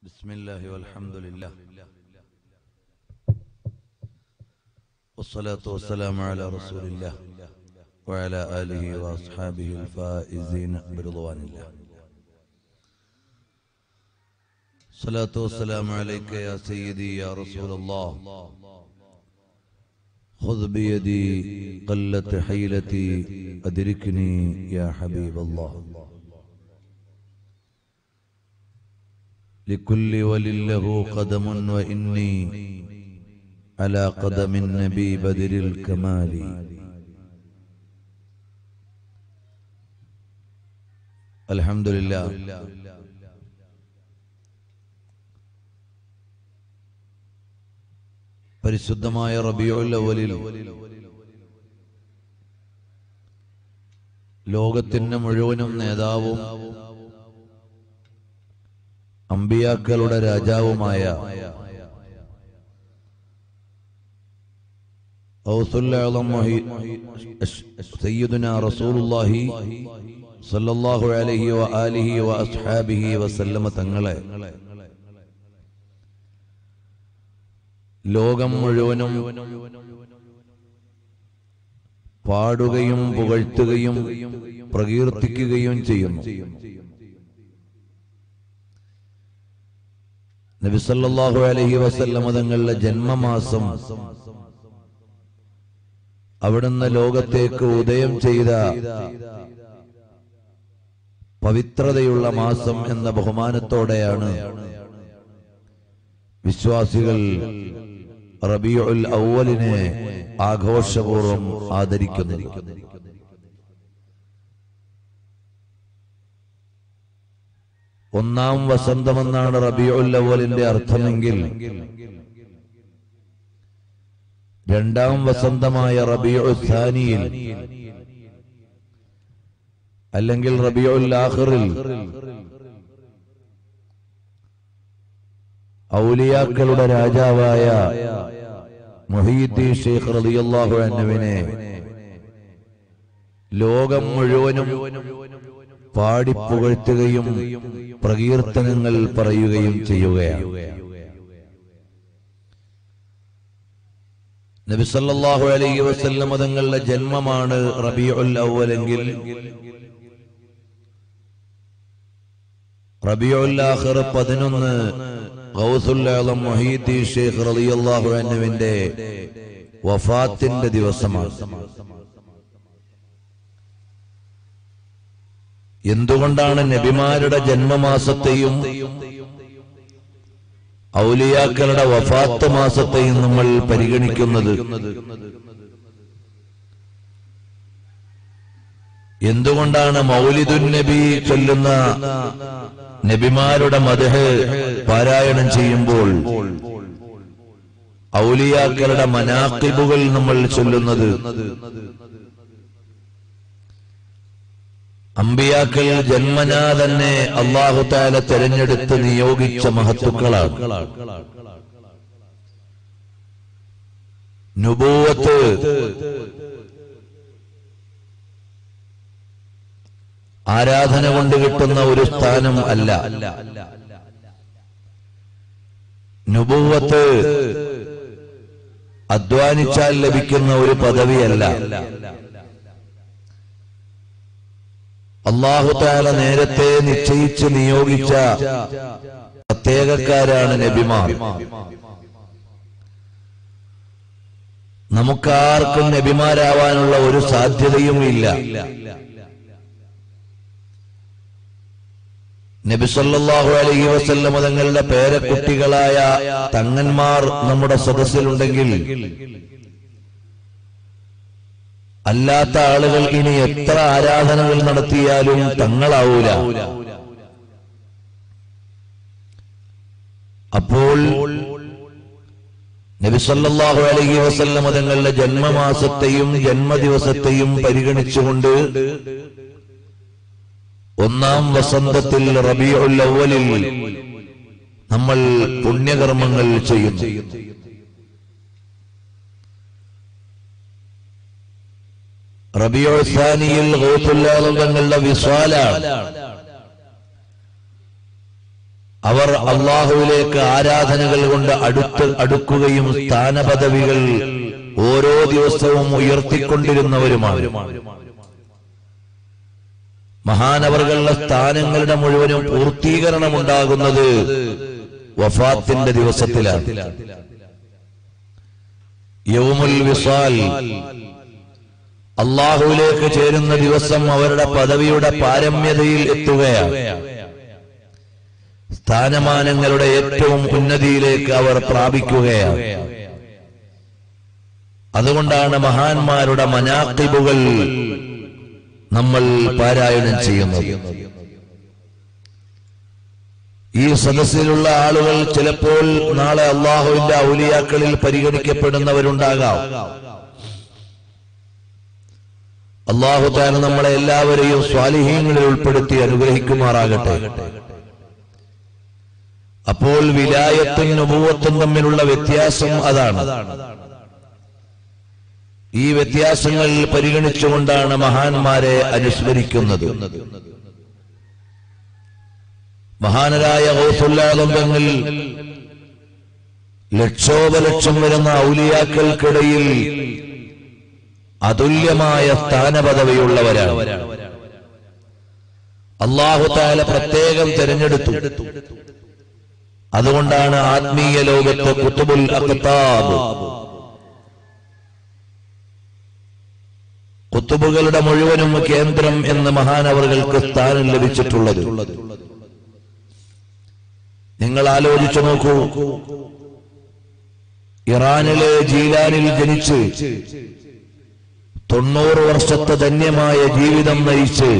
بسم الله والحمد لله والصلاة والسلام على رسول الله وعلى آله وأصحابه الفائزين برضوان الله. صلاة والسلام عليك يا سيدي يا رسول الله، خذ بيدي قلت حيلتي أدركني يا حبيب الله. لكل ولي له قدم وإني على قدم النبي بدر الكمال. الحمد لله. പരിശുദ്ധമായ റബീഉൽ അവ്വലിൽ ലോകത്തിന്റെ മുഴുവനും നേതാവും അമ്പിയാക്കളുടെ രാജാവുമായ ഔസുൽ അഅ്ലം സയ്യിദുനാ റസൂലുള്ളാഹി സ്വല്ലല്ലാഹു അലൈഹി വആലിഹി വഅസ്ഹാബിഹി വസല്ലമ തങ്ങളെ ലോകം മുഴുവനും പാടുകയും പുകഴ്ത്തുകയും പ്രകീർത്തിക്കുകയും ചെയ്യുന്നു. നബി സല്ലല്ലാഹു അലൈഹി വസല്ലമ തങ്ങളുടെ ജന്മമാസം, അവിടുന്ന് ലോകത്തേക്ക് ഉദയം ചെയ്ത പവിത്രതയുള്ള മാസം എന്ന ബഹുമാനത്തോടെയാണ് വിശ്വാസികൾ റബീഉൽ അവ്വലിനെ ആഘോഷപൂർവ്വം ആദരിക്കുന്നത്. ഒന്നാം വസന്തമെന്നാണ് റബീഉൽ അവ്വലിന്റെ അർത്ഥമെങ്കിൽ രണ്ടാം വസന്തമായ റബീഉൽ സാനിയിൽ അല്ലെങ്കിൽ റബീഉൽ ആഖിറിൽ ഔലിയാക്കളുടെ രാജാവായ മുഹീദ്ദീൻ ശൈഖ് റളിയല്ലാഹു അൻഹുവിനെ ലോകം മുഴുവനും പാടിപ്പുകഴ്ത്തുകയും പ്രകീർത്തനങ്ങൾ പറയുകയും ചെയ്യുകയാണ്. നബി സല്ലല്ലാഹു അലൈഹി വസല്ലം തങ്ങളുടെ ജന്മമാണ് റബീഉൽ അവ്വലെങ്കിൽ റബീഉൽ ആഖിർ 11 ഗൗസുൽ ആലം മുഹീദ്ദീൻ ശൈഖ് റളിയല്ലാഹു അൻഹുവിന്റെ വഫാത്തിന്റെ ദിവസമാണ്. എന്തുകൊണ്ടാണ് നബിമാരുടെ ജന്മമാസത്തെയും ഔലിയാക്കളുടെ വഫാത്ത് മാസത്തെയും നമ്മൾ പരിഗണിക്കുന്നത്? എന്തുകൊണ്ടാണ് മൗലിദുൻ നബി ചൊല്ലുന്ന നബിമാരുടെ മദ്ഹ് പാരായണം ചെയ്യുമ്പോൾ ഔലിയാക്കളുടെ മനാഖിബുകൾ നമ്മൾ ചൊല്ലുന്നത്? അമ്പിയാക്കൾ ജന്മനാ തന്നെ അല്ലാഹു തആല തിരഞ്ഞെടുത്ത് നിയോഗിച്ച മഹത്തുക്കളാണ്. നുബുവത്ത് ആരാധന കൊണ്ട് കിട്ടുന്ന ഒരു സ്ഥാനം അല്ല. നുബുവത്ത് അധ്വാനിച്ചാൽ ലഭിക്കുന്ന ഒരു പദവിയല്ല. അല്ലാഹു തആല നേരത്തെ നിശ്ചയിച്ച് നിയോഗിച്ച പ്രത്യേകക്കാരാണ് നബിമാർ. നമുക്കാർക്കും നബിമാരാവാനുള്ള ഒരു സാധ്യതയും ഇല്ല. നബി സല്ലല്ലാഹു അലൈഹി വസല്ലം തങ്ങളുടെ പേരക്കുട്ടികളായ തങ്ങന്മാർ നമ്മുടെ സദസ്സിലുണ്ടെങ്കിൽ അല്ലാത്ത ആളുകൾ ഇനി എത്ര ആരാധനകൾ നടത്തിയാലും തങ്ങളാവൂല. അപ്പോൾ നബി സല്ലല്ലാഹു അലൈഹി വസല്ലം തങ്ങളുടെ ജന്മമാസത്തെയും ജന്മദിവസത്തെയും പരിഗണിച്ചുകൊണ്ട് ഒന്നാം വസന്തത്തിൽ റബീഉൽ അവ്വലിൽ നമ്മൾ പുണ്യകർമ്മങ്ങൾ ചെയ്യുന്നു. റബീഉൽ സാനിയിൽ ഗൗസുൽ ആലം തങ്ങളുടെ വിസ്വാലാണ്. അവർ അള്ളാഹുവിലേക്ക് ആരാധനകൾ കൊണ്ട് അടുക്കുകയും സ്ഥാനപദവികൾ ഓരോ ദിവസവും ഉയർത്തിക്കൊണ്ടിരുന്നവരുമാണ്. മഹാനവറുകളുടെ സ്ഥാനങ്ങളുടെ മുഴുവനും പൂർത്തീകരണമുണ്ടാകുന്നത് വഫാത്തിന്റെ ദിവസത്തിലാണ്. യൗമുൽ വിസാൽ, അള്ളാഹുവിലേക്ക് ചേരുന്ന ദിവസം അവരുടെ പദവിയുടെ പാരമ്യതയിൽ എത്തുകയാണ്. സ്ഥാനമാനങ്ങളുടെ ഏറ്റവും ഉന്നതിയിലേക്ക് അവർ പ്രാപിക്കുകയാണ്. അതുകൊണ്ടാണ് മഹാന്മാരുടെ മനാഖിബുകൾ നമ്മൾ പാരായണം ചെയ്യുന്നത്. ഈ സദസ്സിലുള്ള ആളുകൾ ചിലപ്പോൾ നാളെ അള്ളാഹുവിന്റെ ഔലിയാക്കളിൽ പരിഗണിക്കപ്പെടുന്നവരുണ്ടാകാം. അള്ളാഹു തആല നമ്മളെ എല്ലാവരെയും സ്വാലിഹീങ്ങളിൽ ഉൾപ്പെടുത്തി അനുഗ്രഹിക്കുമാറാകട്ടെ. അപ്പോൾ വിലായത്തും നുബുവത്തും തമ്മിലുള്ള വ്യത്യാസം അതാണ്. ഈ വ്യത്യാസങ്ങൾ പരിഗണിച്ചുകൊണ്ടാണ് മഹാന്മാരെ അനുസ്മരിക്കുന്നത്. മഹാനരായ ഗൗസുല്ലാദങ്ങൾ ലക്ഷോപലക്ഷം വരുന്ന ഔലിയാക്കൾക്കിടയിൽ അതുല്യമായ സ്ഥാനപദവിയുള്ളവരാണ്. അല്ലാഹു തആല പ്രത്യേകം തിരഞ്ഞെടുത്തു. അതുകൊണ്ടാണ് ആത്മീയ ലോകത്ത് ഖുതുബുൽ അഖ്താബ്, ഖുതുബുകളുടെ മുഴുവനും കേന്ദ്രം എന്ന് മഹാനവറുകൾക്ക് സ്ഥാനം ലഭിച്ചിട്ടുള്ളത്. നിങ്ങൾ ആലോചിച്ചു നോക്കൂ, ഇറാനിലെ ജീലാനിൽ ജനിച്ച് 90 വർഷത്തെ ധന്യമായ ജീവിതം നയിച്ച്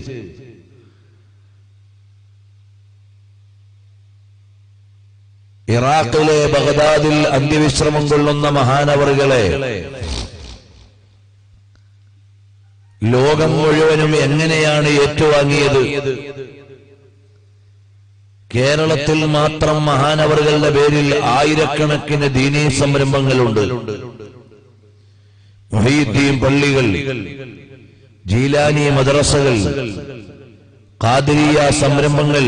ഇറാഖിലെ ബഗ്ദാദിൽ അന്ത്യവിശ്രമം കൊള്ളുന്ന മഹാനവറുകളെ ലോകം മുഴുവനും എങ്ങനെയാണ് ഏറ്റുവാങ്ങിയത്? കേരളത്തിൽ മാത്രം മഹാനവറുകളുടെ പേരിൽ ആയിരക്കണക്കിന് ദീനീ സംരംഭങ്ങളുണ്ട്. മുഹീദ്ദീൻ പള്ളികൾ, ജീലാനി മദ്രസകൾ, ഖാദിരിയ സംരംഭങ്ങൾ,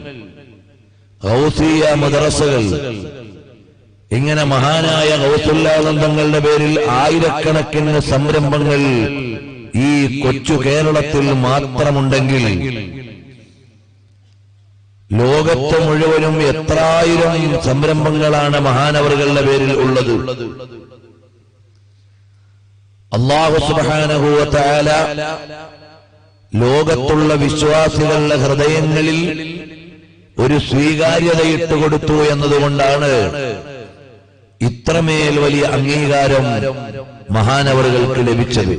ഗൗസിയ മദ്രസകൾ, ഇങ്ങനെ മഹാനായ ഗൗസുല്ലാദം തങ്ങളുടെ പേരിൽ ആയിരക്കണക്കിന് സംരംഭങ്ങൾ ഈ കൊച്ചു കേരളത്തിൽ മാത്രമുണ്ടെങ്കിൽ ലോകത്ത് മുഴുവനും എത്രായിരം സംരംഭങ്ങളാണ് മഹാനവറുകളുടെ പേരിൽ ഉള്ളത്. അല്ലാഹു സുബ്ഹാനഹു വ തആല ലോകത്തുള്ള വിശ്വാസികളുടെ ഹൃദയങ്ങളിൽ ഒരു സ്വീകാര്യത ഇട്ടുകൊടുത്തു എന്നതുകൊണ്ടാണ് ഇത്രമേൽ വലിയ അംഗീകാരം മഹാനവറുകൾക്ക് ലഭിച്ചത്.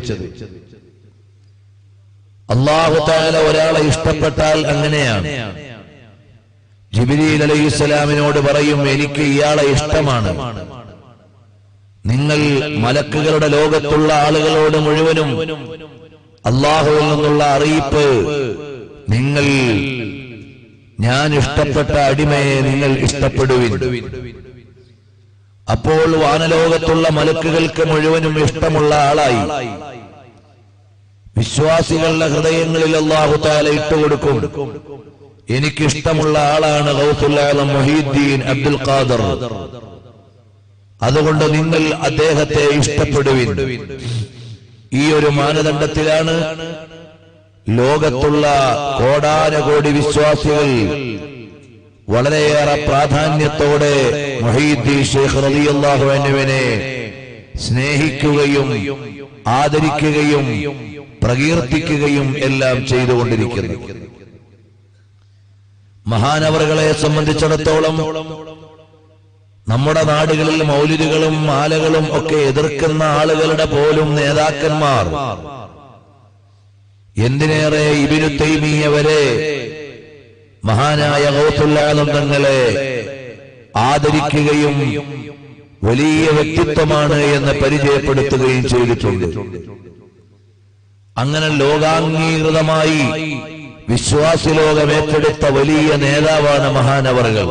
അല്ലാഹു തആല ഒരാളെ ഇഷ്ടപ്പെട്ടാൽ അങ്ങനെയാണ്. ജിബ്രീൽ അലൈഹിസ്സലാമിനോട് പറയും, എനിക്ക് ഇയാളെ ഇഷ്ടമാണ്. നിങ്ങൾ മലക്കുകളുടെ ലോകത്തുള്ള ആളുകളോട് മുഴുവനും അല്ലാഹുവിൽ നിന്നുള്ള അറിയിപ്പ്, നിങ്ങൾ ഞാൻ ഇഷ്ടപ്പെട്ട അടിമയെ നിങ്ങൾ ഇഷ്ടപ്പെടുവിൻ. അപ്പോൾ വാനലോകത്തുള്ള മലക്കുകൾക്ക് മുഴുവനും ഇഷ്ടമുള്ള ആളായി വിശ്വാസികളുടെ ഹൃദയങ്ങളിൽ അല്ലാഹു തആല ഇട്ടുകൊടുക്കും, എനിക്കിഷ്ടമുള്ള ആളാണ് ഗൗസുൽ ആലം മുഹീദ്ദീൻ അബ്ദുൽ ഖാദർ, അതുകൊണ്ട് നിങ്ങൾ അദ്ദേഹത്തെ ഇഷ്ടപ്പെടുവിൻ. ഈ ഒരു മാനദണ്ഡത്തിലാണ് ലോകത്തുള്ള കോടാനകോടി വിശ്വാസികൾ വളരെയേറെ പ്രാധാന്യത്തോടെ മുഹീദ്ദീൻ ശൈഖ് റളിയല്ലാഹു അൻഹുവിനെ സ്നേഹിക്കുകയും ആദരിക്കുകയും പ്രകീർത്തിക്കുകയും എല്ലാം ചെയ്തുകൊണ്ടിരിക്കുന്നു. മഹാനവറുകളെ സംബന്ധിച്ചിടത്തോളം നമ്മുടെ നാടുകളിൽ മൗലിദുകളും മാലകളും ഒക്കെ എതിർക്കുന്ന ആളുകളുടെ പോലും നേതാക്കന്മാർ, എന്തിനേറെ ഇബ്നു തൈമിയ്യ വരെ മഹാനായ ഗൗസുൽ ആലം തങ്ങളെ ആദരിക്കുകയും വലിയ വ്യക്തിത്വമാണ് എന്ന് പരിചയപ്പെടുത്തുകയും ചെയ്തിട്ടുണ്ട്. അങ്ങനെ ലോകാംഗീകൃതമായി വിശ്വാസി ലോകം ഏറ്റെടുത്ത വലിയ നേതാവാണ് മഹാനവറുകൾ.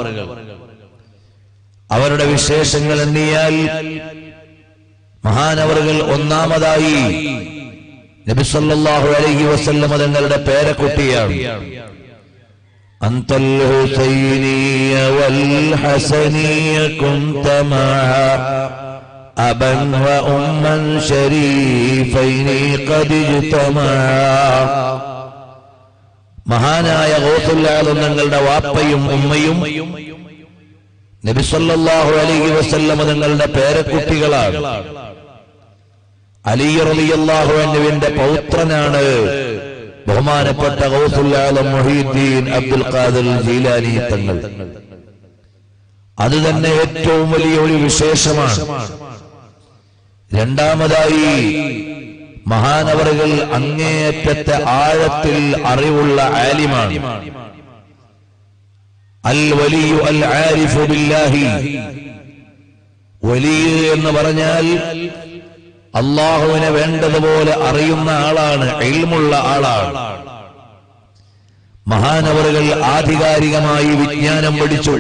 അവരുടെ വിശേഷങ്ങൾ എണ്ണിയാൽ മഹാനവറുകൾ ഒന്നാമതായി നബി സല്ലല്ലാഹു അലൈഹി വസല്ലം തങ്ങളുടെ പേരക്കുട്ടിയാണ്. അന്തൽ ഹുസൈനിയ വൽ ഹസനിയ കുന്ത മഅ അബൻ വ ഉമ്മൻ ശരീഫൈനി ഖദ് ഇജ്തമഅ. മഹാനായ ഗൗസുൽ ആദം തങ്ങളുടെ വാപ്പയും ഉമ്മയും നബി സല്ലല്ലാഹു അലൈഹി വസല്ലം തങ്ങളുടെ പേരക്കുട്ടികളാണ്. അലി റളിയല്ലാഹു അൻഹുവിന്റെ പൗത്രനാണ് ബഹുമാനപ്പെട്ട ഗൗസുൽ ആദം മുഹീദ്ദീൻ അബ്ദുൽ ഖാദിർ ജീലാനി തങ്ങൾ. അത് തന്നെ ഏറ്റവും വലിയ ഒരു വിശേഷമാണ്. രണ്ടാമതായി മഹാനവറുകൾ അങ്ങേയറ്റത്തെ ആഴത്തിൽ അറിവുള്ള ആലിമാണ്. അൽ വലിയു അൽ ആരിഫു ബില്ലാഹി. വലിയ എന്ന് പറഞ്ഞാൽ അല്ലാഹുവിനെ വേണ്ടതുപോലെ അറിയുന്ന ആളാണ്, ഇൽമുള്ള ആളാണ്. മഹാനവറുകൾ ആധികാരികമായി വിജ്ഞാനം പഠിച്ചു.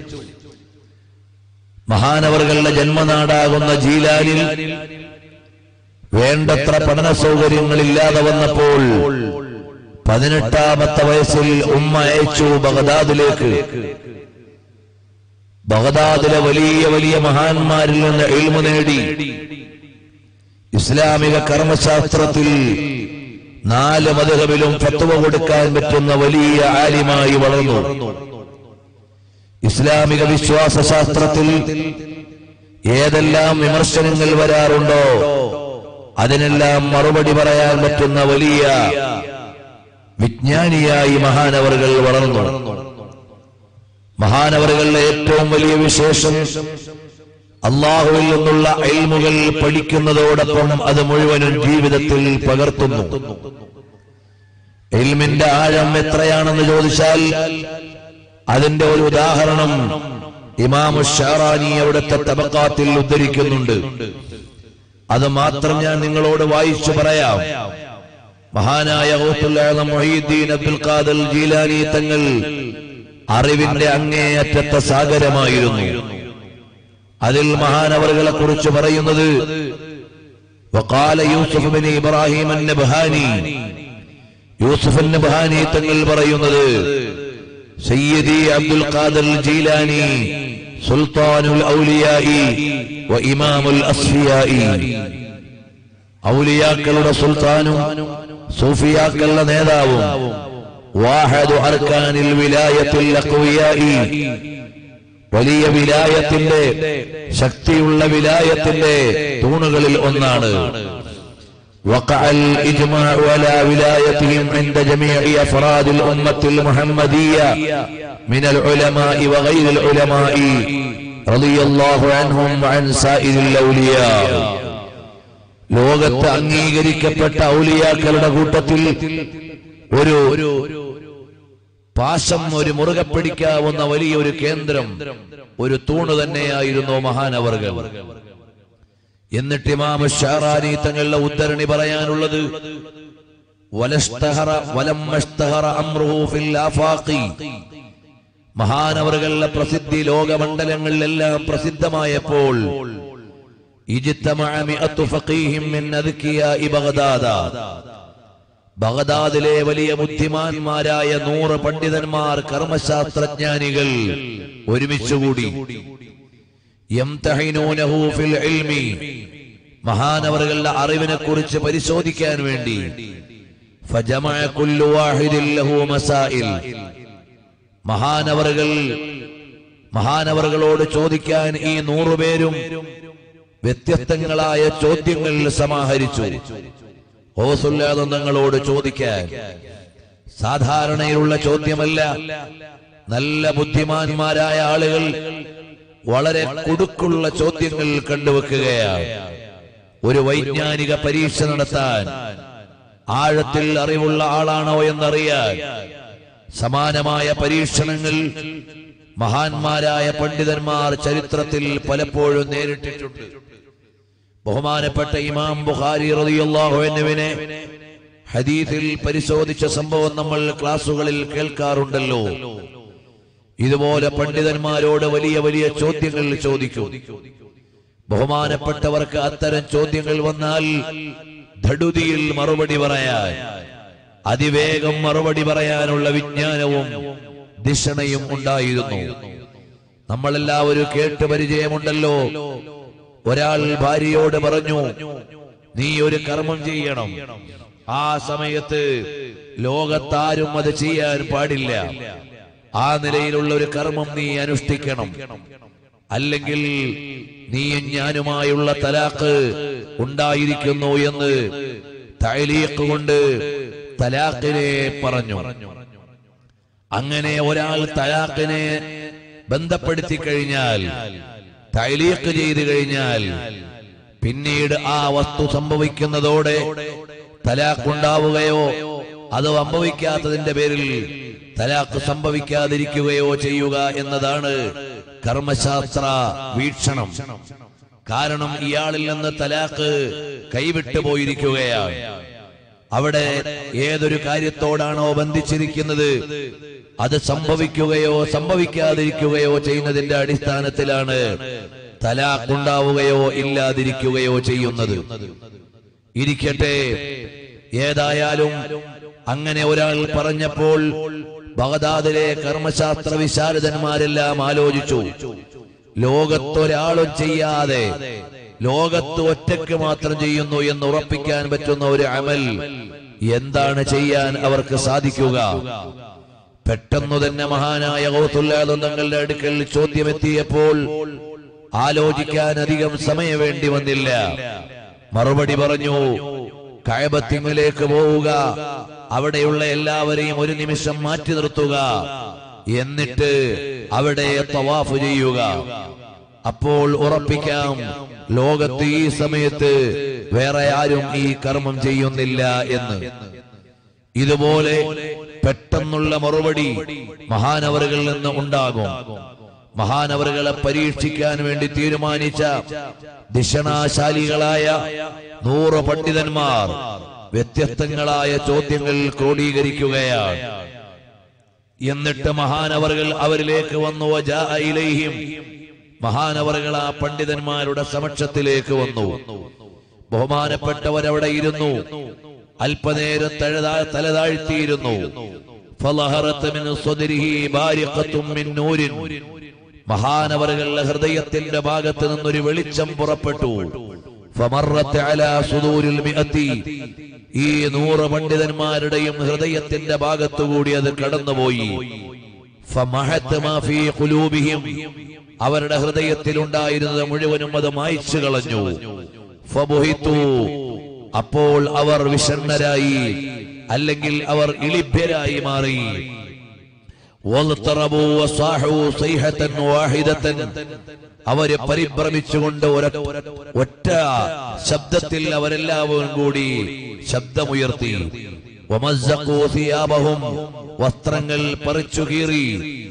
മഹാനവറുകളുടെ ജന്മനാടാകുന്ന ജീലാനിൽ വേണ്ടത്ര പഠന സൗകര്യങ്ങളില്ലാതെ വന്നപ്പോൾ 18ാമത്തെ വയസ്സിൽ ഉമ്മ അയച്ചു ബഗ്ദാദിലേക്ക്. ബഗ്ദാദിലെ വലിയ വലിയ മഹാന്മാരിൽ നിന്ന് ഇൽമു നേടി. ഇസ്ലാമിക കർമ്മശാസ്ത്രത്തിൽ 4 മദ്ഹബിലും ഫത്വ കൊടുക്കാൻ പറ്റുന്ന വലിയ ആലിമായി വളർന്നു. ഇസ്ലാമിക വിശ്വാസ ശാസ്ത്രത്തിൽ ഏതെല്ലാം വിമർശനങ്ങൾ വരാറുണ്ടോ അതിനെല്ലാം മറുപടി പറയാൻ പറ്റുന്ന വലിയ വിജ്ഞാനിയായി മഹാനവറുകൾ വളർന്നു. മഹാനവറുകളുടെ ഏറ്റവും വലിയ വിശേഷം അല്ലാഹുവിൽ നിന്നുള്ള ഇൽമുകൾ പഠിക്കുന്നതോടൊപ്പം അത് മുഴുവനും ജീവിതത്തിൽ പകർത്തുന്നു. ഇൽമിന്റെ ആഴം എത്രയാണെന്ന് ചോദിച്ചാൽ അതിന്റെ ഒരു ഉദാഹരണം ഇമാം ഷാറാനി അവിടുത്തെ തബഖാത്തിൽ ഉദ്ധരിക്കുന്നുണ്ട്. അത് മാത്രം ഞാൻ നിങ്ങളോട് വായിച്ചു പറയാം. മഹാനായ ഗൗസുൽ ആദം മുഹീദ്ദീൻ അബ്ദുൽ ഖാദിർ ജീലാനി തങ്ങൾ അറിവിന്റെ അങ്ങേയറ്റത്തെ സാഗരമായിരുന്നു. അതിൽ മഹാനവറുകളെ കുറിച്ച് പറയുന്നത് വഖാല യൂസുഫ് ബിൻ ഇബ്രാഹിം അൻ-നബ്ഹാനി. യൂസുഫ് അൻ-നബ്ഹാനി തങ്ങൾ പറയുന്നത് സയ്യിദി അബ്ദുൽ ഖാദിർ ജീലാനി സുൽത്താനുൽ ഔലിയാഇ വ ഇമാമുൽ അസ്ഫിയാഇ. ഔലിയാക്കളുടെ സുൽത്താനും സൂഫിയാക്കളുടെ നേതാവും വാഹിദു അർക്കാനിൽ വിലായത്തിൽ അഖ്വിയാഇ. വലിയ വിലായത്തിന്റെ ശക്തിയുള്ള വിലായത്തിന്റെ തൂണുകളിൽ ഒന്നാണ്. وقع الإجماع على ولايتهم عند جميع أفراد الأمة المحمدية من العلماء وغير العلماء رضي الله عنهم وعن سائر الأولياء. ലോകത്ത് അംഗീകരിക്കപ്പെട്ട ഔലിയാക്കളുടെ കൂട്ടത്തിൽ ഒരു പാശം, ഒരു മുറുകെ പിടിക്കാവുന്ന വലിയൊരു കേന്ദ്രം, ഒരു തൂണ് തന്നെയായിരുന്നു മഹാനവറുകൾ. എന്നിട്ട് ഇമാം ഷാറാനി തങ്ങളുടെ ഉദ്ധരണി പറയാനുള്ളത് മഹാനവറുകളുടെ പ്രസിദ്ധി ലോകമണ്ഡലങ്ങളിലെല്ലാം പ്രസിദ്ധമായപ്പോൾ ബഗ്ദാദിലെ വലിയ ബുദ്ധിമാന്മാരായ 100 പണ്ഡിതന്മാർ, കർമ്മശാസ്ത്രജ്ഞാനികൾ ഒരുമിച്ചുകൂടി. യംതഹിനൂനഹു ഫിൽ ഇൽമി, മഹാനവറുകളുടെ അറിവിനെ കുറിച്ച് പരിശോധിക്കാൻ വേണ്ടി. ഫജമഅ കുല്ലു വാഹിദിൻ ലഹു മസാഇൽ, മഹാനവറുകളോട് ചോദിക്കാൻ ഈ 100 പേരും വ്യത്യസ്തങ്ങളായ ചോദ്യങ്ങൾ സമാഹരിച്ചു. ഗൗസുൽ ആദം തങ്ങളോട് ചോദിക്കാൻ സാധാരണയുള്ള ചോദ്യമല്ല. നല്ല ബുദ്ധിമാന്മാരായ ആളുകൾ വളരെ കുടുക്കുള്ള ചോദ്യങ്ങൾ കണ്ടുവെക്കുകയാണ്. ഒരു വൈജ്ഞാനിക പരീക്ഷ നടത്താൻ, ആഴത്തിൽ അറിവുള്ള ആളാണോ എന്നറിയാൻ സമാനമായ പരീക്ഷണങ്ങൾ മഹാന്മാരായ പണ്ഡിതന്മാർ ചരിത്രത്തിൽ പലപ്പോഴും നേരിട്ടിട്ടുണ്ട്. ബഹുമാനപ്പെട്ട ഇമാം ബുഖാരി റളിയല്ലാഹു അൻഹുവിനെ ഹദീസിൽ പരിശോധിച്ച സംഭവം നമ്മൾ ക്ലാസുകളിൽ കേൾക്കാറുണ്ടല്ലോ. ഇതുപോലെ പണ്ഡിതന്മാരോട് വലിയ വലിയ ചോദ്യങ്ങൾ ചോദിക്കും. ബഹുമാനപ്പെട്ടവർക്ക് അത്തരം ചോദ്യങ്ങൾ വന്നാൽ ധടുതിയിൽ മറുപടി പറയാൻ, അതിവേഗം മറുപടി പറയാനുള്ള വിജ്ഞാനവും ധിഷണയും ഉണ്ടായിരുന്നു. നമ്മളെല്ലാവരും കേട്ട് പരിചയമുണ്ടല്ലോ. ഒരാൾ ഭാര്യയോട് പറഞ്ഞു, നീ ഒരു കർമ്മം ചെയ്യണം. ആ സമയത്ത് ലോകത്താരും അത് ചെയ്യാൻ പാടില്ല. ആ നിലയിലുള്ള ഒരു കർമ്മം നീ അനുഷ്ഠിക്കണം, അല്ലെങ്കിൽ നീയും ഞാനുമായുള്ള തലാഖ് ഉണ്ടായിരിക്കുന്നു എന്ന് തഅലീഖ് കൊണ്ട് തലാഖിനെ പറഞ്ഞു. അങ്ങനെ ഒരാൾ തലാഖിനെ ബന്ധപ്പെടുത്തി കഴിഞ്ഞാൽ, തഅലീഖ് ചെയ്തു കഴിഞ്ഞാൽ, പിന്നീട് ആ വസ്തു സംഭവിക്കുന്നതോടെ തലാഖ് ഉണ്ടാവുകയോ അത് സംഭവിക്കാത്തതിന്റെ പേരിൽ തലാഖ് സംഭവിക്കാതിരിക്കുകയോ ചെയ്യുക എന്നതാണ് കർമ്മശാസ്ത്ര വീക്ഷണം. കാരണം ഇയാളിൽ നിന്ന് തലാഖ് കൈവിട്ടു പോയിരിക്കുകയാണ്. അവിടെ ഏതൊരു കാര്യത്തോടാണോ ബന്ധിച്ചിരിക്കുന്നത് അത് സംഭവിക്കുകയോ സംഭവിക്കാതിരിക്കുകയോ ചെയ്യുന്നതിന്റെ അടിസ്ഥാനത്തിലാണ് തലാഖ് ഉണ്ടാവുകയോ ഇല്ലാതിരിക്കുകയോ ചെയ്യുന്നത്. ഇരിക്കട്ടെ, ഏതായാലും അങ്ങനെ ഒരാൾ പറഞ്ഞപ്പോൾ ബഗ്ദാദിലെ കർമ്മശാസ്ത്ര വിശാരദന്മാരെല്ലാം ആലോചിച്ചു, ലോകത്തൊരാളും ചെയ്യാതെ ലോകത്ത് ഒറ്റയ്ക്ക് മാത്രം ചെയ്യുന്നു എന്ന് ഉറപ്പിക്കാൻ പറ്റുന്ന ഒരു അമൽ എന്താണ് ചെയ്യാൻ അവർക്ക് സാധിക്കുക? പെട്ടെന്നു തന്നെ മഹാനായ ഗൗസുൽ ആദം തങ്ങളുടെ അടുക്കൽ ചോദ്യമെത്തിയപ്പോൾ ആലോചിക്കാൻ അധികം സമയം വേണ്ടി വന്നില്ല. മറുപടി പറഞ്ഞു, കഅബത്തിലേക്ക് പോവുക, അവിടെയുള്ള എല്ലാവരെയും ഒരു നിമിഷം മാറ്റി നിർത്തുക, എന്നിട്ട് അവിടെ തവാഫ് ചെയ്യുക. അപ്പോൾ ഉറപ്പിക്കാം ലോകത്ത് ഈ സമയത്ത് വേറെ ആരും ഈ കർമ്മം ചെയ്യുന്നില്ല എന്ന്. ഇതുപോലെ പെട്ടെന്നുള്ള മറുപടി മഹാനവറുകളിൽ നിന്ന് ഉണ്ടാകും. മഹാനവറുകളെ പരീക്ഷിക്കാൻ വേണ്ടി തീരുമാനിച്ച ദിഷണാശാലികളായ 100 പണ്ഡിതന്മാർ വ്യത്യസ്തങ്ങളായ ചോദ്യങ്ങൾ ക്രോഡീകരിക്കുകയാണ്. എന്നിട്ട് മഹാനവറുകൾ അവരിലേക്ക് വന്നു. വജാഅ ഇലൈഹിം, മഹാനവറുകൾ ആ പണ്ഡിതന്മാരുടെ സമക്ഷത്തിലേക്ക് വന്നു. ബഹുമാനപ്പെട്ടവരവിടെ ഇരുന്നു. അല്പനേരം തലതാഴ്ത്തിയിരുന്നു. ഫളഹറത് മിൻ സ്വദ്രിഹി ബാരിഖത്തും മിൻ നൂരിൻ, മഹാനവറുകളുടെ ഹൃദയത്തിന്റെ ഭാഗത്ത് നിന്നൊരു വെളിച്ചം പുറപ്പെട്ടു. ഫമറത് അലാ സുദൂരിൽ മിഅത്തി, ഈ 100 പണ്ഡിതന്മാരുടെയും ഹൃദയത്തിന്റെ ഭാഗത്തുകൂടി അത് കടന്നുപോയി. ഫമഹത് മാ ഫീ ഖുലൂബിഹിം, അവരുടെ ഹൃദയത്തിൽ ഉണ്ടായിരുന്നത് മുഴുവനും അത് മായ്ച്ചു കളഞ്ഞു. ഫബുഹിതു, അപ്പോൾ അവർ വിഷണ്ണരായി, അല്ലെങ്കിൽ അവർ ഇളിഭ്യരായി മാറി. അവര് പരിഭ്രമിച്ചുകൊണ്ട് ഒറ്റ ശബ്ദത്തിൽ അവരെല്ലാവരും കൂടി ശബ്ദമുയർത്തി. വസ്ത്രങ്ങൾ പറിച്ചു കീറി.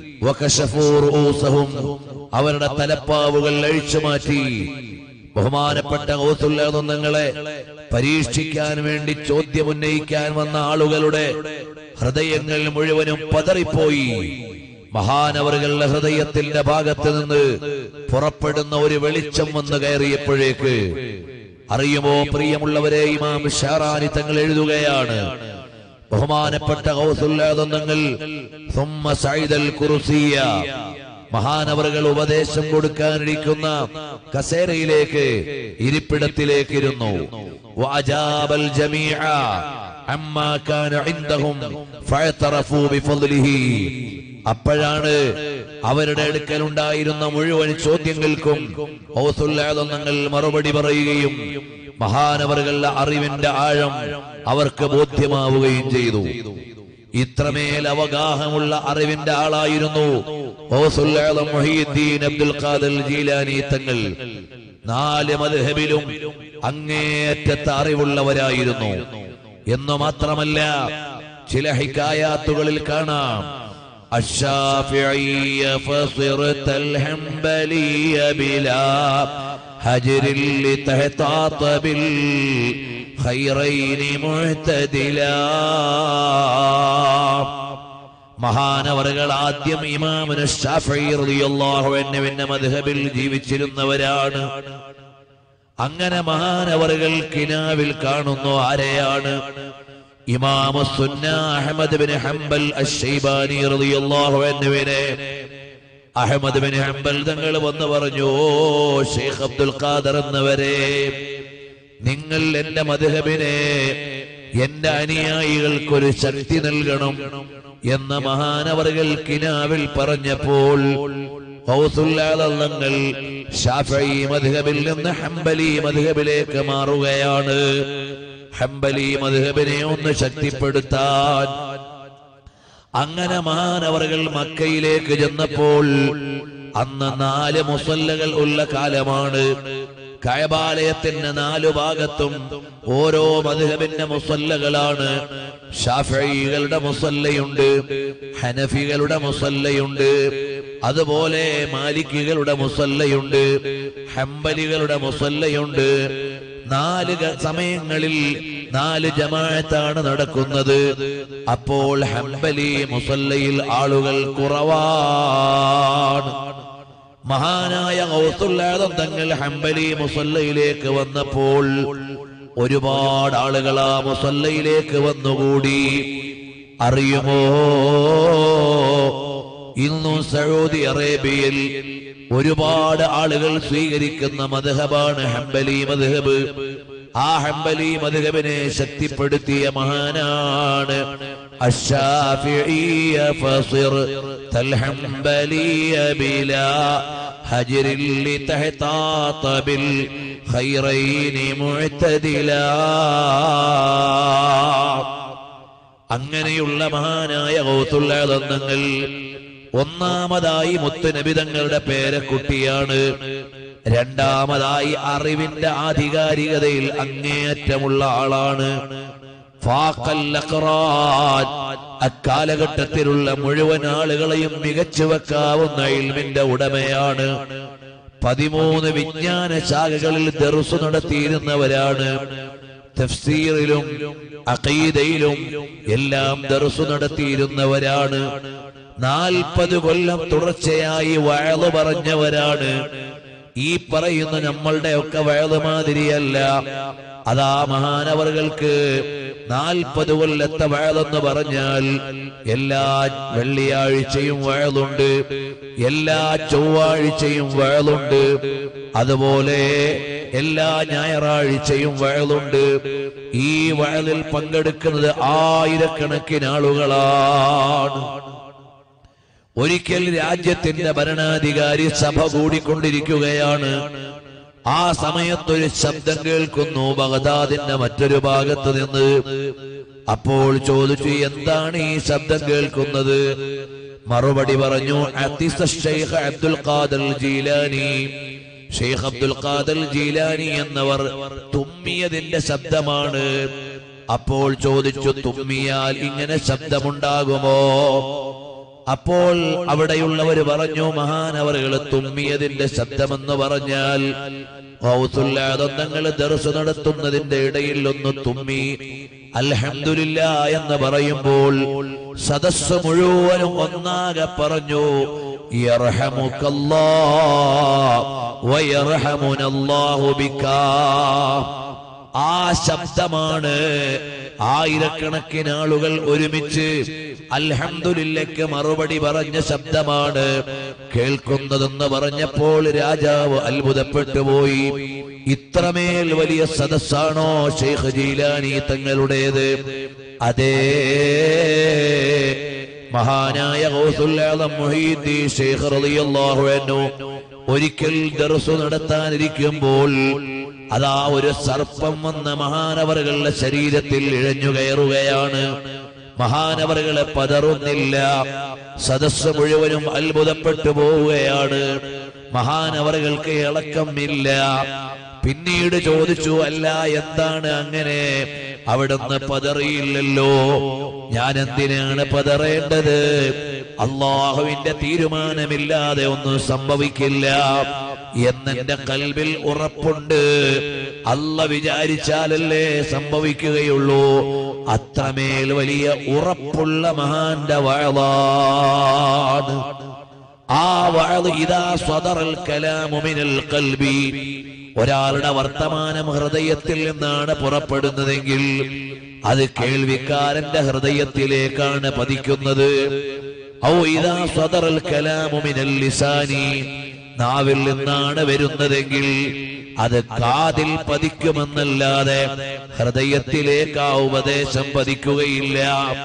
അവരുടെ തലപ്പാവുകൾ അഴിച്ചു മാറ്റി. ബഹുമാനപ്പെട്ട ഗൗസുൽ ആദം തങ്ങളെ പരീക്ഷിക്കാൻ വേണ്ടി ചോദ്യമുന്നയിക്കാൻ വന്ന ആളുകളുടെ ഹൃദയങ്ങൾ മുഴുവനും പതറിപ്പോയി. മഹാനവറുകളുടെ ഹൃദയത്തിന്റെ ഭാഗത്ത് നിന്ന് പുറപ്പെടുന്ന ഒരു വെളിച്ചം വന്ന് കയറിയപ്പോഴേക്ക്, അറിയുമോ പ്രിയമുള്ളവരെ, ഇമാം ഷാറാനി തങ്ങൾ എഴുതുകയാണ്, ബഹുമാനപ്പെട്ട ഗൗസുൽ ആദം തങ്ങൾ സുമ്മ സഈദൽ കുർസിയ, മഹാനവറുകൾ ഉപദേശം കൊടുക്കാനിരിക്കുന്ന കസേരയിലേക്ക്, ഇരിപ്പിടത്തിലേക്ക് ഇരുന്നു. വഅജാബൽ ജമീഅ അമ്മാ കാന ഇൻദഹും ഫഅതറഫു ബിഫദ്ലിഹി, അപ്പോഴാണ് അവരുടെ അടുക്കൽ ഉണ്ടായിരുന്ന മുഴുവൻ ചോദ്യങ്ങൾക്കും ഗൗസുൽ ആദം തങ്ങൾ മറുപടി പറയുകയും മഹാനവറുകളുടെ അറിവിന്റെ ആഴം അവർക്ക് ബോധ്യമാവുകയും ചെയ്തു. ഇത്രമേൽ അവഗാഹമുള്ള അറിവിന്റെ ആളായിരുന്നു ഗൗസുൽ ആദം മുഹീദ്ദീൻ അബ്ദുൽ ഖാദിർ ജീലാനി തങ്ങൾ. 4 മദ്ഹബിലും അങ്ങേയറ്റത്തെ അറിവുള്ളവരായിരുന്നു എന്ന് മാത്രമല്ല, ചില ഹിക്കായാത്തുകളിൽ കാണാം, الشافعي فصرت الحنبلي بلا هجر لتحتاط بالخيرين معتدلا. മഹാനവറുകൾ ആദ്യം ഇമാമുന ശാഫിഈ റളിയല്ലാഹു അൻഹുവിന്റെ മദ്ഹബിൽ ജീവിച്ചിരുന്നവരാണ്. അങ്ങനെ മഹാനവറുകൾ കിനാവിൽ കാണുന്നു ആരെയാണ്? ഇമാം സുന്ന അഹ്മദ് ബിൻ ഹംബൽ അശ്ശൈബാനി റളിയല്ലാഹു അൻഹുവിനെ അഹ്മദ് ബിൻ ഹംബൽ തങ്ങൾ വന്ന് പറഞ്ഞു, ഓ ശൈഖ് അബ്ദുൽ ഖാദർ എന്നവരെ, നിങ്ങൾ എന്റെ മദ്ഹബിനെ എന്റെ അനുയായികൾക്കൊരു ശക്തി നൽകണം എന്ന മഹാനവറുകൾ കിനാവിൽ പറഞ്ഞപ്പോൾ ഗൗസുൽ ആലം തങ്ങൾ ശാഫഈ മദ്ഹബിൽ നിന്ന് ഹംബലി മദ്ഹബിലേക്ക് മാറുകയാണ്. ഹംബലി മദ്ഹബിനെ ഒന്ന് ശക്തിപ്പെടുത്താൻ അങ്ങനെ മഹാനവറുകൾ മക്കയിലേക്ക് ചെന്നപ്പോൾ അന്ന് 4 മുസല്ലകൾ ഉള്ള കാലമാണ്. കഅബാലയത്തിന്റെ 4 ഭാഗത്തും ഓരോ മദ്ഹബിന്റെ മുസല്ലകളാണ്. ശാഫഈകളുടെ മുസല്ലയുണ്ട്, ഹനഫികളുടെ മുസല്ലയുണ്ട്, അതുപോലെ മാലിക്കികളുടെ മുസല്ലയുണ്ട്, ഹംബലികളുടെ മുസല്ലയുണ്ട്. 4 സമയങ്ങളിൽ 4 ജമാഅത്താണ് നടക്കുന്നത്. അപ്പോൾ ഹംബലി മുസല്ലയിൽ ആളുകൾ കുറവാണ്. മഹാനായ ഗൗസുൽ ആദം തങ്ങൾ ഹംബലി മുസല്ലയിലേക്ക് വന്നപ്പോൾ ഒരുപാട് ആളുകൾ ആ മുസല്ലയിലേക്ക് വന്നുകൂടി. അറിയുമോ, ഇന്നും സൗദി അറേബ്യയിൽ ഒരുപാട് ആളുകൾ സ്വീകരിക്കുന്ന മദ്ഹബാണ് ഹംബലി മദ്ഹബ്. ആ ഹംബലി മദ്ഹബിനെ ശക്തിപ്പെടുത്തിയ മഹാനാണ് അശ്ശാഫിഈയ ഫസിർ തൽ ഹംബലിയ ബിലാ ഹജ്റിൽ ലിതഹതാത ബിൽ ഖൈറൈനി മുഅ്തദിലാ. അങ്ങനെയുള്ള മഹാനായ ഗൗസുൽ ആദം തങ്ങൾ ഒന്നാമതായി മുത്തുനബി തങ്ങളുടെ പേരക്കുട്ടിയാണ്. രണ്ടാമതായി അറിവിന്റെ ആധികാരികതയിൽ അങ്ങേയറ്റമുള്ള ആളാണ്. അക്കാലഘട്ടത്തിലുള്ള മുഴുവൻ ആളുകളെയും മികച്ചു വെക്കാവുന്ന ഇൽമിന്റെ ഉടമയാണ്. 13 വിജ്ഞാന ശാഖകളിൽ ദർസ് നടത്തിയിരുന്നവരാണ്. തഫ്സീറിലും അഖീദയിലും എല്ലാം ദർസ് നടത്തിയിരുന്നവരാണ്. 40 കൊല്ലം തുടർച്ചയായി വഅള് പറഞ്ഞവരാണ്. ഈ പറയുന്ന നമ്മളുടെ ഒക്കെ വഅള് മാതിരിയല്ല. അതാ മഹാനവറുകൾക്ക് 40 കൊല്ലത്തെ വഅളെന്ന് പറഞ്ഞാൽ എല്ലാ വെള്ളിയാഴ്ചയും വഅളുണ്ട്, എല്ലാ ചൊവ്വാഴ്ചയും വഅളുണ്ട്, അതുപോലെ എല്ലാ ഞായറാഴ്ചയും വഅളുണ്ട്. ഈ വഅളിൽ പങ്കെടുക്കുന്നത് ആയിരക്കണക്കിന് ആളുകളാണ്. ഒരിക്കൽ രാജ്യത്തിന്റെ ഭരണാധികാരി സഭ കൂടിക്കൊണ്ടിരിക്കുകയാണ്. ആ സമയത്തൊരു ശബ്ദം കേൾക്കുന്നു ബഗ്ദാദിന്റെ മറ്റൊരു ഭാഗത്ത് നിന്ന്. അപ്പോൾ ചോദിച്ചു, എന്താണ് ഈ ശബ്ദം കേൾക്കുന്നത്? മറുപടി പറഞ്ഞു, Sheikh Abdul Qadir Jilani. Sheikh Abdul Qadir Jilani എന്നവർ തുമ്മിയതിന്റെ ശബ്ദമാണ്. അപ്പോൾ ചോദിച്ചു, തുമ്മിയാൽ ഇങ്ങനെ ശബ്ദമുണ്ടാകുമോ? അപ്പോൾ അവിടെയുള്ളവർ പറഞ്ഞു, മഹാനവറുകൾ തുമ്മിയതിന്റെ ശബ്ദമെന്ന് പറഞ്ഞാൽ ഗൗസുൽ ആദം തങ്ങൾ ദർസ് നടത്തുന്നതിന്റെ ഇടയിൽ ഒന്ന് തുമ്മി അൽഹംദുലില്ലാഹ് എന്ന് പറയുമ്പോൾ സദസ്സ് മുഴുവനും ഒന്നാകെ പറഞ്ഞു, യർഹമുക്കല്ലാഹ് വയർഹമുനല്ലാഹു ബികാ. ആ ശബ്ദമാണ് ആയിരക്കണക്കിന് ആളുകൾ ഒരുമിച്ച് അൽഹംദുലില്ലയ്ക്ക് മറുപടി പറഞ്ഞ ശബ്ദമാണ് കേൾക്കുന്നതെന്ന് പറഞ്ഞപ്പോൾ രാജാവ് അത്ഭുതപ്പെട്ടു പോയി. ഇത്രമേൽ വലിയ സദസ്സാണോ ശൈഖ് ജീലാനി തങ്ങളുടേത്? അതേ, മഹാനായ ഗൗസുൽ ആദം മുഹീദ്ദീൻ ശൈഖ് റളിയല്ലാഹു അൻഹു ഒരിക്കൽ ദർസ് നടത്താനിരിക്കുമ്പോൾ അതാ ഒരു സർപ്പം വന്ന മഹാനവറുകളുടെ ശരീരത്തിൽ ഇഴഞ്ഞു കയറുകയാണ്. മഹാനവറുകളെ പതറുന്നില്ല. സദസ്സ് മുഴുവനും അത്ഭുതപ്പെട്ടു പോവുകയാണ്. മഹാനവറുകൾക്ക് ഇളക്കമില്ല. പിന്നീട് ചോദിച്ചു, അല്ല എന്താണ് അങ്ങനെ? അവിടുന്ന് പതറിയില്ലല്ലോ. ഞാൻ എന്തിനാണ് പതറേണ്ടത്? അള്ളാഹുവിന്റെ തീരുമാനമില്ലാതെ ഒന്നും സംഭവിക്കില്ല എന്നെന്റെ കൽബിൽ ഉറപ്പുണ്ട്. അല്ല വിചാരിച്ചാലല്ലേ സംഭവിക്കുകയുള്ളൂ. അത്രമേൽ വലിയ ഉറപ്പുള്ള മഹാന്റെ വഅളാണ്. ആ വഅള് ഇദാ സദറൽ കലാമു മിനൽ ഖൽബി, ഒരാളുടെ വർത്തമാനം ഹൃദയത്തിൽ നിന്നാണ് പുറപ്പെടുന്നതെങ്കിൽ അത് കേൾവിക്കാരന്റെ ഹൃദയത്തിലേക്കാണ് പതിക്കുന്നത്. ഔ ഇദാ സദറൽ കലാമു മിനൽ ലിസാനി, നാവിൽ നിന്നാണ് വരുന്നതെങ്കിൽ അത് കാതിൽ പതിക്കുമെന്നല്ലാതെ ഹൃദയത്തിലേക്ക് ആ ഉപദേശം പതിക്കുകയില്ല.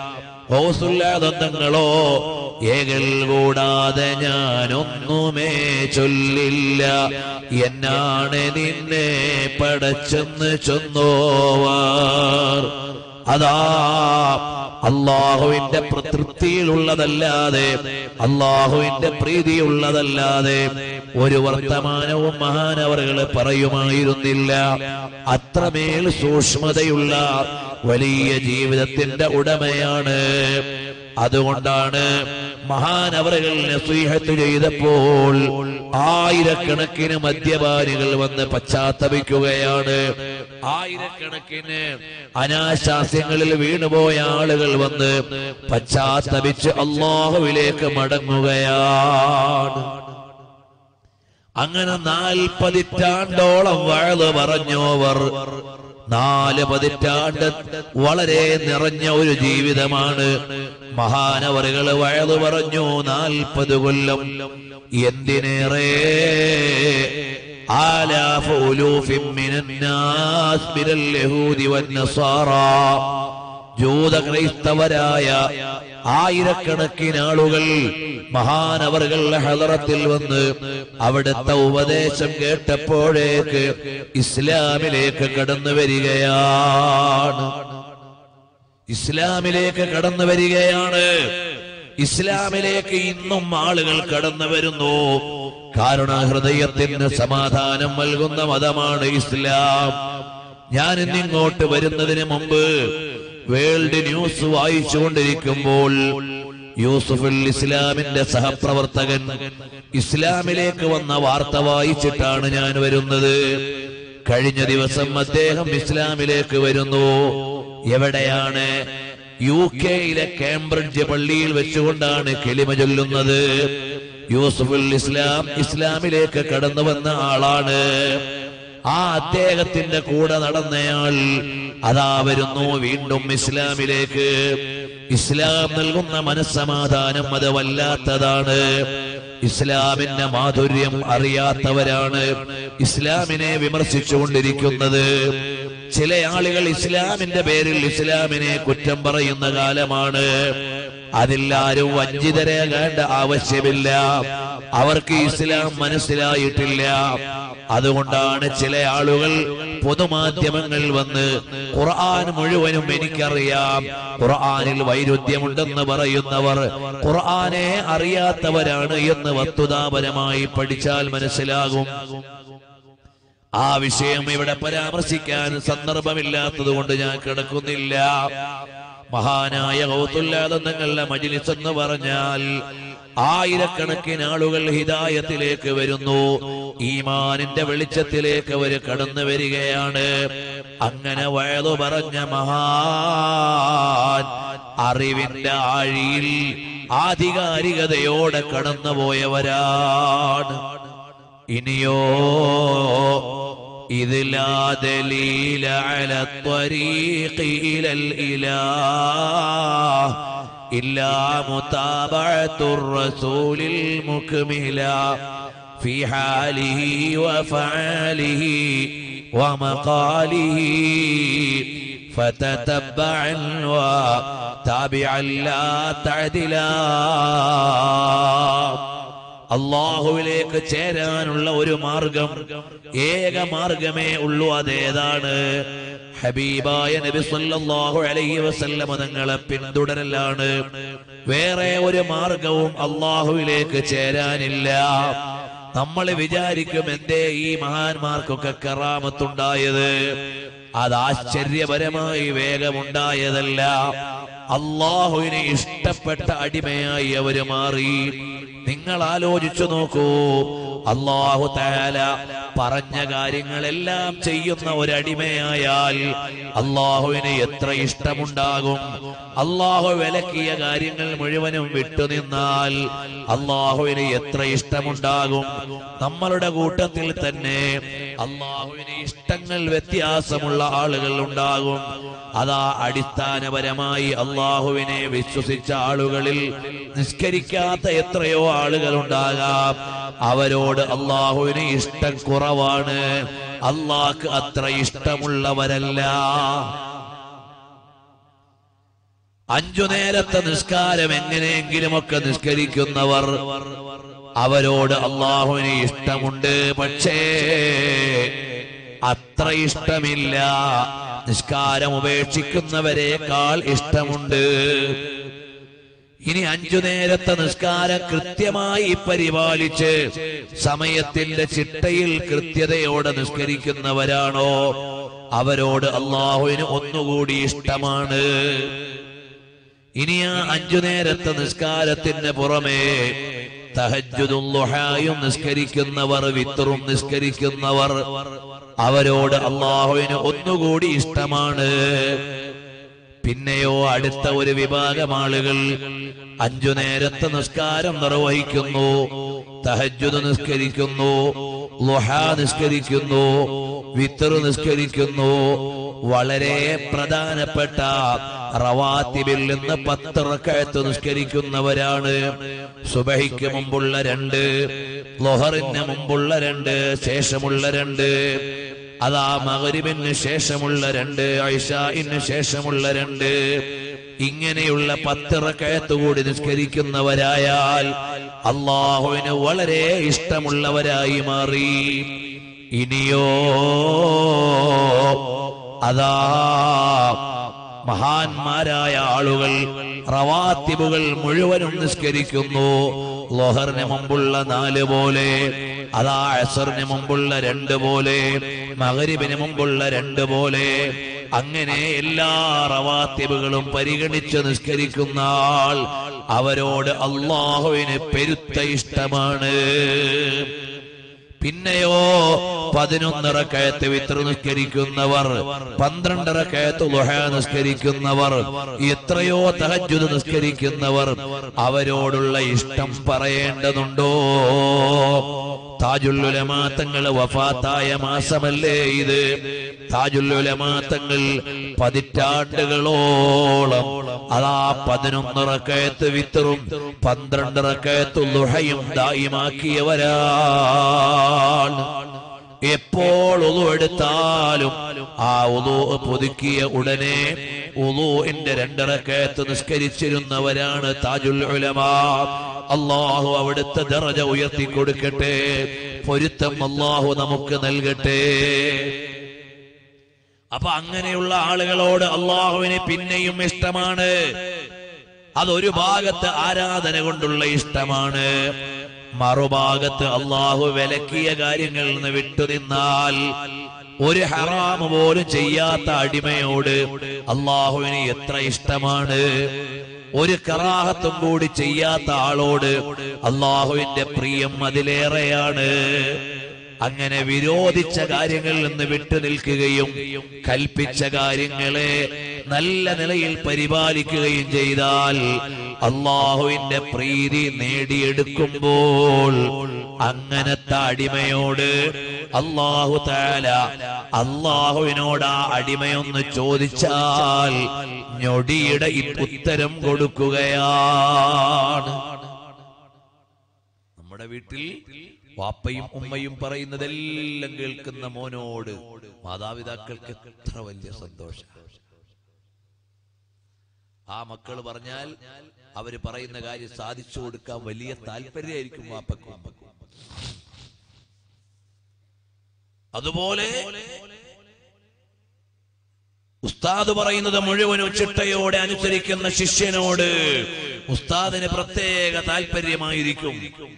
തങ്ങളോ ഏകൽ കൂടാതെ ഞാനൊന്നുമേ ചൊല്ലില്ല, എന്നാണ് നിന്നെ പടച്ചെന്ന് ചൊന്നോവാർ. അതാ അള്ളാഹുവിന്റെ തൃപ്തിയിലുള്ളതല്ലാതെ, അള്ളാഹുവിന്റെ പ്രീതിയുള്ളതല്ലാതെ ഒരു വർത്തമാനവും മഹാനവറുകൾ പറയുമായിരുന്നില്ല. അത്രമേൽ സൂക്ഷ്മതയുള്ള വലിയ ജീവിതത്തിന്റെ ഉടമയാണ്. അതുകൊണ്ടാണ് മഹാനവറുകൾ നസീഹത്ത് ചെയ്തപ്പോൾ ആയിരക്കണക്കിന് മദ്യപാനികൾ വന്ന് പശ്ചാത്തപിക്കുകയാണ്. ആയിരക്കണക്കിന് അനാശാസ്യങ്ങളിൽ വീണുപോയ ആളുകൾ വന്ന് പശ്ചാത്തപിച്ച് അല്ലാഹുവിലേക്ക് മടങ്ങുകയാണ്. അങ്ങനെ 40 പതിറ്റാണ്ടോളം വഅദ് പറഞ്ഞോവർ. 4 പതിറ്റാണ്ട് വളരെ നിറഞ്ഞ ഒരു ജീവിതമാണ്. മഹാനവറുകൾ വഅദ് പറഞ്ഞു 40 കൊല്ലം. എന്തിനേറെ ആലാഫ് ഉലൂഫിൻ മിനന്നാസ് മിനൽ യഹൂദി വന്നസാറ, ജൂത ക്രൈസ്തവരായ ആയിരക്കണക്കിന് ആളുകൾ മഹാനവറുകൾ ഹളറത്തിൽ വന്ന് അവിടുത്തെ ഉപദേശം കേട്ടപ്പോഴേക്ക് ഇസ്ലാമിലേക്ക് കടന്നു വരികയാണ്. ഇസ്ലാമിലേക്ക് കടന്നു വരികയാണ്. ഇസ്ലാമിലേക്ക് ഇന്നും ആളുകൾ കടന്നു വരുന്നു. കാരണം ഹൃദയത്തിന് സമാധാനം നൽകുന്ന മതമാണ് ഇസ്ലാം. ഞാൻ ഇന്നിങ്ങോട്ട് വരുന്നതിന് മുമ്പ് വേൾഡ് ന്യൂസ് വായിച്ചുകൊണ്ടിരിക്കുമ്പോൾ യൂസുഫുൽ ഇസ്ലാമിന്റെ സഹപ്രവർത്തകൻ ഇസ്ലാമിലേക്ക് വന്ന വാർത്ത വായിച്ചിട്ടാണ് ഞാൻ വരുന്നത്. കഴിഞ്ഞ ദിവസം അദ്ദേഹം ഇസ്ലാമിലേക്ക് വരുന്നു. എവിടെയാണ്? UK കേംബ്രിഡ്ജ് പള്ളിയിൽ വെച്ചുകൊണ്ടാണ് കലിമ ചൊല്ലുന്നത്. യൂസുഫുൽ ഇസ്ലാം ഇസ്ലാമിലേക്ക് കടന്നു വന്ന ആളാണ്. ആ അദ്ദേഹത്തിന്റെ കൂടെ നടന്നയാൾ അതാ വരുന്നു വീണ്ടും ഇസ്ലാമിലേക്ക്. ഇസ്ലാം നൽകുന്ന മനസ്സമാധാനം അത് വല്ലാത്തതാണ്. ഇസ്ലാമിന്റെ മാധുര്യം അറിയാത്തവരാണ് ഇസ്ലാമിനെ വിമർശിച്ചുകൊണ്ടിരിക്കുന്നത്. ചില ആളുകൾ ഇസ്ലാമിന്റെ പേരിൽ ഇസ്ലാമിനെ കുറ്റം പറയുന്ന കാലമാണ്. അതിലാരും വഞ്ചിതരാകേണ്ട ആവശ്യമില്ല. അവർക്ക് ഇസ്ലാം മനസ്സിലായിട്ടില്ല. അതുകൊണ്ടാണ് ചില ആളുകൾ പൊതുമാധ്യമങ്ങൾ വന്ന് ഖുർആൻ മുഴുവനും എനിക്കറിയാം, ഖുർആനിൽ വൈരുദ്ധ്യമുണ്ടെന്ന് പറയുന്നവർ ഖുർആനെ അറിയാത്തവരാണ് എന്ന് വസ്തുതാപരമായി പഠിച്ചാൽ മനസ്സിലാകും. ആ വിഷയം ഇവിടെ പരാമർശിക്കാൻ സന്ദർഭമില്ലാത്തത് കൊണ്ട് ഞാൻ കിടക്കുന്നില്ല. മഹാനായ ഗൗസുല്ലാദ് തങ്ങളുടെ മജ്‌ലിസ് എന്ന് പറഞ്ഞാൽ ആയിരക്കണക്കിന് ആളുകൾ ഹിദായത്തിലേക്ക് വരുന്നു. ഈമാനിന്റെ വെളിച്ചത്തിലേക്ക് അവർ കടന്നു വരികയാണ്. അങ്ങനെ വഅദ് പറഞ്ഞ മഹാൻ അറിവിന്റെ ആഴിയിൽ ആധികാരികതയോടെ കടന്നുപോയവരാണ്. ഇനിയോ إذ لا دليل على الطريق إلى الإله إلا متابعة الرسول المكملة في حاله وفعاله ومقاله فتتبعا وتابعا لا تعدلا. അല്ലാഹുവിലേക്ക് ചേരാനുള്ള ഒരു മാർഗം, ഏക മാർഗമേ ഉള്ളൂ. അതേതാണ്? ഹബീബായ നബി സല്ലല്ലാഹു അലൈഹി വസല്ലം തങ്ങളെ പിന്തുടരലാണ്. വേറെ ഒരു മാർഗവും അല്ലാഹുവിലേക്ക് ചേരാനില്ല. നമ്മൾ വിചാരിക്കും എന്തേ ഈ മഹാന്മാർക്കൊക്കെ കറാമത്തുണ്ടായത്? അത് ആശ്ചര്യപരമായി വേഗമുണ്ടായതല്ല. അല്ലാഹുവിനെ ഇഷ്ടപ്പെട്ട അടിമയായി അവര് മാറി. നിങ്ങൾ ആലോചിച്ചു നോക്കൂ, അല്ലാഹു തആല പറഞ്ഞ കാര്യങ്ങളെല്ലാം ചെയ്യുന്ന ഒരടിമയായാൽ അല്ലാഹുവിന് എത്ര ഇഷ്ടമുണ്ടാകും. അല്ലാഹു വിലക്കിയ കാര്യങ്ങൾ മുഴുവനും വിട്ടുനിന്നാൽ അല്ലാഹുവിന് എത്ര ഇഷ്ടമുണ്ടാകും. നമ്മളുടെ കൂട്ടത്തിൽ തന്നെ അല്ലാഹുവിന് ഇഷ്ടങ്ങൾ വ്യത്യാസമുള്ള ആളുകൾ ഉണ്ടാകും. അതാ അടിസ്ഥാനപരമായി അല്ലാഹുവിനെ വിശ്വസിച്ച ആളുകളിൽ നിസ്കരിക്കാത്ത എത്രയോ ആളുകൾ ഉണ്ടാകാം. അവരോട് അല്ലാഹുവിന് ഇഷ്ടം കുറവാണ്. അല്ലാഹ്ക്ക് അത്ര ഇഷ്ടമുള്ളവരല്ല. 5 നേരത്തെ നിസ്കാരം എങ്ങനെയെങ്കിലുമൊക്കെ നിസ്കരിക്കുന്നവർ, അവരോട് അല്ലാഹുവിന് ഇഷ്ടമുണ്ട്. പക്ഷേ അത്ര ഇഷ്ടമില്ല. നിസ്കാരം ഉപേക്ഷിക്കുന്നവരെക്കാൾ ഇഷ്ടമുണ്ട്. ഇനി 5 നേരത്തെ നിസ്കാരം കൃത്യമായി പരിപാലിച്ച് സമയത്തിന്റെ ചിട്ടയിൽ കൃത്യതയോടെ നിസ്കരിക്കുന്നവരാണോ, അവരോട് അല്ലാഹുവിന് ഒന്നുകൂടി ഇഷ്ടമാണ്. ഇനി ആ 5 നേരത്തെ നിസ്കാരത്തിന് പുറമേ തഹജ്ജുദുൽ ദുഹായും നിസ്കരിക്കുന്നവർ, വിത്റും നിസ്കരിക്കുന്നവർ, അവരോട് അല്ലാഹുവിന് ഒന്നുകൂടി ഇഷ്ടമാണ്. പിന്നെയോ അടുത്ത ഒരു വിഭാഗം ആളുകൾ 5 നേരത്തെ നിസ്കാരം നിർവഹിക്കുന്നു, തഹജ്ജുദ് നിസ്കരിക്കുന്നു, ദുഹാ നിസ്കരിക്കുന്നു, വിത്ർ നിസ്കരിക്കുന്നു. വളരെ പ്രധാനപ്പെട്ട റവാത്തിബിൽ നിന്ന് 10 റക്അത്ത് നിസ്കരിക്കുന്നവരാണ്. സുബഹിക്ക് മുമ്പുള്ള 2, ളുഹറിന് മുമ്പുള്ള 2, ശേഷമുള്ള 2, അതാ മഗ്രിബിന് ശേഷമുള്ള 2, ഇശാഇന് ശേഷമുള്ള 2, ഇങ്ങനെയുള്ള 10 റക്അത്ത് കൂടി നിസ്കരിക്കുന്നവരായാൽ അല്ലാഹുവിന് വളരെ ഇഷ്ടമുള്ളവരായി മാറി. ഇനിയോ അതാ മഹാന്മാരായ ആളുകൾ റവാത്തിബുകൾ മുഴുവനും നിസ്കരിക്കുന്നു. ളുഹറിന് മുമ്പുള്ള 4 പോലെ, അതാ അസ്റിന് മുമ്പുള്ള 2 പോലെ, മഗ്രിബിന് മുമ്പുള്ള 2 പോലെ, അങ്ങനെ എല്ലാ റവാത്തിബുകളും പരിഗണിച്ച് നിസ്കരിക്കുന്ന ആൾ, അവരോട് അല്ലാഹുവിന് പെരുത്ത ഇഷ്ടമാണ്. പിന്നെയോ 11 റക്അത്ത് വിത്ർ നിസ്കരിക്കുന്നവർ, 12 റക്അത്ത് ദുഹാ നിസ്കരിക്കുന്നവർ, എത്രയോ തഹജ്ജുദ് നിസ്കരിക്കുന്നവർ, അവരോടുള്ള ഇഷ്ടം പറയേണ്ടതുണ്ടോ? താജുൽ ഉലമാ തങ്ങൾ വഫാത്തായ മാസമല്ലേ ഇത്? താജുൽ ഉലമാ തങ്ങൾ പതിറ്റാണ്ടുകളോളം അതാ 11 റക്അത്ത് വിത്റും 12 റക്അത്ത് ദുഹയും ദായിമാക്കിയവരാണ്. എപ്പോൾ ഉളു എടുത്താലും ആ ഉളു പുതുക്കിയ ഉടനെ ഉളുവിന്റെ 2 റക്അത്ത് നിസ്കരിച്ചിരുന്നവരാണ് താജുൽ ഉലമാ. അല്ലാഹു അവിടുത്തെ ദറജ ഉയർത്തി കൊടുക്കട്ടെ. പൊരുത്തം അല്ലാഹു നമുക്ക് നൽകട്ടെ. അപ്പൊ അങ്ങനെയുള്ള ആളുകളോട് അല്ലാഹുവിന് പിന്നെയും ഇഷ്ടമാണ്. അതൊരു ഭാഗത്ത് ആരാധന കൊണ്ടുള്ള ഇഷ്ടമാണ്. മറുഭാഗത്ത് അല്ലാഹു വിലക്കിയ കാര്യങ്ങളിൽ നിന്ന് വിട്ടുനിന്നാൽ ഒരു ഹറാം പോലും ചെയ്യാത്ത അടിമയോട് അല്ലാഹുവിന് എത്ര ഇഷ്ടമാണ്. ഒരു കറാഹത്തും കൂടി ചെയ്യാത്ത ആളോട് അല്ലാഹുവിന്റെ പ്രിയം അതിലേറെയാണ്. അങ്ങനെ വിരോധിച്ച കാര്യങ്ങളിൽ നിന്ന് വിട്ടുനിൽക്കുകയും കൽപ്പിച്ച കാര്യങ്ങളെ നല്ല നിലയിൽ പരിപാലിക്കുകയും ചെയ്താൽ അല്ലാഹുവിന്റെ പ്രീതി നേടിയെടുക്കുമ്പോൾ അങ്ങനത്തെ അടിമയോട് അല്ലാഹു തആല അല്ലാഹുവിനോട് ആ അടിമയൊന്ന് ചോദിച്ചാൽ ഞൊടിയുടെ ഉത്തരം കൊടുക്കുകയാണ്. നമ്മുടെ വീട്ടിൽ വാപ്പയും ഉമ്മയും പറയുന്നതെല്ലാം കേൾക്കുന്ന മോനോട് മാതാപിതാക്കൾക്ക് എത്ര വലിയ സന്തോഷം. ആ മക്കൾ പറഞ്ഞാൽ അവര് പറയുന്ന കാര്യം സാധിച്ചു കൊടുക്കാൻ വലിയ താല്പര്യമായിരിക്കും വാപ്പക്കും ഉമ്മക്കും. അതുപോലെ ഉസ്താദ് പറയുന്നത് മുഴുവനും ചിട്ടയോടെ അനുസരിക്കുന്ന ശിഷ്യനോട് ഉസ്താദിന് പ്രത്യേക താല്പര്യമായിരിക്കും.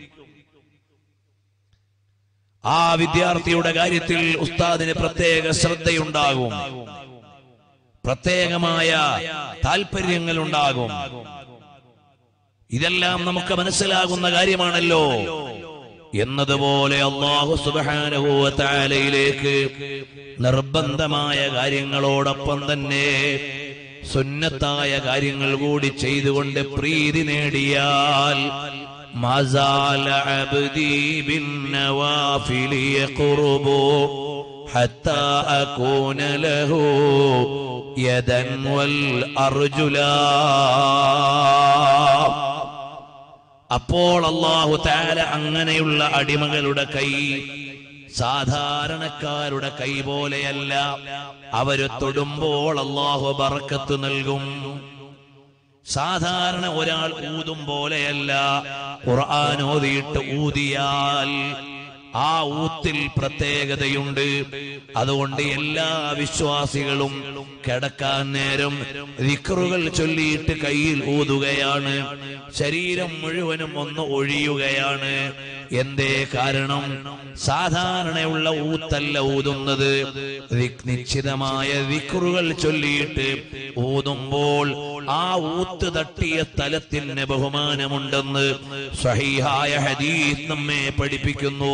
ആ വിദ്യാർത്ഥിയുടെ കാര്യത്തിൽ ഉസ്താദിന് പ്രത്യേക ശ്രദ്ധയുണ്ടാകും, പ്രത്യേകമായ താല്പര്യങ്ങൾ ഉണ്ടാകും. ഇതെല്ലാം നമുക്ക് മനസ്സിലാകുന്ന കാര്യമാണല്ലോ. എന്നതുപോലെ അല്ലാഹു സുബ്ഹാനഹു വ തആലയിലേക്ക് നിർബന്ധമായ കാര്യങ്ങളോടൊപ്പം തന്നെ സുന്നത്തായ കാര്യങ്ങൾ കൂടി ചെയ്തുകൊണ്ട് പ്രീതി നേടിയാൽ മസാല അബ്ദി ബിൻ നവാഫിലി യഖറുബു ഹത്താ അകൂന ലഹു യദൻ വൽ അർജുലാ. അപ്പോൾ അല്ലാഹു തആല അങ്ങനെയുള്ള അടിമകളുടെ കൈ സാധാരണക്കാരുടെ കൈ പോലെയല്ല. അവര് തൊടുമ്പോൾ അല്ലാഹു ബർക്കത്ത് നൽകും. സാധാരണ ഒരാൾ ഊതും പോലെയല്ല. ഖുർആൻ ഓതിയിട്ട് ഊതിയാൽ ആ ഊത്തിൽ പ്രത്യേകതയുണ്ട്. അതുകൊണ്ട് എല്ലാ വിശ്വാസികളും കിടക്കാൻ നേരം ദിക്റുകൾ ചൊല്ലിയിട്ട് കയ്യിൽ ഊതുകയാണ്. ശരീരം മുഴുവനും ഒന്ന് ഒഴിയുകയാണ്. എന്തേ കാരണം? സാധാരണയുള്ള ഊത്തല്ല ഊതുന്നത്. നിശ്ചിതമായ ദിക്റുകൾ ചൊല്ലിയിട്ട് ഊതുമ്പോൾ ആ ഊത്ത് തട്ടിയ സ്ഥലത്തിന് ബഹുമാനമുണ്ടെന്ന് സ്വഹീഹായ ഹദീസ് നമ്മെ പഠിപ്പിക്കുന്നു.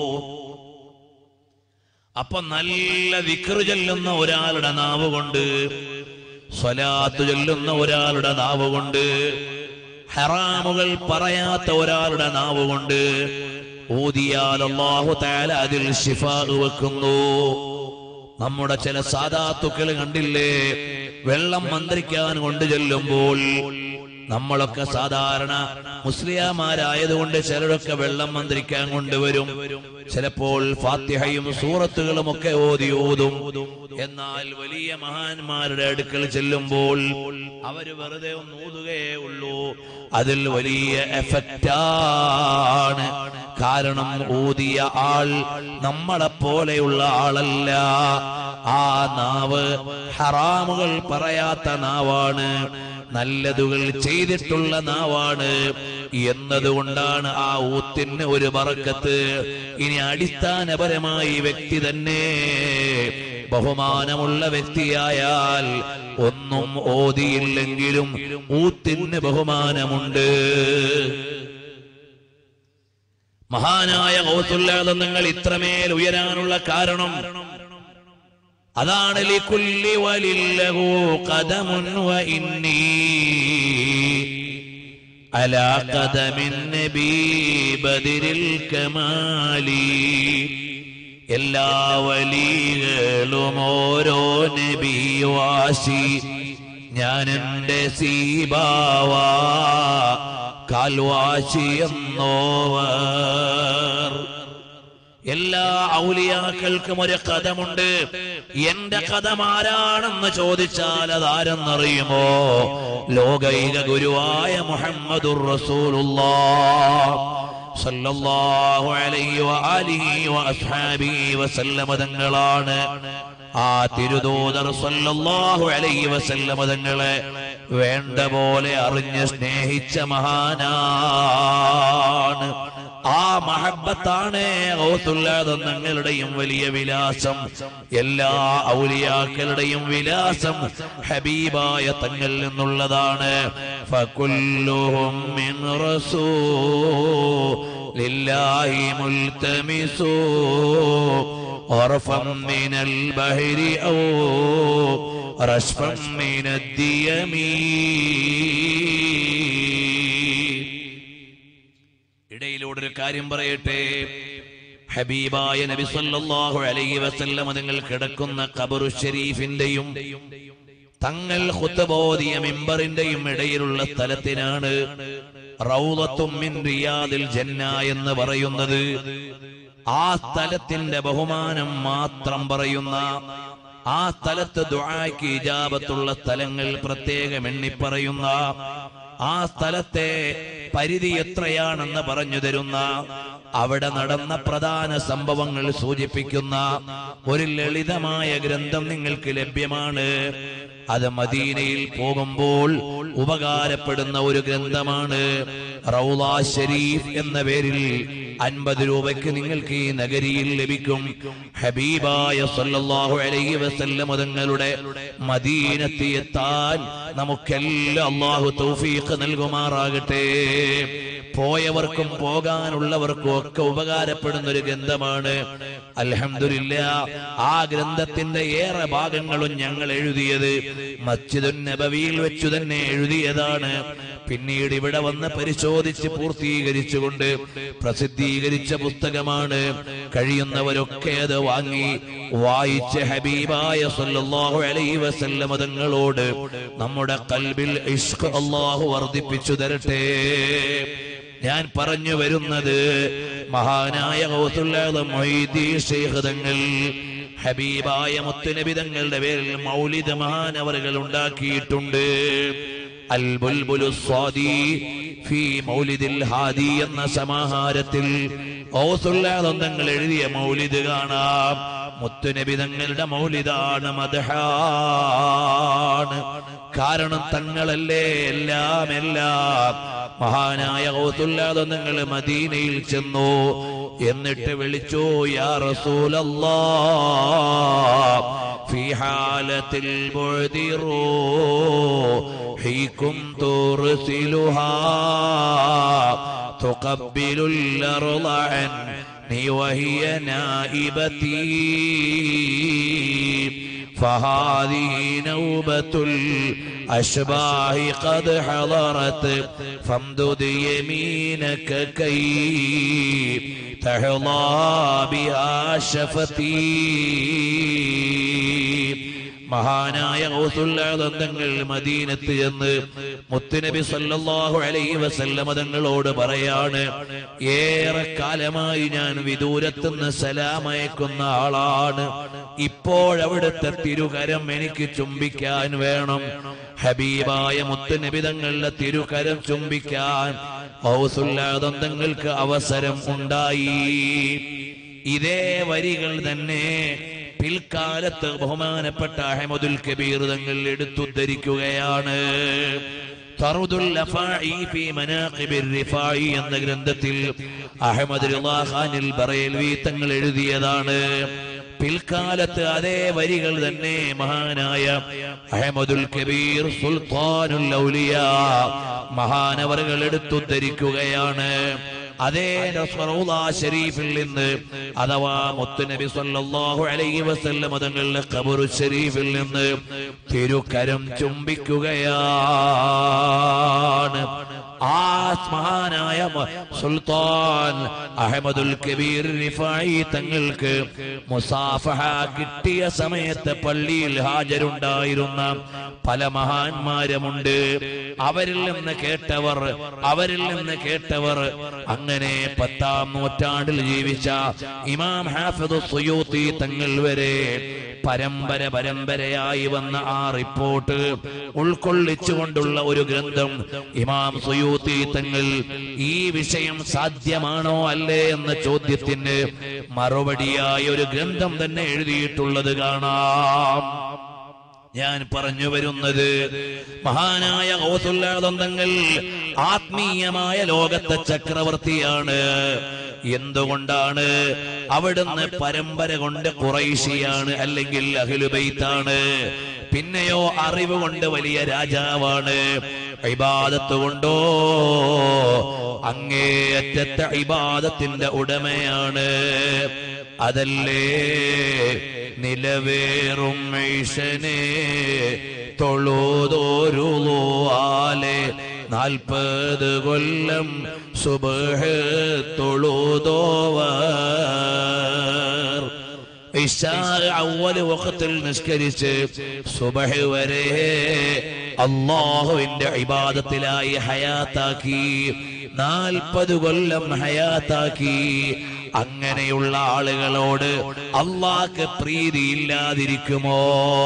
അപ്പൊ നല്ല ദിക്റ് ചൊല്ലുന്ന ഒരാളുടെ നാവ് കൊണ്ട്, സ്വലാത്ത് ചൊല്ലുന്ന ഒരാളുടെ നാവ് കൊണ്ട്, ഹറാമുകൾ പറയാത്ത ഒരാളുടെ നാവ് കൊണ്ട് ഊതിയാൽ അല്ലാഹു തആല അതിൽ ശിഫാ വെക്കുന്നു. നമ്മുടെ ചില സാദാത്തുക്കൾ കണ്ടില്ലേ, വെള്ളം മന്ത്രിക്കാൻ കൊണ്ട് ചെല്ലുമ്പോൾ നമ്മളൊക്കെ സാധാരണ മുസ്ലിയാമാരായതുകൊണ്ട് ചിലരൊക്കെ വെള്ളം മന്ത്രിക്കാൻ കൊണ്ടുവരും. ചിലപ്പോൾ ഫാത്തിഹയും സൂറത്തുകളും ഒക്കെ ഓതും. എന്നാൽ വലിയ മഹാന്മാരുടെ അടുക്കൽ ചെല്ലുമ്പോൾ അവര് വെറുതെ ഒന്ന് ഊതുകയേ ഉള്ളൂ. അതിൽ വലിയ എഫക്റ്റാണ്. കാരണം ഊതിയ ആൾ നമ്മളെപ്പോലെയുള്ള ആളല്ല. ആ നാവ് ഹറാമുകൾ പറയാത്ത നാവാണ്, നല്ലതുകൾ ചെയ്തിട്ടുള്ള നാവാണ് എന്നതുകൊണ്ടാണ് ആ ഊത്തിന് ഒരു ബറക്കത്ത്. ഇനി അടിസ്ഥാനപരമായി വ്യക്തി തന്നെ ബഹുമാനമുള്ള വ്യക്തിയായാൽ ഒന്നും ഓതിയില്ലെങ്കിലും ഊത്തിന് ബഹുമാനമുണ്ട്. മഹാനായ ഗൗസുൽ ആദം നിങ്ങൾ ഇത്രമേൽ ഉയരാനുള്ള കാരണം അതാണ്. ലികുല്ലി വലില്ലഹു ഖദമുൻ വ ഇന്നി അലാ ഖദമിൻ നബി ബദരിൽ കമാലി. എല്ലാ വലികളും ഓരോ നബി വാശി, ഞാൻ എന്റെ സീബാവ കാൽവാശി എന്നോവർ. എല്ലാ ഔലിയാക്കൾക്കും ഒരു ഖദമുണ്ട്. എന്റെ ഖദം ആരാണെന്ന് ചോദിച്ചാൽ അതാരെന്നറിയുമോ? ലോകൈക ഗുരുവായ മുഹമ്മദുർ റസൂലുള്ളാഹ് സല്ലല്ലാഹു അലൈഹി വആലിഹി വഅസ്ഹാബിഹി വസല്ലമ തങ്ങളാണ്. ആ തിരുദൂതർ സല്ലല്ലാഹു അലൈഹി വസല്ലമ തങ്ങളെ വേണ്ട പോലെ അറിഞ്ഞ് സ്നേഹിച്ച മഹാനാണ്. ആ മഹബ്ബത്താണ് ഗൗസുൽ ആദം തങ്ങളുടെയും വലിയ വിലാസം. എല്ലാ ഔലിയാക്കളുടെയും വിലാസം ഹബീബായ തങ്ങൾ നിന്നുള്ളതാണ്. ഫകുല്ലുഹും മിൻ റസൂലില്ലാഹി മുൽതമിസു അർഫം മിനൽ ബഹരി ഔ റശ്ഫം മിനദ്ദിയമി. ഇടയിലൂടെ ഒരു കാര്യം പറയട്ടെ. ഹബീബായ നബി സല്ലല്ലാഹു അലൈഹി വസല്ലം നിങ്ങൾ കിടക്കുന്ന ഖബറു ശരീഫിന്റെയും തങ്ങൾ ഖുത്ബോദിയ മിമ്പറിന്റെയും ഇടയിലുള്ള സ്ഥലത്തിനാണ് റൗളത്തും മിൻ റിയാദിൽ ജന്ന എന്ന് പറയുന്നത്. ആ സ്ഥലത്തിന്റെ ബഹുമാനം മാത്രം പറയുന്ന, ആ സ്ഥലത്ത് ദുആക്ക് ഇജാബത്തുള്ള സ്ഥലങ്ങൾ പ്രത്യേകം എണ്ണിപ്പറയുന്ന, ആ സ്ഥലത്തെ പരിധി എത്രയാണെന്ന് പറഞ്ഞു തരുന്ന, അവിടെ നടന്ന പ്രധാന സംഭവങ്ങൾ സൂചിപ്പിക്കുന്ന ഒരു ലളിതമായ ഗ്രന്ഥം നിങ്ങൾക്ക് ലഭ്യമാണ്. അത് മദീനയിൽ പോകുമ്പോൾ ഉപകാരപ്പെടുന്ന ഒരു ഗ്രന്ഥമാണ്. റൗള ഷരീഫ് എന്ന പേരിൽ 50 രൂപയ്ക്ക് നിങ്ങൾക്ക് ഈ നഗരിയിൽ ലഭിക്കും. ഹബീബായ സല്ലല്ലാഹു അലൈഹി വസല്ലം തങ്ങളുടെ മദീനത്ത് എത്താൻ നമുക്കെല്ലാം അല്ലാഹു തൗഫീഖ് നൽകുമാറാകട്ടെ. പോയവർക്കും പോകാനുള്ളവർക്കും ഒക്കെ ഉപകാരപ്പെടുന്ന ഒരു ഗ്രന്ഥമാണ്. അൽഹംദുലില്ലാഹ്, ആ ഗ്രന്ഥത്തിന്റെ ഏറെ ഭാഗങ്ങളും ഞങ്ങൾ എഴുതിയത് മസ്ജിദുൻ നബവിയിൽ വെച്ചു തന്നെ എഴുതിയതാണ്. പിന്നീട് ഇവിടെ വന്ന് പരിശോധിച്ച് പൂർത്തീകരിച്ചുകൊണ്ട് പ്രസിദ്ധീകരിച്ച പുസ്തകമാണ്. കഴിയുന്നവരൊക്കെ അത് വാങ്ങി വായിച്ച് ഹബീബായ സല്ലല്ലാഹു അലൈഹി വസല്ലം തങ്ങളോട് നമ്മുടെ ഖൽബിൽ ഇഷ്ഖ് അല്ലാഹു വർദ്ധിപ്പിച്ചു തരട്ടെ. ഞാൻ പറഞ്ഞു വരുന്നത്, മഹാനായ ഗൗസുൽ ആദം മുഈദ്ദീൻ ശൈഖ് തങ്ങൾ ഹബീബായ മുത്തുനബി തങ്ങളുടെ പേരിൽ മൗലിദ് മഹാനവറുകൾ ഉണ്ടാക്കിയിട്ടുണ്ട്. അൽ ബുൽബുലുസ് സ്വാദി ഫീ മൗലിദിൽ ഹാദി എന്ന സമാഹാരത്തിൽ ഗൗസുൽ ആദം തങ്ങൾ എഴുതിയ മൗലിദ് കാണാം. മുത്തുനബി തങ്ങളുടെ മൗലിദാണ്, മദ്ഹാണ്. കാരണം തങ്ങളല്ലേ എല്ലാം. മഹാനായ ഗൗസുൽ ആദം തങ്ങൾ മദീനയിൽ ചെന്നു. എന്നിട്ട് വിളിച്ചു, യാ റസൂലല്ലാഹ് ഫീ ഹാലത്തിൽ ബുഅദി റൂഹികും തുർസിലുഹാ തുഖബ്ബിലുൽ അർള അന്നി വഹിയ നായിബതി فهذه نوبة الأشباح قد حضرت فامدد يمينك كي تحظى بها شفتي. മഹാനായ ഗൗസുൽ ആദം തങ്ങൾ മദീനത്ത് ചെന്ന് മുത്തുനബി സല്ലല്ലാഹു അലൈഹി വസല്ലം തങ്ങളോട് പറയാണ്, ഏറെ കാലമായി ഞാൻ വിദൂരത്തുനിന്ന് സലാം അയക്കുന്ന ആളാണ്. ഇപ്പോഴവിടുത്തെ തിരുകരം എനിക്ക് ചുംബിക്കാൻ വേണം. ഹബീബായ മുത്തുനബി തങ്ങളുടെ തിരുകരം ചുംബിക്കാൻ ഗൗസുൽ ആദം തങ്ങൾക്ക് അവസരം ഉണ്ടായി. ഇതേ വരികൾ തന്നെ പിൽക്കാലത്ത് ബഹുമാനപ്പെട്ട അഹ്മദുൽ കബീർ തങ്ങൾ എടുത്തുദ്ധരിക്കുകയാണ്. തറുദുൽ അഫാഇ ഫീ മനാഖിബിർ റിഫാഇ എന്ന ഗ്രന്ഥത്തിൽ അഹ്മദ് റിളാ ഖാനിൽ ബറേൽവി തങ്ങൾ എഴുതിയതാണ്. പിൽക്കാലത്ത് അതേ വരികൾ തന്നെ മഹാനായ അഹ്മദുൽ കബീർ സുൽത്താനുൽ ഔലിയാ മഹാനവറുകൾ എടുത്തുദ്ധരിക്കുകയാണ്. അതേ റൗള ഷരീഫിൽ നിന്ന്, അഥവാ മുത്തുനബി സല്ലല്ലാഹു അലൈഹി വസല്ലം തങ്ങളുടെ ഖബറു ഷരീഫിൽ നിന്ന് തിരുകരം ചുംബിക്കുകയാണ്. ആ മഹാനായ സുൽത്താൻ അഹ്മദുൽ കബീർ റിഫായി തങ്ങൾക്ക് മുസാഫഹ കിട്ടിയ സമയത്ത് പള്ളിയിൽ ഹാജരുണ്ടായിരുന്ന പല മഹാന്മാരുമുണ്ട്. അവരിൽ നിന്ന് കേട്ടവർ അങ്ങനെ 10-ാം നൂറ്റാണ്ടിൽ ജീവിച്ച ഇമാം ഹാഫിദ് സുയൂത്തി തങ്ങൾ വരെ പരമ്പരയായി വന്ന ആ റിപ്പോർട്ട് ഉൾക്കൊള്ളിച്ചുകൊണ്ടുള്ള ഒരു ഗ്രന്ഥം ഇമാം സുയൂത്തി തങ്ങൾ ഈ വിഷയം സാധ്യമാണോ അല്ലേ എന്ന ചോദ്യത്തിന് മറുപടിയായി ഒരു ഗ്രന്ഥം തന്നെ എഴുതിയിട്ടുള്ളത് കാണാം. ഞാൻ പറഞ്ഞു വരുന്നത്, മഹാനായ ഗൗസുൽ ആദം തങ്ങൾ ആത്മീയമായ ലോകത്തെ ചക്രവർത്തിയാണ്. എന്തുകൊണ്ടാണ്? അവിടുന്ന് പരമ്പര കൊണ്ട് ഖുറൈശിയാണ്, അല്ലെങ്കിൽ അഹ്ലു ബൈത്താണ്. പിന്നെയോ അറിവ് കൊണ്ട് വലിയ രാജാവാണ്. ഇബാദത്ത് കൊണ്ടോ അങ്ങേയറ്റത്തെ ഇബാദത്തിന്റെ ഉടമയാണ്. അതല്ലേ നിലവേറും ഈശനെ തൊഴുതോരുളാലെ 40 കൊല്ലം സുബ്ഹ് തൊഴുതോവർ. ഇശാ അവ്വൽ വഖത്തിൽ നിസ്കരിച്ച് സുബ്ഹ് വരെ അല്ലാഹുവിന്റെ ഇബാദത്തിലായി ഹയാത്താക്കി, 40 കൊല്ലം ഹയാത്താക്കി. അങ്ങനെയുള്ള ആളുകളോട് അല്ലാഹ്ക്ക് പ്രീതിയില്ലാതിരിക്കുമോ?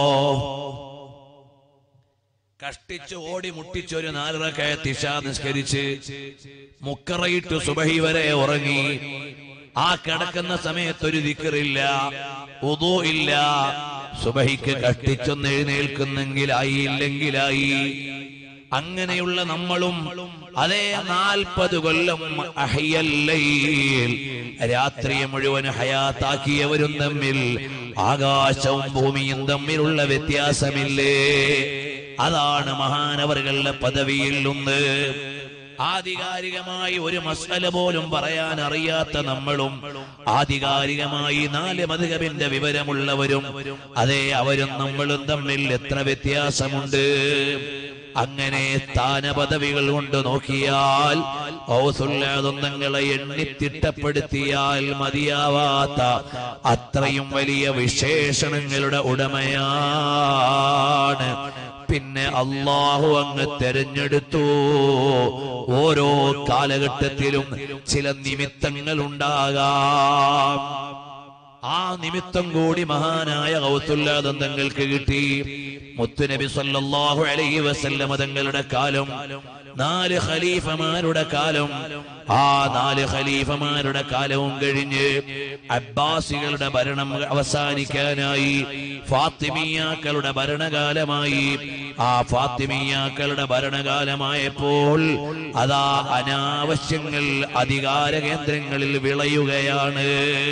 കഷ്ടിച്ച് ഓടി മുട്ടിച്ചൊരു 4 റക്അത്ത് ഇശാ നിസ്കരിച്ച് മുക്കറയിട്ട് സുബഹി വരെ ഉറങ്ങി. ആ കിടക്കുന്ന സമയത്തൊരു ദിക്റില്ല, വുദൂ ഇല്ല. സുബഹിക്ക് കഷ്ടിച്ചൊന്ന് എഴുന്നേൽക്കുന്നെങ്കിലായി, ഇല്ലെങ്കിലായി. അങ്ങനെയുള്ള നമ്മളും അതേ 40 കൊല്ലം അഹ്യല്ലൈൽ രാത്രിയെ മുഴുവൻ ഹയാത്താക്കിയവരും തമ്മിൽ ആകാശവും ഭൂമിയും തമ്മിലുള്ള വ്യത്യാസമില്ലേ? അതാണ് മഹാനവറുകളുടെ പദവിയിൽ ഒന്ന്. ആധികാരികമായി ഒരു മസ്അല പോലും പറയാൻ അറിയാത്ത നമ്മളും ആധികാരികമായി 4 മദ്ഹബിന്റെ വിവരമുള്ളവരും അതേ അവരും നമ്മളും തമ്മിൽ എത്ര വ്യത്യാസമുണ്ട്. അങ്ങനെ സ്ഥാനപദവികൾ കൊണ്ട് നോക്കിയാൽ ഔസുല്ലാദങ്ങളെ എണ്ണിത്തിട്ടപ്പെടുത്തിയാൽ മതിയാവാത്ത അത്രയും വലിയ വിശേഷണങ്ങളുടെ ഉടമയാണ്. പിന്നെ അല്ലാഹു അങ്ങ് തെരഞ്ഞെടുത്തു. ഓരോ കാലഘട്ടത്തിലും ചില നിമിത്തങ്ങൾ ഉണ്ടാകാം. ആ നിമിത്തം കൂടി മഹാനായ ഗൗസുല്ലാദ് തങ്ങൾക്ക് കിട്ടി. മുത്തുനബി സല്ലല്ലാഹു അലൈഹി വസല്ലം തങ്ങളുടെ കാലം, 4 ഖലീഫമാരുടെ കാലം, ആ 4 ഖലീഫമാരുടെ കാലവും കഴിഞ്ഞ് അബ്ബാസികളുടെ ഭരണം അവസാനിക്കാനായി. ഫാത്തിമിയാക്കളുടെ ഭരണകാലമായി. ആ ഫാത്തിമിയാക്കളുടെ ഭരണകാലമായപ്പോൾ അതാ അനാവശ്യങ്ങൾ അധികാര കേന്ദ്രങ്ങളിൽ വിളയുകയാണ്.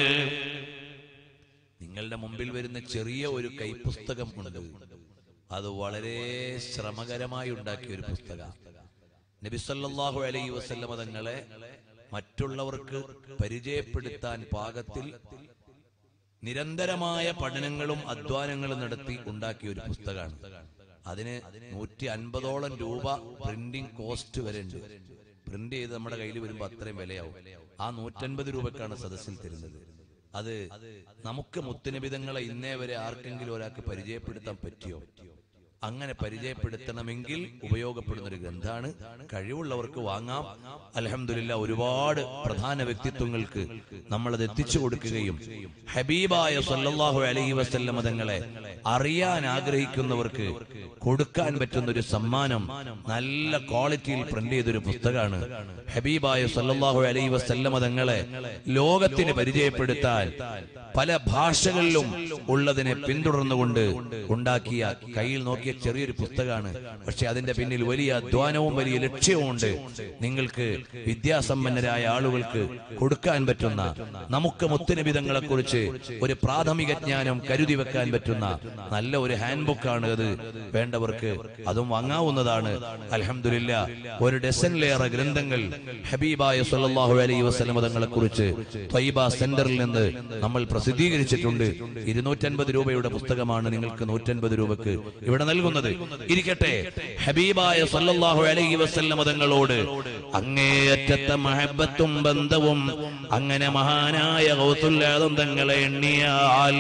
നിങ്ങളുടെ മുമ്പിൽ വരുന്ന ചെറിയ ഒരു കൈപ്പുസ്തകം ഉണ്ട്. അത് വളരെ ശ്രമകരമായി ഉണ്ടാക്കിയ ഒരു പുസ്തകം. നബി സല്ലല്ലാഹു അലൈഹി വസല്ലം തങ്ങളെ മറ്റുള്ളവർക്ക് പരിചയപ്പെടുത്താൻ പാകത്തിൽ നിരന്തരമായ പഠനങ്ങളും അധ്വാനങ്ങളും നടത്തി ഉണ്ടാക്കിയ ഒരു പുസ്തകമാണ്. അതിന് 150ഓളം രൂപ പ്രിന്റിംഗ് കോസ്റ്റ് വരെ ഉണ്ട്. പ്രിന്റ് ചെയ്ത് നമ്മുടെ കയ്യിൽ വരുമ്പോൾ അത്രയും വിലയാവും. ആ 150 രൂപക്കാണ് സദസ്സിൽ തരുന്നത്. അത് നമുക്ക് മുത്തുനബിതങ്ങളെ ഇന്നേ വരെ ആർക്കെങ്കിലും ഒരാൾക്ക് പരിചയപ്പെടുത്താൻ പറ്റിയോ? അങ്ങനെ പരിചയപ്പെടുത്തണമെങ്കിൽ ഉപയോഗപ്പെടുന്ന ഒരു ഗ്രന്ഥാണ്. കഴിവുള്ളവർക്ക് വാങ്ങാം. അൽഹംദുലില്ലാഹ് ഒരുപാട് പ്രധാന വ്യക്തിത്വങ്ങൾക്ക് നമ്മളത് എത്തിച്ചു കൊടുക്കുകയും ഹബീബായ സല്ലല്ലാഹു അലൈഹി വസല്ലം തങ്ങളെ അറിയാൻ ആഗ്രഹിക്കുന്നവർക്ക് കൊടുക്കാൻ പറ്റുന്ന ഒരു സമ്മാനം നല്ല ക്വാളിറ്റിയിൽ പ്രിന്റ് ചെയ്തൊരു പുസ്തകമാണ്. ഹബീബായ സല്ലല്ലാഹു അലൈഹി വസല്ലം തങ്ങളെ ലോകത്തിന് പരിചയപ്പെടുത്താൻ പല ഭാഷകളിലും ഉള്ളതിനെ പിന്തുടർന്നുകൊണ്ട് ഉണ്ടാക്കിയ, കയ്യിൽ നോക്കിയ ചെറിയൊരു പുസ്തകമാണ്. പക്ഷെ അതിന്റെ പിന്നിൽ വലിയ അധ്വാനവും വലിയ ലക്ഷ്യവും ഉണ്ട്. നിങ്ങൾക്ക് വിദ്യാസമ്പന്നരായ ആളുകൾക്ക് കൊടുക്കാൻ പറ്റുന്ന, നമുക്ക് മുത്തുനബിതങ്ങളെ കുറിച്ച് ഒരു പ്രാഥമിക ജ്ഞാനം കരുതി വെക്കാൻ പറ്റുന്ന നല്ല ഒരു ഹാൻഡ് ബുക്കാണ് അത്. വേണ്ടവർക്ക് അതും വാങ്ങാവുന്നതാണ്. അൽഹംദുലില്ലാഹ് ഒരു ഡസനിലേറെ ഗ്രന്ഥങ്ങൾ ഹബീബായ സല്ലല്ലാഹു അലൈഹി വസല്ലം തങ്ങളെ കുറിച്ച് ത്വയ്ബ സെന്ററിൽ നിന്ന് നമ്മൾ പ്രസിദ്ധീകരിച്ചിട്ടുണ്ട്. 250 രൂപയുടെ പുസ്തകമാണ് നിങ്ങൾക്ക് 150 രൂപക്ക് ഇവിടെ നൽകുന്നത്. ഇരിക്കട്ടെ, ഹബീബായ സല്ലല്ലാഹു അലൈഹി വസല്ലം തങ്ങളോട് അങ്ങേയറ്റത്തെ മഹബത്തും ബന്ധവും അങ്ങനെ മഹാനായ ഗൗസുല്ലാദ് തങ്ങളെ എണ്ണിയാൽ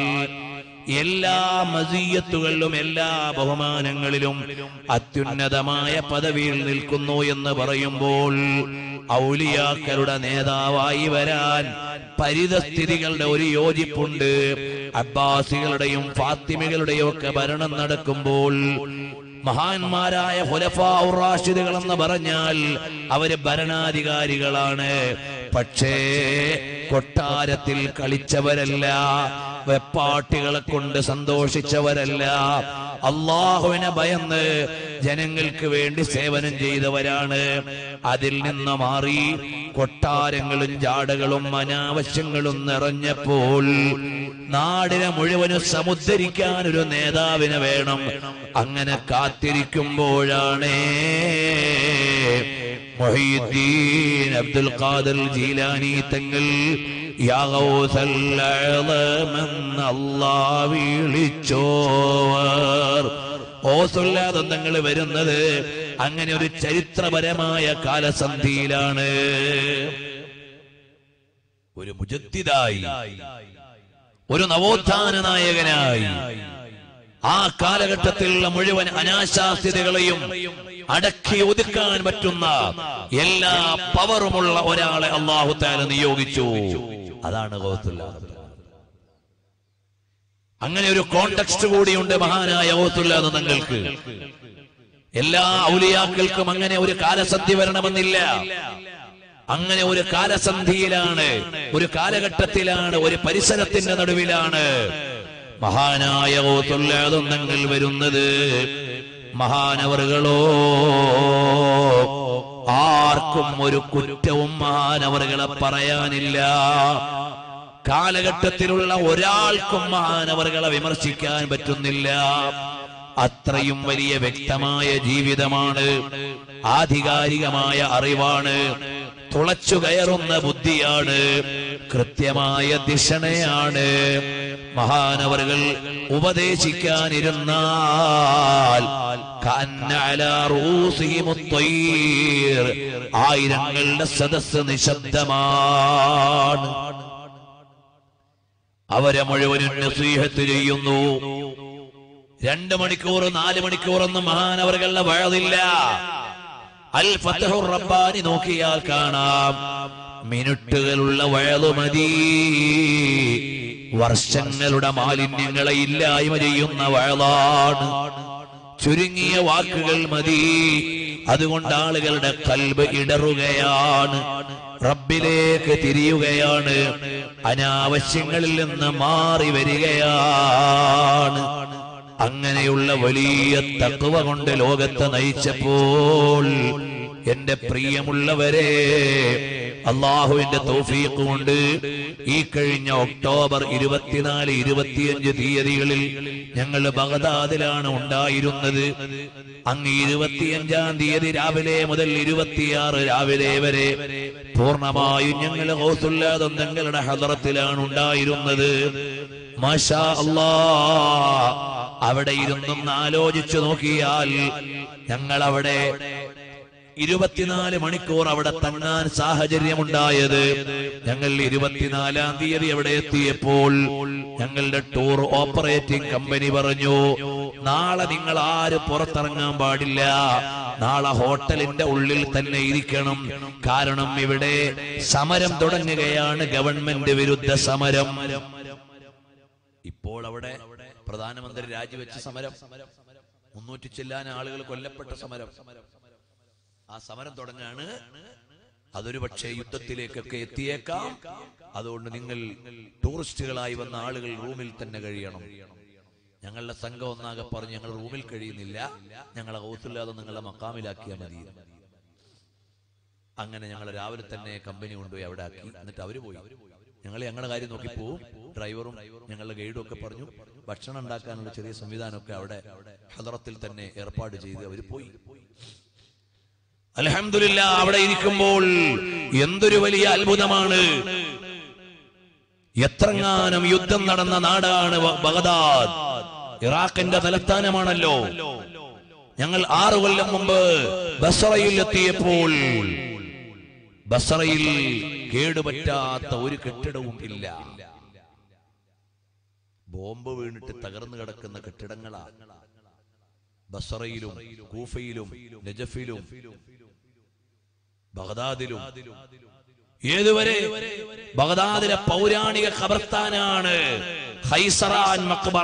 എല്ലാ മസിയ്യത്തുകളിലും എല്ലാ ബഹുമാനങ്ങളിലും അത്യുന്നതമായ പദവിയിൽ നിൽക്കുന്നു എന്ന് പറയുമ്പോൾ ഔലിയാക്കളുടെ നേതാവായി വരാൻ പരിതസ്ഥിതികളുടെ ഒരു യോജിപ്പുണ്ട്. അബ്ബാസികളുടെയും ഫാത്തിമികളുടെയും ഒക്കെ ഭരണം നടക്കുമ്പോൾ മഹാന്മാരായ ഖുലഫാഉർ റാഷിദുകൾ എന്ന് പറഞ്ഞാൽ അവര് ഭരണാധികാരികളാണ്. പക്ഷേ കൊട്ടാരത്തിൽ കളിച്ചവരല്ല, വെപ്പാട്ടികളെ കൊണ്ട് സന്തോഷിച്ചവരല്ല. അള്ളാഹുവിനെ ഭയന്ന് ജനങ്ങൾക്ക് വേണ്ടി സേവനം ചെയ്തവരാണ്. അതിൽ നിന്ന് മാറി കൊട്ടാരങ്ങളും ജാടകളും അനാവശ്യങ്ങളും നിറഞ്ഞപ്പോൾ നാടിനെ മുഴുവനും സമുദ്ധരിക്കാൻ ഒരു നേതാവിനെ വേണം. അങ്ങനെ കാത്തിരിക്കുമ്പോഴാണ് മുഹീദ്ദീൻ അബ്ദുൽ ഖാദിർ ജീലാനി തങ്ങൾ യാ ഗൗസൽ അഅ്ലം എന്ന് അല്ലാഹ് വിളിച്ചോവർ. ഗൗസുല്ലാദ് തങ്ങൾ വരുന്നത് അങ്ങനെ ഒരു ചരിത്രപരമായ കാലസന്ധിയിലാണ്. ഒരു മുജദ്ദിദായി, ഒരു നവോത്ഥാന നായകനായി ആ കാലഘട്ടത്തിലുള്ള മുഴുവൻ അനാശാസ്യതകളെയും അടക്കി ഒതുക്കാൻ പറ്റുന്ന എല്ലാ പവറുമുള്ള ഒരാളെ അല്ലാഹു തആല നിയോഗിച്ചു. അതാണ് ഗൗസുല്ലാദ്. അങ്ങനെ ഒരു കോണ്ടെക്സ്റ്റ് കൂടിയുണ്ട് മഹാനായ ഗൗസുല്ലാദ് തങ്ങൾക്ക്. എല്ലാ ഔലിയാക്കൾക്കും അങ്ങനെ ഒരു കാലസന്ധി വരണമെന്നില്ല. അങ്ങനെ ഒരു കാലസന്ധിയിലാണ്, ഒരു കാലഘട്ടത്തിലാണ്, ഒരു പരിസരത്തിന്റെ നടുവിലാണ് മഹാനായ ഗൗസുല്ലാദ് തങ്ങൾ വരുന്നത്. മഹാനവറുകളോ ആർക്കും ഒരു കുറ്റവും മഹാനവറുകളെ പറയാനില്ല. കാലഘട്ടത്തിലുള്ള ഒരാൾക്കും മഹാനവറുകളെ വിമർശിക്കാൻ പറ്റുന്നില്ല. അത്രയും വലിയ വ്യക്തമായ ജീവിതമാണ്, ആധികാരികമായ അറിവാണ്, തുളച്ചു കയറുന്ന ബുദ്ധിയാണ്, കൃത്യമായ ദിശണയാണ്. മഹാനവറുകൾ ഉപദേശിക്കാനിരുന്നാൽ ആയിരങ്ങളുടെ സദസ്സ് നിശബ്ദമാണ്. അവരെ മുഴുവനും നസീഹത്ത് ചെയ്യുന്നു. 2 മണിക്കൂർ 4 മണിക്കൂറൊന്നും മഹാനവറുകളുടെ വഴതില്ല. അൽ ഫത്ഹുർ റബ്ബാനി നോക്കിയാൽ കാണാം, മിനിറ്റുകളുള്ള വഴതു മതി. വർഷങ്ങളുടെ മാലിന്യങ്ങളെ ഇല്ലായ്മ ചെയ്യുന്ന വഴതാണ്. ചുരുങ്ങിയ വാക്കുകൾ മതി. അതുകൊണ്ട് ആളുകളുടെ ഖൽബ് ഇടറുകയാണ്, റബ്ബിലേക്ക് തിരിയുകയാണ്, അനാവശ്യങ്ങളിൽ നിന്ന് മാറി വരികയാണ്. അങ്ങനെയുള്ള വലിയ തഖ്വ കൊണ്ട് ലോകത്തെ നയിച്ചപ്പോൾ എന്റെ പ്രിയമുള്ളവരെ, അല്ലാഹുവിന്റെ തൗഫീഖ് കൊണ്ട് ഈ കഴിഞ്ഞ ഒക്ടോബർ 24, 25 തീയതികളിൽ ഞങ്ങൾ ബഗ്ദാദിലാണ് ഉണ്ടായിരുന്നത്. അങ്ങ് 25-ാം തീയതി രാവിലെ മുതൽ 26 രാവിലെ വരെ പൂർണ്ണമായും ഞങ്ങൾ ഗൗസുല്ലാദ് തങ്ങളുടെ ഹദറത്തിലാണ് ഉണ്ടായിരുന്നത്. മാഷാ അല്ലാഹ്, അവിടെ ഇരുന്നൊന്ന് ആലോചിച്ചു നോക്കിയാൽ ഞങ്ങൾ അവിടെ 24 മണിക്കൂർ അവിടെ തങ്ങാൻ സാഹചര്യമുണ്ടായത്. ഞങ്ങൾ 24-ാം തീയതി അവിടെ എത്തിയപ്പോൾ ഞങ്ങളുടെ ടൂർ ഓപ്പറേറ്റിംഗ് കമ്പനി പറഞ്ഞു, നാളെ നിങ്ങൾ ആരും പുറത്തിറങ്ങാൻ പാടില്ല, നാളെ ഹോട്ടലിന്റെ ഉള്ളിൽ തന്നെ ഇരിക്കണം. കാരണം ഇവിടെ സമരം തുടങ്ങുകയാണ്, ഗവൺമെന്റ് വിരുദ്ധ സമരം. ഇപ്പോൾ അവിടെ പ്രധാനമന്ത്രി രാജിവെച്ച സമരം, 300 ചില്ലാൻ ആളുകൾ കൊല്ലപ്പെട്ട സമരം, ആ സമരം തുടങ്ങാണ്. അതൊരു പക്ഷേ യുദ്ധത്തിലേക്കൊക്കെ എത്തിയേക്കാം. അതുകൊണ്ട് നിങ്ങൾ ടൂറിസ്റ്റുകളായി വന്ന ആളുകൾ റൂമിൽ തന്നെ കഴിയണം. ഞങ്ങളുടെ സംഘം ഒന്നാകെ പറഞ്ഞു, ഞങ്ങൾ റൂമിൽ കഴിയുന്നില്ല, ഞങ്ങളെ ഗൗസുല്ലാദ് നിങ്ങളെ മക്കാമിലാക്കിയാൽ മതി. അങ്ങനെ ഞങ്ങൾ രാവിലെ തന്നെ കമ്പനി കൊണ്ടുപോയി അവിടെ ആക്കി. എന്നിട്ട് അവര് പോയി. ഞങ്ങൾ ഞങ്ങളുടെ കാര്യം നോക്കി പോവും. ഡ്രൈവറും ഞങ്ങളുടെ ഗൈഡും ഒക്കെ പറഞ്ഞു ഭക്ഷണം ഉണ്ടാക്കാനുള്ള ചെറിയ സംവിധാനമൊക്കെ അവിടെ ഹദറത്തിൽ തന്നെ ഏർപ്പാട് ചെയ്ത് അവർ പോയി. അൽഹംദുലില്ലാ, അവിടെ ഇരിക്കുമ്പോൾ എന്തൊരു വലിയ അത്ഭുതമാണ്. എത്രങ്ങാനും യുദ്ധം നടന്ന നാടാണ് ബഗ്ദാദ്. ഇറാഖിന്റെ തലസ്ഥാനമാണല്ലോ. ഞങ്ങൾ 6 കൊല്ലം മുമ്പ് ബസ്രയിൽ എത്തിയപ്പോൾ ബസ്രയിൽ കേടുപറ്റാത്ത ഒരു കെട്ടിടവും ഇല്ല. ബോംബ് വീണിട്ട് തകർന്നു കിടക്കുന്ന കെട്ടിടങ്ങളാണ് ബസ്രയിലും കൂഫയിലും നജഫിലും ബഗ്ദാദിലും. ഏതുവരെ ബഗ്ദാദിലെ പൗരാണിക ഖബർസ്ഥാനാണ് ഖൈസറാൻ മഖ്ബറ.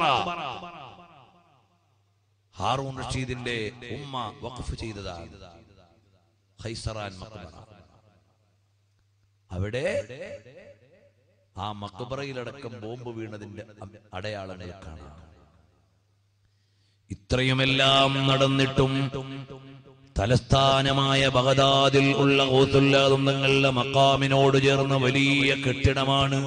ഹാറൂൺ റഷീദിന്റെ ഉമ്മ വഖഫ് ചെയ്തതാണ് ഖൈസറാൻ മഖ്ബറ. അവിടെ ആ മഖ്ബറയിലടക്കം ബോംബ് വീണതിന്റെ അടയാളങ്ങൾ കാണാം. ഇത്രയുമെല്ലാം നടന്നിട്ടും തലസ്ഥാനമായ ബഗ്ദാദിൽ ഉള്ള ഗൗസുല്ലാദ് തങ്ങളുടെ മഖാമിനോട് ചേർന്ന വലിയ കെട്ടിടമാണ്.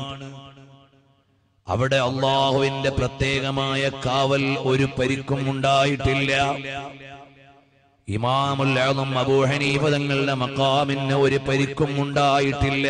അവിടെ അല്ലാഹുവിന്റെ പ്രത്യേകമായ കാവൽ, ഒരു പരിക്കും ഉണ്ടായിട്ടില്ല. ഇമാമുൽ ആദം അബൂ ഹനീഫ തങ്ങളുടെ മഖാമിന് ഒരു പരിക്കും ഉണ്ടായിട്ടില്ല.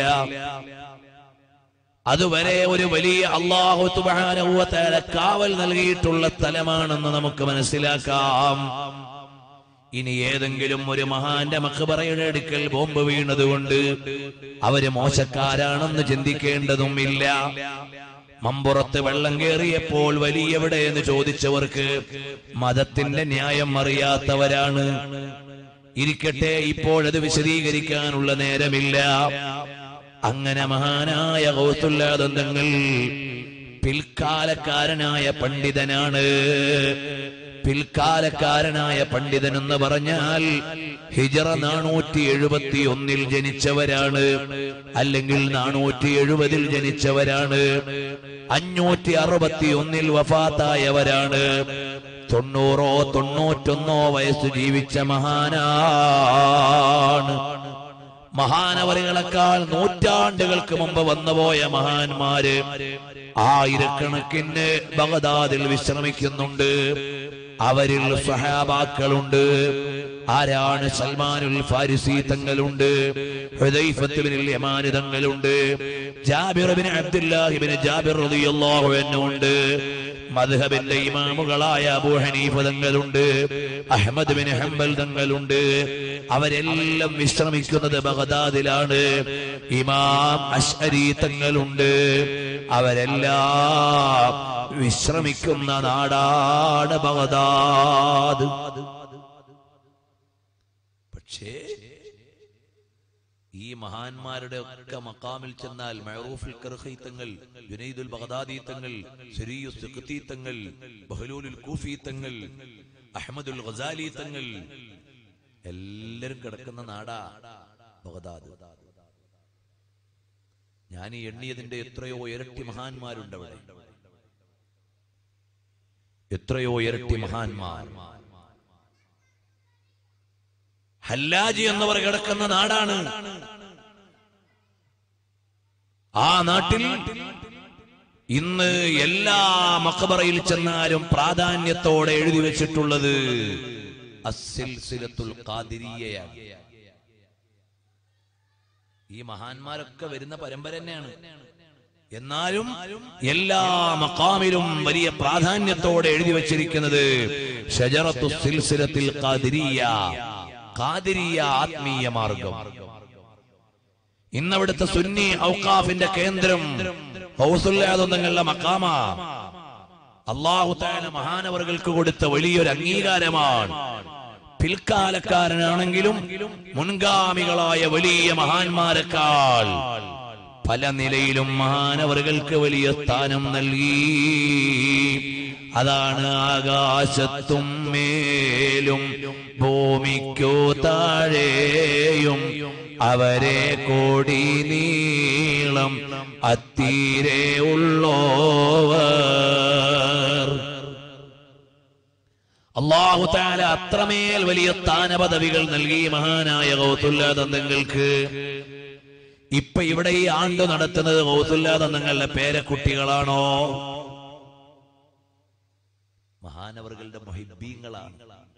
അതുവരെ ഒരു വലിയ അല്ലാഹു സുബ്ഹാനഹു വ തആല കാവൽ നൽകിയിട്ടുള്ള സ്ഥലമാണെന്ന് നമുക്ക് മനസ്സിലാക്കാം. ഇനി ഏതെങ്കിലും ഒരു മഹാന്റെ മഖ്ബറയുടെ അടുക്കൽ ബോംബ് വീണതുകൊണ്ട് അവര് മോശക്കാരാണെന്ന് ചിന്തിക്കേണ്ടതുമില്ല. മമ്പുറത്ത് വെള്ളം കേറിയപ്പോൾ വലിയവിടെ എന്ന് ചോദിച്ചവർക്ക് മതത്തിന്റെ ന്യായം അറിയാത്തവരാണ്. ഇരിക്കട്ടെ, ഇപ്പോഴത് വിശദീകരിക്കാനുള്ള നേരമില്ല. അങ്ങനെ മഹാനായ ഗൗസുല്ലാദ് തങ്ങൾ പിൽക്കാലക്കാരനായ പണ്ഡിതനാണ്. പിൽക്കാലക്കാരനായ പണ്ഡിതൻ എന്ന് പറഞ്ഞാൽ ഹിജ്റ 471 ജനിച്ചവരാണ്, അല്ലെങ്കിൽ 470 ജനിച്ചവരാണ്. 561 വഫാത്തായവരാണ്. 90-91 വയസ്സ് ജീവിച്ച മഹാനാണ്. മഹാനവറുകളെക്കാൾ നൂറ്റാണ്ടുകൾക്ക് മുമ്പ് വന്നുപോയ മഹാന്മാര് ആയിരക്കണക്കിന് ബഗ്ദാദിൽ വിശ്രമിക്കുന്നുണ്ട്. അവരിൽ സ്വഹാബാക്കളുണ്ട്. ആരാണ്? സൽമാനുൽ ഫാരിസി തങ്ങളുണ്ട്, ഹുദൈഫത്ത് ബിനുൽ യമാനി തങ്ങളുണ്ട്, ജാബിർ ഇബ്നു അബ്ദുല്ലാഹ് ഇബ്നു ജാബിർ റളിയല്ലാഹു അൻഹു ഉണ്ട്, മദ്ഹബിന്റെ ഇമാമുകളായ അബൂ ഹനീഫ തങ്ങളുണ്ട്, അഹ്മദ് ബിൻ ഹംബൽ തങ്ങളുണ്ട്. അവരെല്ലാം വിശ്രമിക്കുന്നത് ബഗ്ദാദിലാണ്. ഇമാം അശ്അരി തങ്ങളുണ്ട്. അവരെല്ലാം വിശ്രമിക്കുന്ന നാടാണ് ബഗ്ദാദ്. പക്ഷേ ഈ മഹാന്മാരുടെ ഒക്കെ മഖാമിൽ ചെന്നാൽ മഅറൂഫുൽ ഖർഖി തങ്ങൾ, ജുനൈദുൽ ബഗ്ദാദി തങ്ങൾ, സരീയുൽ സിഖ്തി തങ്ങൾ, ബഹ്ലൂലുൽ കൂഫി തങ്ങൾ, അഹ്മദുൽ ഗസാലി തങ്ങൾ എല്ലാരും കിടക്കുന്ന നാടാ ബഗ്ദാദ്. ഞാൻ ഈ എണ്ണിയതിന്റെ എത്രയോ ഇരട്ടി മഹാന്മാരുണ്ട് അവിടെ, എത്രയോ ഇരട്ടി മഹാന്മാർ. ഹല്ലാജി എന്നവർ കിടക്കുന്ന നാടാണ്. ആ നാട്ടിൽ ഇന്ന് എല്ലാ മഖബറയിൽ ചെന്നാലും പ്രാധാന്യത്തോടെ എഴുതി വെച്ചിട്ടുള്ളത് അസ്സിൽസിലത്തുൽ ഖാദിരിയ്യയാണ്. ഈ മഹാന്മാരൊക്കെ വരുന്ന പരമ്പര തന്നെയാണ്. എന്നാലും എല്ലാ മഖാമിലും വലിയ പ്രാധാന്യത്തോടെ എഴുതി വെച്ചിരിക്കുന്നത് ഷജറത്തു സിൽസിലത്തിൽ ഖാദിരിയ്യ, ഖാദിരിയ്യ ആത്മീയ മാർഗം. ഇന്നവിടുത്തെ സുന്നി ഔഖാഫിന്റെ കേന്ദ്രം ഗൗസുൽ ആദം തങ്ങളുടെ മഖാമ. അല്ലാഹു തആല മഹാനവറുകൾക്ക് കൊടുത്ത വലിയൊരു അംഗീകാരമാണ്. പിൽക്കാലക്കാരനാണെങ്കിലും മുൻഗാമികളായ വലിയ മഹാന്മാരെക്കാൾ പല നിലയിലും മഹാനവറുകൾക്ക് വലിയ സ്ഥാനം നൽകി. അതാണ് ആകാശത്തും മേലും ഭൂമിക്കു താഴെയും അവരെ കോടി നീളം അത്തീരെ ഉള്ളോവർ. അല്ലാഹു തആല അത്രമേൽ വലിയ സ്ഥാനപദവികൾ നൽകി മഹാനായ ഗൗസുൽ ആദം തങ്ങൾക്ക്. ഇപ്പൊ ഇവിടെ ഈ ആണ്ട് നടത്തുന്നത് ഗൗസുൽ ആദം തങ്ങളുടെ പേരക്കുട്ടികളാണോ? മഹാനവറുകളുടെ മുഹിബ്ബീങ്ങളാണ്.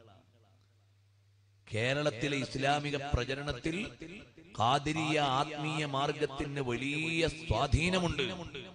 കേരളത്തിലെ ഇസ്ലാമിക പ്രചരണത്തിൽ ഖാദിരിയ്യ ആത്മീയ മാർഗത്തിന് വലിയ സ്വാധീനമുണ്ട്.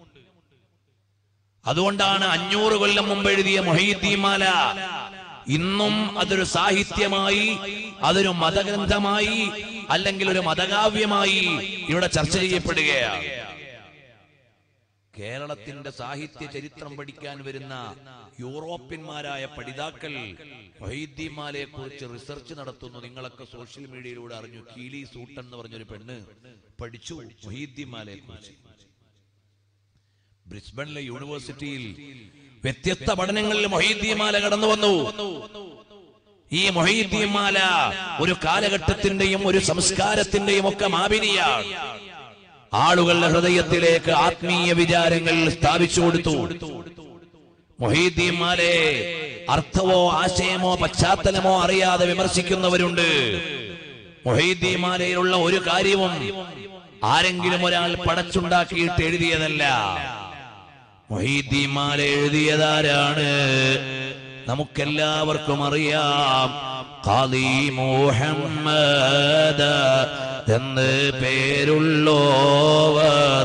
അതുകൊണ്ടാണ് 500 കൊല്ലം മുമ്പ് എഴുതിയ മുഹയ്യിദ്ദീൻ മാല ഇന്നും അതൊരു സാഹിത്യമായി, അതൊരു മതഗ്രന്ഥമായി, അല്ലെങ്കിൽ ഒരു മതകാവ്യമായി ഇവിടെ ചർച്ച ചെയ്യപ്പെടുകയാണ്. കേരളത്തിന്റെ സാഹിത്യ ചരിത്രം പഠിക്കാൻ വരുന്ന യൂറോപ്യന്മാരായ പഠിതാക്കൾ മുഹയ്യിദ്ദീൻ മാലയെ കുറിച്ച് റിസർച്ച് നടത്തുന്നു. നിങ്ങളൊക്കെ സോഷ്യൽ മീഡിയയിലൂടെ അറിഞ്ഞു. കീലി സൂട്ടൻ എന്ന് പറഞ്ഞൊരു പെണ്ണ് പഠിച്ചു മുഹയ്യിദ്ദീൻ മാലയെ കുറിച്ച്. ബ്രിസ്ബണിലെ യൂണിവേഴ്സിറ്റിയിൽ വ്യത്യസ്ത പഠനങ്ങളിൽ മുഹയ്യിദ്ദീൻ മാല കടന്നു വന്നു. ഈ മുഹയ്യിദ്ദീൻ മാല ഒരു കാലഘട്ടത്തിന്റെയും ഒരു സംസ്കാരത്തിന്റെയും ഒക്കെ മാപിനിയാണ്. ആളുകളുടെ ഹൃദയത്തിലേക്ക് ആത്മീയ വിചാരങ്ങൾ സ്ഥാപിച്ചു കൊടുത്തു. മുഹയ്യിദ്ദീൻ മാലയെ അർത്ഥമോ ആശയമോ പശ്ചാത്തലമോ അറിയാതെ വിമർശിക്കുന്നവരുണ്ട്. മുഹയ്യിദ്ദീൻ മാലയിലുള്ള ഒരു കാര്യവും ആരെങ്കിലും ഒരാൾ പടച്ചുണ്ടാക്കിയിട്ട് എഴുതിയതല്ല. മുഹയ്യിദ്ദീൻ മാല എഴുതിയതാരാണ്? നമുക്കെല്ലാവർക്കും അറിയാം. ഖാദി മുഹമ്മദ് എന്ന് പേരുള്ളോവർ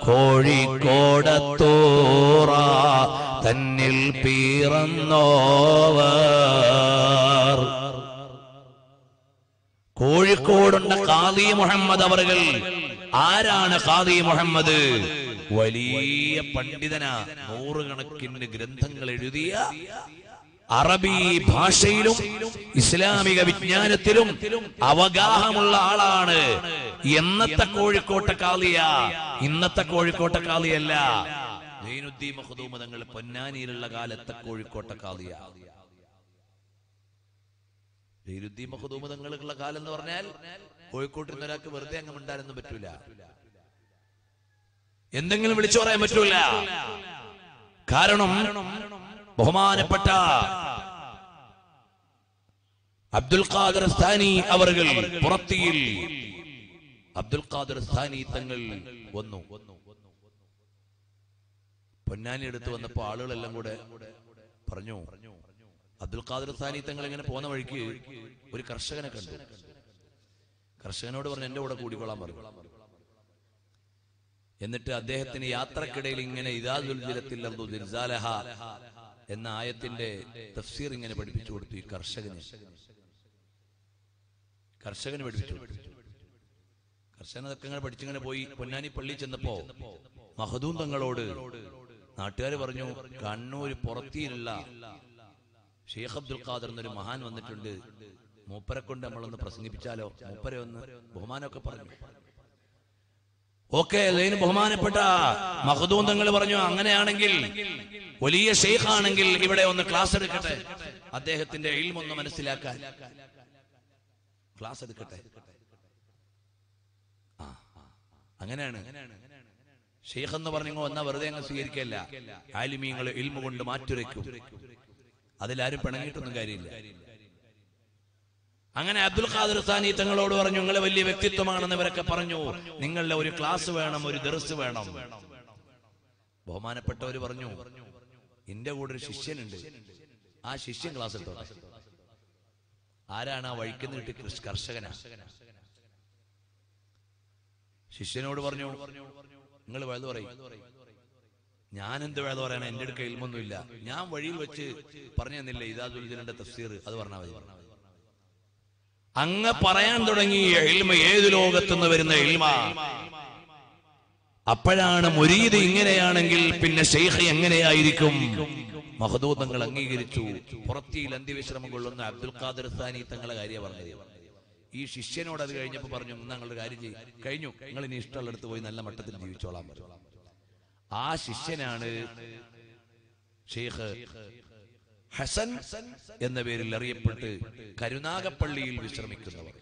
കോഴിക്കോടത്തൂറ തന്നിൽ പിറന്നോവർ. കോഴിക്കോടുണ്ട ഖാദി മുഹമ്മദ് അവറുകൾ. ആരാണ് ഖാദി മുഹമ്മദ്? വലിയ പണ്ഡിതനാ. 100 കണക്കിന് ഗ്രന്ഥങ്ങൾ എഴുതിയ, അറബി ഭാഷയിലും ഇസ്ലാമിക വിജ്ഞാനത്തിലും അവഗാഹമുള്ള ആളാണ്. എന്നത്തെ കോഴിക്കോട്ടെ ഖാദിയ, ഇന്നത്തെ കോഴിക്കോട്ടെ ഖാദിയല്ല. സൈനുദ്ദീൻ മഖ്ദൂം തങ്ങൾ പൊന്നാനിയിലുള്ള കാലത്തെ കോഴിക്കോട്ടെ ഖാദിയ. സൈനുദ്ദീൻ മഖ്ദൂം തങ്ങളുള്ള കാലം എന്ന് പറഞ്ഞാൽ കോഴിക്കോട്ടിൽ നിന്ന് ഒരാൾക്ക് വെറുതെ അങ്ങ് മിണ്ടാനൊന്നും പറ്റൂല, എന്തെങ്കിലും വിളിച്ചു പറയാൻ പറ്റൂല. കാരണം ബഹുമാനപ്പെട്ട അബ്ദുൽ ഖാദിർ സ്ഥാനി അവർകൾ പുറത്തിയിൽ അബ്ദുൽ ഖാദിർ സ്ഥാനി തങ്ങൾ വന്നു. പൊന്നാനി എടുത്ത് വന്നപ്പോ ആളുകളെല്ലാം കൂടെ പറഞ്ഞു, അബ്ദുൽ ഖാദിർ സ്ഥാനി തങ്ങൾ ഇങ്ങനെ പോകുന്ന വഴിക്ക് ഒരു കർഷകനെ കണ്ടു. കർഷകനോട് പറഞ്ഞു എന്റെ കൂടെ കൂടിക്കൊള്ളാൻ പറഞ്ഞു. എന്നിട്ട് അദ്ദേഹത്തിന് യാത്രക്കിടയിൽ ഇങ്ങനെ ഇദാ സുൽസിലത്തിൽ അർദു സിൽസാലഹ എന്ന ആയത്തിന്റെ തഫ്സീർ ഇങ്ങനെ പഠിപ്പിച്ചു കൊടുത്തു. ഈ കർഷകന് പഠിപ്പിച്ചു കൊടുത്തു. കർഷകൻ അതൊക്കെ ഇങ്ങനെ പഠിച്ചിങ്ങനെ പോയി. പൊന്നാനി പള്ളി ചെന്നപ്പോ മഹദൂം തങ്ങളോട് നാട്ടുകാർ പറഞ്ഞു, കണ്ണൂർ പുറത്തിയിലുള്ള ഷെയ്ഖ് അബ്ദുൽ ഖാദർ എന്നൊരു മഹാൻ വന്നിട്ടുണ്ട്, മൂപ്പരെ കൊണ്ട് നമ്മളൊന്ന് പ്രസംഗിപ്പിച്ചാലോ, മൂപ്പരെ ഒന്ന് ബഹുമാനമൊക്കെ പറഞ്ഞു. ഓക്കെ, അതിന് ബഹുമാനപ്പെട്ട മഖ്ദൂം തങ്ങൾ പറഞ്ഞു, അങ്ങനെയാണെങ്കിൽ വലിയ ഷെയ്ഖ് ആണെങ്കിൽ ഇവിടെ ഒന്ന് ക്ലാസ് എടുക്കട്ടെ, അദ്ദേഹത്തിന്റെ ഇൽമൊന്ന് മനസ്സിലാക്കാൻ ക്ലാസ് എടുക്കട്ടെ. അങ്ങനെയാണ് ഷെയ്ഖ് എന്ന് പറഞ്ഞു വന്നാൽ വെറുതെ അങ്ങ് സ്വീകരിക്കല്ല. ആലിമീങ്ങൾ ഇൽമ കൊണ്ട് മാറ്റുരയ്ക്കും, അതിലാരും പിണങ്ങിയിട്ടൊന്നും കാര്യമില്ല. അങ്ങനെ അബ്ദുൽ ഖാദിർ സ്ഥാനി തങ്ങളോട് പറഞ്ഞു, നിങ്ങളെ വലിയ വ്യക്തിത്വമാണെന്ന് ഇവരൊക്കെ പറഞ്ഞു, നിങ്ങളുടെ ഒരു ക്ലാസ് വേണം, ഒരു ദർസ് വേണം. ബഹുമാനപ്പെട്ടവര് പറഞ്ഞു, എന്റെ കൂടെ ഒരു ശിഷ്യനുണ്ട്, ആ ശിഷ്യൻ ക്ലാസ് എടുത്തോട്ടെ. ആരാണ് ആ വഴിക്ക് നീട്ടി? കർഷകനാ. ശിഷ്യനോട് പറഞ്ഞു, നിങ്ങൾ വേദ പറയും. ഞാനെന്ത് വേദ പറയാനാ, എന്റെ അടുക്ക ഇൽമൊന്നുമില്ല, ഞാൻ വഴിയിൽ വെച്ച് പറഞ്ഞു തന്നില്ലേ ഇദാ സുൽസിലന്റെ തഫ്സീർ, അത് പറഞ്ഞാൽ മതി. അങ്ങ് പറയാൻ തുടങ്ങി ഇൽമ ഏത് ലോകത്തുനിന്ന് വരുന്ന ഇൽമ. അപ്പോഴാണ് മുരീദ് ഇങ്ങനെയാണെങ്കിൽ പിന്നെ ശൈഖ് എങ്ങനെയായിരിക്കും? മഖ്ദൂം തങ്ങൾ അംഗീകരിച്ചു. പുറത്തിയിൽ അന്ത്യവിശ്രമം കൊള്ളുന്ന അബ്ദുൽ ഖാദിർ സ്ഥാനി തങ്ങളെ കാര്യം പറഞ്ഞത്. ഈ ശിഷ്യനോട് അത് കഴിഞ്ഞപ്പോ പറഞ്ഞു, ഞങ്ങളുടെ കാര്യം ചെയ്യും, കഴിഞ്ഞു, നിങ്ങൾ ഇനി ഇഷ്ടമുള്ളടത്ത് പോയി നല്ല മട്ടത്തിൽ ജീവിച്ചോളാൻ പറഞ്ഞു. ആ ശിഷ്യനാണ് ഷെയ്ഖ് ഹസൻ എന്ന പേരിൽ അറിയപ്പെട്ട് കരുനാഗപ്പള്ളിയിൽ വിശ്രമിക്കുന്നവർ.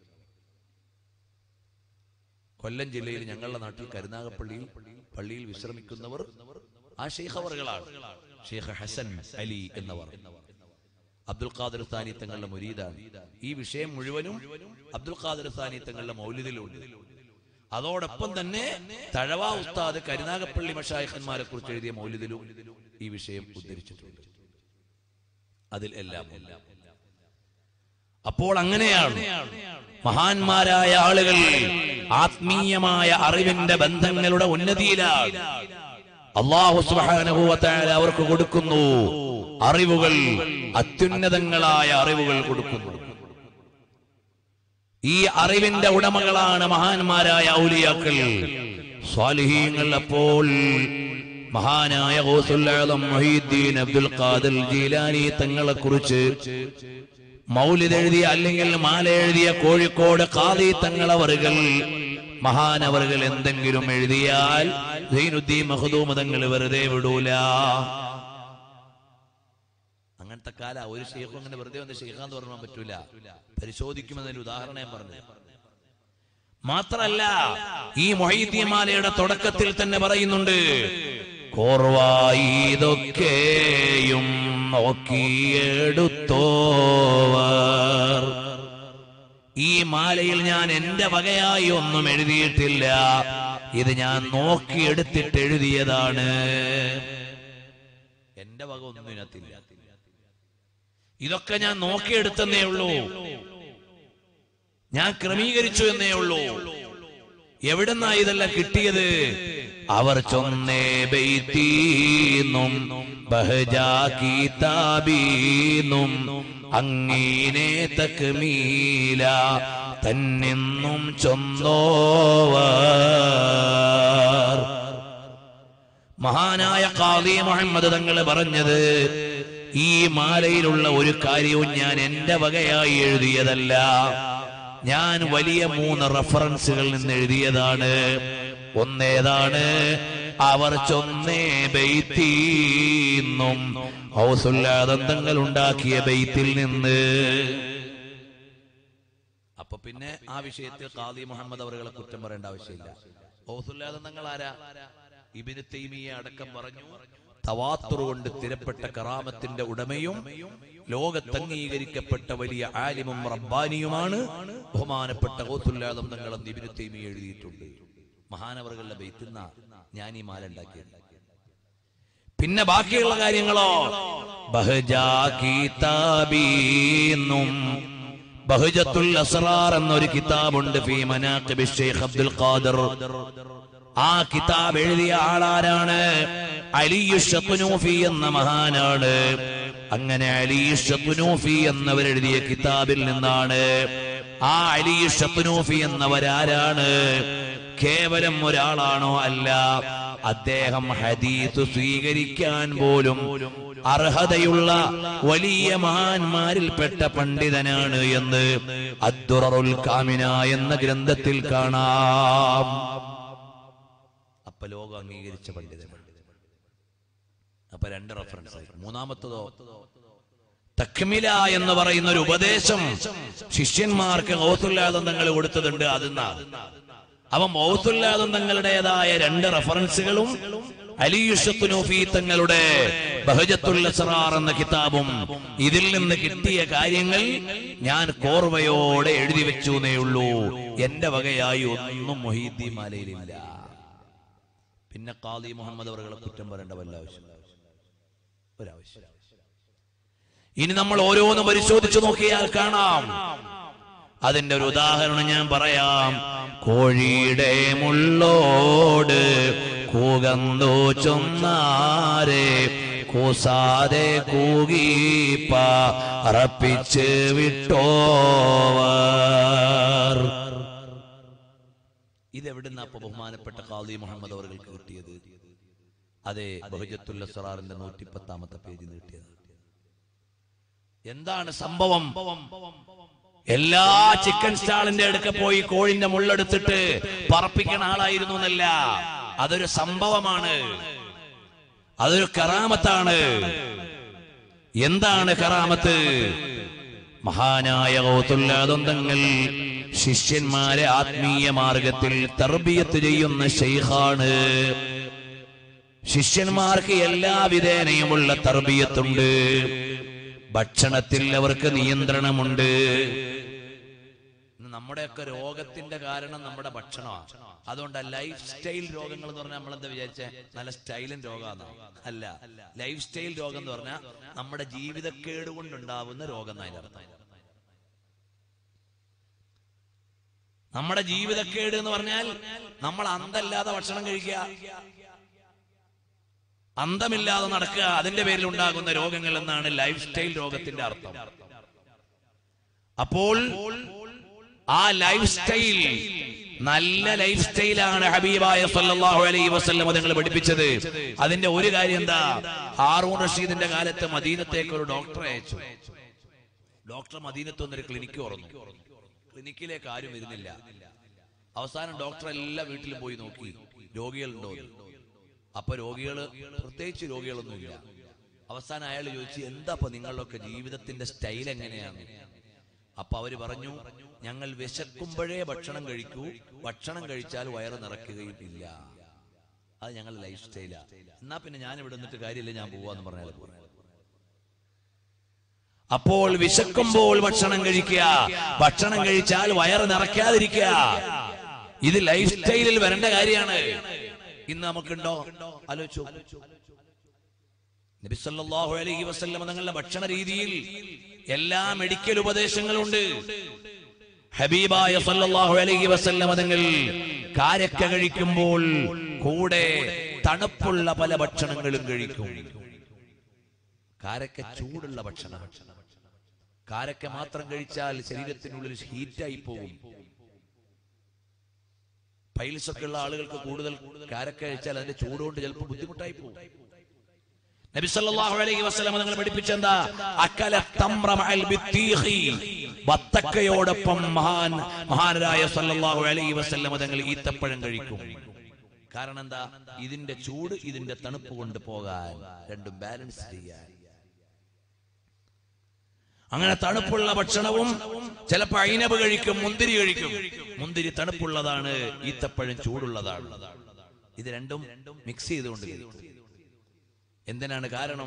കൊല്ലം ജില്ലയിൽ ഞങ്ങളുടെ നാട്ടിൽ കരുനാഗപ്പള്ളിയിൽ പള്ളിയിൽ വിശ്രമിക്കുന്നവർ ആ ഷെയ്ഖ് അവറുകളാണ്. ഷെയ്ഖ് ഹസൻ അലി എന്നവർ അബ്ദുൽ ഖാദിർ സ്ഥാനി തങ്ങളുടെ മുരീദാണ്. ഈ വിഷയം മുഴുവനും അബ്ദുൽ ഖാദിർ സ്ഥാനി തങ്ങളുടെ മൗലിദിലുണ്ട്. അതോടൊപ്പം തന്നെ തഴവ ഉസ്താദ് കരുനാഗപ്പള്ളി മശായിഖന്മാരെ കുറിച്ച് എഴുതിയ മൗലിദിലും ഈ വിഷയം ഉദ്ധരിച്ചിട്ടുണ്ട്. അതിൽ എല്ലാം. അപ്പോൾ അങ്ങനെയാണ് മഹാന്മാരായ ആളുകൾ ആത്മീയമായ അറിവിന്റെ ബന്ധങ്ങളുടെ ഉന്നതിയിലാണ്. അല്ലാഹു സുബ്ഹാനഹു വ തആല അവർക്ക് കൊടുക്കുന്നു അറിവുകൾ, അത്യുന്നതങ്ങളായ അറിവുകൾ കൊടുക്കുന്നു. ഈ അറിവിന്റെ ഉടമകളാണ് മഹാന്മാരായ ഔലിയാക്കൾ, സ്വാലിഹീങ്ങൾ. അപ്പോൾ മഹാനായ ഗൗസുൽ ആലം മുഹീദ്ദീൻ അബ്ദുൽ ഖാദിർ ജീലാനി തങ്ങളെ കുറിച്ച് മൗലിദ് എഴുതിയ അല്ലെങ്കിൽ മാല എഴുതിയ കോഴിക്കോട് ഖാദി തങ്ങളവറുകൾ മഹാനവറുകൾ എന്തെങ്കിലും എഴുതിയാൽ സൈനുദ്ദീൻ മഖ്ദൂം തങ്ങൾ വെറുതെ വിടൂല. അങ്ങനത്തെ കാല ഒരു ഷെയ്ഖും അങ്ങനെ വെറുതെ വന്ന് ഷെയ്ഖാന്ന് പറയാൻ പറ്റൂല, പരിശോധിക്കുമെന്നൊരു ഉദാഹരണം ഞാൻ പറഞ്ഞു. മാത്രല്ല ഈ മുഹീദ്ദീൻ മാലയുടെ തുടക്കത്തിൽ തന്നെ പറയുന്നുണ്ട്, കോർവായിതൊക്കെയും നോക്കിയെടുത്തോവർ. ഈ മാലയിൽ ഞാൻ എന്റെ വകയായി ഒന്നും എഴുതിയിട്ടില്ല, ഇത് ഞാൻ നോക്കിയെടുത്തിട്ട് എഴുതിയതാണ്. എന്റെ വക ഒന്നും ഇതിനകത്തില്ല, ഇതൊക്കെ ഞാൻ നോക്കിയെടുത്തന്നേ ഉള്ളൂ, ഞാൻ ക്രമീകരിച്ചു എന്നേ ഉള്ളൂ. എവിടെന്നാ ഇതെല്ലാം കിട്ടിയത്? അവർ ചൊന്നേ ബൈത്തീന്നും ബഹജാ കിതാബീന്നും അങ്ങീനെ തക്മീല തന്നെന്നും ചൊന്നോവർ. മഹാനായ ഖാദി മുഹമ്മദ് തങ്ങൾ പറഞ്ഞത്, ഈ മാലയിലുള്ള ഒരു കാര്യവും ഞാൻ എന്റെ വകയായി എഴുതിയതല്ല, ഞാൻ വലിയ 3 റഫറൻസുകൾ നിന്ന് എഴുതിയതാണ്. ഒന്നേതാണ്? അവർ ചൊന്നേ ബൈത്തീന്നും ഹൗസുല്ലാദന്തങ്ങൾ ഉണ്ടാക്കിയ ബൈത്തിൽ നിന്ന്. അപ്പൊ പിന്നെ ആ വിഷയത്തിൽ ഖാദി മുഹമ്മദ് അവറുകളെ കുറ്റം പറയേണ്ട ആവശ്യമില്ല. ഹൗസുല്ലാദന്തങ്ങൾ ആരാ? ഇബ്നു തൈമിയ്യ അടക്കം പറഞ്ഞു, തവാത്തുർ കൊണ്ട് സ്ഥിരപ്പെട്ട കറാമത്തിന്റെ ഉടമയും ലോകത്ത് അംഗീകരിക്കപ്പെട്ട വലിയ ആലിമും റബ്ബാനിയുമാണ് ബഹുമാനപ്പെട്ട ഗൗസുൽ ആദം തങ്ങൾ ഇബ്നു തൈമിയ്യ എഴുതിയിട്ടുണ്ട്. മഹാനവറുകളുടെ ബൈത്തുന്ന ഞാൻ ഈ മാല ഉണ്ടാക്കിയത്. പിന്നെ ബാക്കിയുള്ള കാര്യങ്ങളോ ബഹജാ കിതാബീന്നും ബഹജത്തുൽ അസ്റാർ എന്നൊരു കിതാബുണ്ട് ഫീ മനാഖിബി ശൈഖ് അബ്ദുൽ ഖാദിർ. ആ കിതാബ് എഴുതിയ ആളാരാണ്? അലിയു ശത്നൂഫി എന്ന മഹാനാണ്. അങ്ങനെ അലിയു ശത്നൂഫി എന്നവരെഴുതിയ കിതാബിൽ നിന്നാണ്. ആ അലിയു ശത്നൂഫി എന്നവരാരാണ്? കേവലം ഒരാളാണോ? അല്ല, അദ്ദേഹം ഹദീസ് സ്വീകരിക്കാൻ പോലും അർഹതയുള്ള വലിയ മഹാന്മാരിൽപ്പെട്ട പണ്ഡിതനാണ് എന്ന് അദ്ദുററുൽ കാമിന എന്ന ഗ്രന്ഥത്തിൽ കാണാം. അപ്പൊ ലോകം അംഗീകരിച്ച പണ്ഡിതനാണ്. അപ്പൊ രണ്ട് റഫറൻസ് ആയി. മൂന്നാമത്തതോ തക്മില എന്ന് പറയുന്ന ഒരു ഉപദേശം ശിഷ്യന്മാർക്ക് ഗൗസുൽ ആദം തങ്ങൾ കൊടുത്തതുണ്ട്. അതെന്നാണ് അവ ഗൗസുൽ ആദം തങ്ങളുടേതായ രണ്ട് റഫറൻസുകളും അലിയു ശത്നൂഫി തങ്ങളുടെ ബഹജത്തുൽ അസ്റാർ എന്ന കിതാബും ഇതിൽ നിന്ന് കിട്ടിയ കാര്യങ്ങൾ ഞാൻ കോർവയോടെ എഴുതി വെച്ചു എന്നേ ഉള്ളൂ. എന്റെ വകയായി ഒന്നും മുഹീദ്ദീൻ മാലയിലില്ല. പിന്നെ ഖാദി മുഹമ്മദ് അവരുടെ കുറ്റം പറയേണ്ട വല്ല ഒരാവശ്യം. ഇനി നമ്മൾ ഓരോന്ന് പരിശോധിച്ചു നോക്കിയാൽ കാണാം. അതിന്റെ ഒരു ഉദാഹരണം ഞാൻ പറയാം. കോഴിയുടെ മുള്ളോട് കൂകന്തോ ചൊന്നാരെ കൂസാതെ കൂകിപ്പ അറപ്പിച്ച് വിട്ടോവർ. ഇതെവിടുന്ന അപ്പൊ ബഹുമാനപ്പെട്ട ഖാദി മുഹമ്മദ് അവർക്ക് കിട്ടിയത്? അതെ, ബഹജത്തുൽ അസ്റാറിന്റെ 110-ാമത്തെ പേജിൽ കിട്ടിയത്. എന്താണ് സംഭവം? എല്ലാ ചിക്കൻ സ്റ്റാളിന്റെ അടുക്ക പോയി കോഴിന്റെ മുള്ളെടുത്തിട്ട് പറപ്പിക്കുന്ന ആളായിരുന്നു എന്നല്ല, അതൊരു സംഭവമാണ്, അതൊരു കറാമത്താണ്. എന്താണ് കറാമത്ത്? മഹാനായ ഗൗസുൽ ആദം തങ്ങൾ ശിഷ്യന്മാരെ ആത്മീയ മാർഗത്തിൽ തർബിയത്ത് ചെയ്യുന്ന ശൈഖാണ്. ശിഷ്യന്മാർക്ക് എല്ലാ വിധേനയുമുള്ള തർബിയത്തുണ്ട്. ഭക്ഷണത്തിൽ അവർക്ക് നിയന്ത്രണമുണ്ട്. നമ്മുടെയൊക്കെ രോഗത്തിന്റെ കാരണം നമ്മുടെ ഭക്ഷണമാണ്. അതുകൊണ്ട് ലൈഫ് സ്റ്റൈൽ രോഗങ്ങൾ എന്ന് പറഞ്ഞാൽ നമ്മളെന്താ വിചാരിച്ചേ? നല്ല സ്റ്റൈലും രോഗമാണ്. അല്ല, ലൈഫ് സ്റ്റൈൽ രോഗം എന്ന് പറഞ്ഞാൽ നമ്മുടെ ജീവിതക്കേട് കൊണ്ടുണ്ടാവുന്ന രോഗം എന്നതിന്റെ അർത്ഥം. നമ്മുടെ ജീവിതക്കേട് എന്ന് പറഞ്ഞാൽ നമ്മൾ അന്തമില്ലാതെ ഭക്ഷണം കഴിക്കുക, അന്തമില്ലാതെ നടക്കുക, അതിന്റെ പേരിൽ ഉണ്ടാകുന്ന രോഗങ്ങൾ എന്നാണ് ലൈഫ് സ്റ്റൈൽ രോഗത്തിന്റെ അർത്ഥം. അപ്പോൾ ആ ലൈഫ് സ്റ്റൈൽ നല്ല ലൈഫ് സ്റ്റൈലാണ് ഹബീബായ സല്ലല്ലാഹു അലൈഹി വസല്ലം തങ്ങൾ പഠിപ്പിച്ചത്. അതിന്റെ ഒരു കാര്യം എന്താ? ഹാറൂൺ റഷീദിന്റെ കാലത്ത് മദീനത്തേക്ക് ഒരു ഡോക്ടറെ അയച്ചു. ഡോക്ടർ മദീനത്ത് വന്നൊരു ക്ലിനിക്ക് തുറന്നു. ക്ലിനിക്കിലേക്ക് ആരും വരുന്നില്ല. അവസാനം ഡോക്ടർ എല്ലാ വീട്ടിലും പോയി നോക്കി രോഗികളുണ്ടോ. അപ്പൊ രോഗികള്, പ്രത്യേകിച്ച് രോഗികളൊന്നുമില്ല. അവസാനം അയാൾ ചോദിച്ചു, എന്താ ഇപ്പൊ നിങ്ങളുടെയൊക്കെ ജീവിതത്തിന്റെ സ്റ്റൈൽ എങ്ങനെയാണ്? അപ്പൊ അവര് പറഞ്ഞു, ഞങ്ങൾ വിശക്കുമ്പോഴേ ഭക്ഷണം കഴിക്കൂ, ഭക്ഷണം കഴിച്ചാൽ വയറ് നിറയ്ക്കുകയും ഇല്ല. അത് ഞങ്ങളുടെ ലൈഫ് സ്റ്റൈലാ. എന്നാ പിന്നെ ഞാൻ ഇവിടെ നിന്നിട്ട് കാര്യമില്ല, ഞാൻ പോവാന്ന് പറഞ്ഞാൽ. അപ്പോൾ വിശക്കുമ്പോൾ ഭക്ഷണം കഴിക്കുക, ഭക്ഷണം കഴിച്ചാൽ വയറ് നിറയ്ക്കാതിരിക്കുക, ഇത് ലൈഫ് സ്റ്റൈലിൽ വരേണ്ട കാര്യമാണ്. ഇന്ന് നമുക്കുണ്ടോ? ആലോചിച്ചു. നബി സല്ലല്ലാഹു അലൈഹി വസല്ലം തങ്ങളുടെ ഭക്ഷണ രീതിയിൽ എല്ലാ മെഡിക്കൽ ഉപദേശങ്ങളുണ്ട്. ഹബീബായ സല്ലല്ലാഹു അലൈഹി വസല്ലം തങ്ങൾ കാരക്ക കഴിക്കുമ്പോൾ കൂടെ തണുപ്പുള്ള പല ഭക്ഷണങ്ങളും കഴിക്കും. കാരക്ക ചൂടുള്ള ഭക്ഷണം. കാരക്ക മാത്രം കഴിച്ചാൽ ശരീരത്തിനുള്ളിൽ ഹീറ്റായി പോകും. പൈൽസ് ഒക്കെ ഉള്ള ആളുകൾക്ക് കൂടുതൽ കാരക്ക കഴിച്ചാൽ അതിന്റെ ചൂടുകൊണ്ട് ചിലപ്പോൾ ബുദ്ധിമുട്ടായി പോകും. നബി സല്ലല്ലാഹു അലൈഹി വസല്ലം തങ്ങൾ പഠിപ്പിച്ചെന്താ? അക്കല തംറ മഅൽ ബിത്തീഖി, ബത്തക്കയോടൊപ്പം മഹാനായ സല്ലല്ലാഹു അലൈഹി വസല്ലം തങ്ങൾ ഈത്തപ്പഴം കഴിക്കും. കാരണം എന്താ? ഇതിന്റെ ചൂട് ഇതിന്റെ തണുപ്പ് കൊണ്ട് പോകാൻ, രണ്ടും ബാലൻസ് ചെയ്യാൻ. അങ്ങനെ തണുപ്പുള്ള ഭക്ഷണവും ചിലപ്പോൾ ഐനബ് കഴിക്കും, മുന്തിരി കഴിക്കും. മുന്തിരി തണുപ്പുള്ളതാണ്, ഈത്തപ്പഴം ചൂടുള്ളതാണ്. ഇത് രണ്ടും മിക്സ് ചെയ്തുകൊണ്ട് കഴിക്കും. എന്തിനാണ് കാരണം?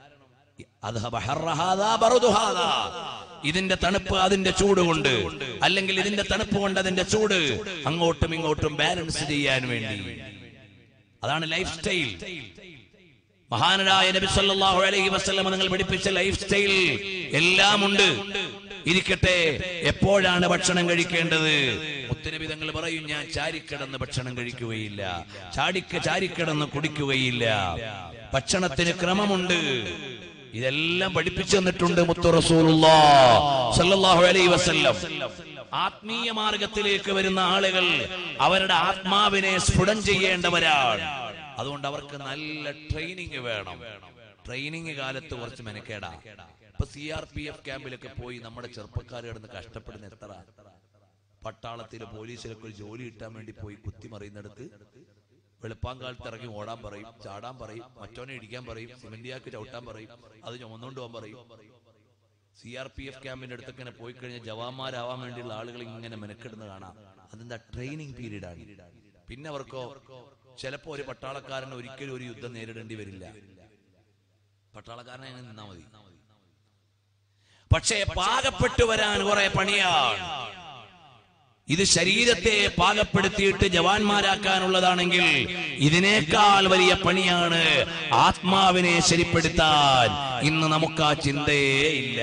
ഇതിന്റെ തണുപ്പ് അതിന്റെ ചൂട് കൊണ്ട്, അല്ലെങ്കിൽ ഇതിന്റെ തണുപ്പ് കൊണ്ട് അതിന്റെ ചൂട് അങ്ങോട്ടും ഇങ്ങോട്ടും ബാലൻസ് ചെയ്യാൻ വേണ്ടി. അതാണ് ലൈഫ് സ്റ്റൈൽ. മഹാനായ നബി സല്ലല്ലാഹു അലൈഹി വസല്ലം നിങ്ങൾ പഠിപ്പിച്ച ലൈഫ് സ്റ്റൈൽ എല്ലാം ഉണ്ട്. ഇരിക്കട്ടെ, എപ്പോഴാണ് ഭക്ഷണം കഴിക്കേണ്ടത്? മുത്തുനബി തങ്ങൾ പറയും, ഞാൻ ചാരിക്കിടന്ന് ഭക്ഷണം കഴിക്കുകയില്ല, ചാരിക്കിടന്ന് കുടിക്കുകയില്ല. ഭക്ഷണത്തിന് ക്രമമുണ്ട്. ഇതെല്ലാം പഠിപ്പിച്ചു തന്നിട്ടുണ്ട് മുത്തു റസൂലുള്ളാഹി സ്വല്ലല്ലാഹു അലൈഹി വസല്ലം. ആത്മീയ മാർഗത്തിലേക്ക് വരുന്ന ആളുകൾ അവരുടെ ആത്മാവിനെ സ്ഫുടം ചെയ്യേണ്ടവരാണ്. അതുകൊണ്ട് അവർക്ക് നല്ല ട്രെയിനിങ് വേണം. ട്രെയിനിങ് കാലത്ത് കുറച്ച് മെനക്കേടാ. ഇപ്പൊ CRPF ക്യാമ്പിലൊക്കെ പോയി നമ്മുടെ ചെറുപ്പക്കാർ കിടന്ന് കഷ്ടപ്പെടുന്ന എത്ര. പട്ടാളത്തില് പോലീസിലൊക്കെ ഒരു ജോലി കിട്ടാൻ വേണ്ടി പോയി കുത്തിമറിയുന്നിടത്ത് വെളുപ്പാങ്കാലത്ത് ഇറങ്ങി ഓടാൻ പറയും, ചാടാൻ പറയും, മറ്റോനെ ഇടിക്കാൻ പറയും, സിമന്റിയാക്ക് ചവിട്ടാൻ പറയും, അത് ചുമന്നുകൊണ്ട് പോകാൻ പറയും. CRPF ക്യാമ്പിന്റെ അടുത്തൊക്കെ ഇങ്ങനെ പോയി കഴിഞ്ഞാൽ ജവാന്മാരാവാൻ വേണ്ടിയുള്ള ആളുകൾ ഇങ്ങനെ മെനക്കെടുന്ന് കാണാം. അതിന്റെ ട്രെയിനിങ് പീരീഡ് ആണ്. പിന്നെ അവർക്കോ ചിലപ്പോ ഒരു പട്ടാളക്കാരന് ഒരിക്കലും ഒരു യുദ്ധം നേരിടേണ്ടി വരില്ല. പട്ടാളക്കാരനെ അങ്ങനെ നിന്നാ മതി. പക്ഷേ പാകപ്പെട്ടു വരാൻ കുറെ പണിയാണ്. ഇത് ശരീരത്തെ പാകപ്പെടുത്തിയിട്ട് ജവാന്മാരാക്കാനുള്ളതാണെങ്കിൽ ഇതിനേക്കാൾ വലിയ പണിയാണ് ആത്മാവിനെ ശരിപ്പെടുത്താൻ. ഇന്ന് നമുക്ക് ആ ചിന്തയേ ഇല്ല.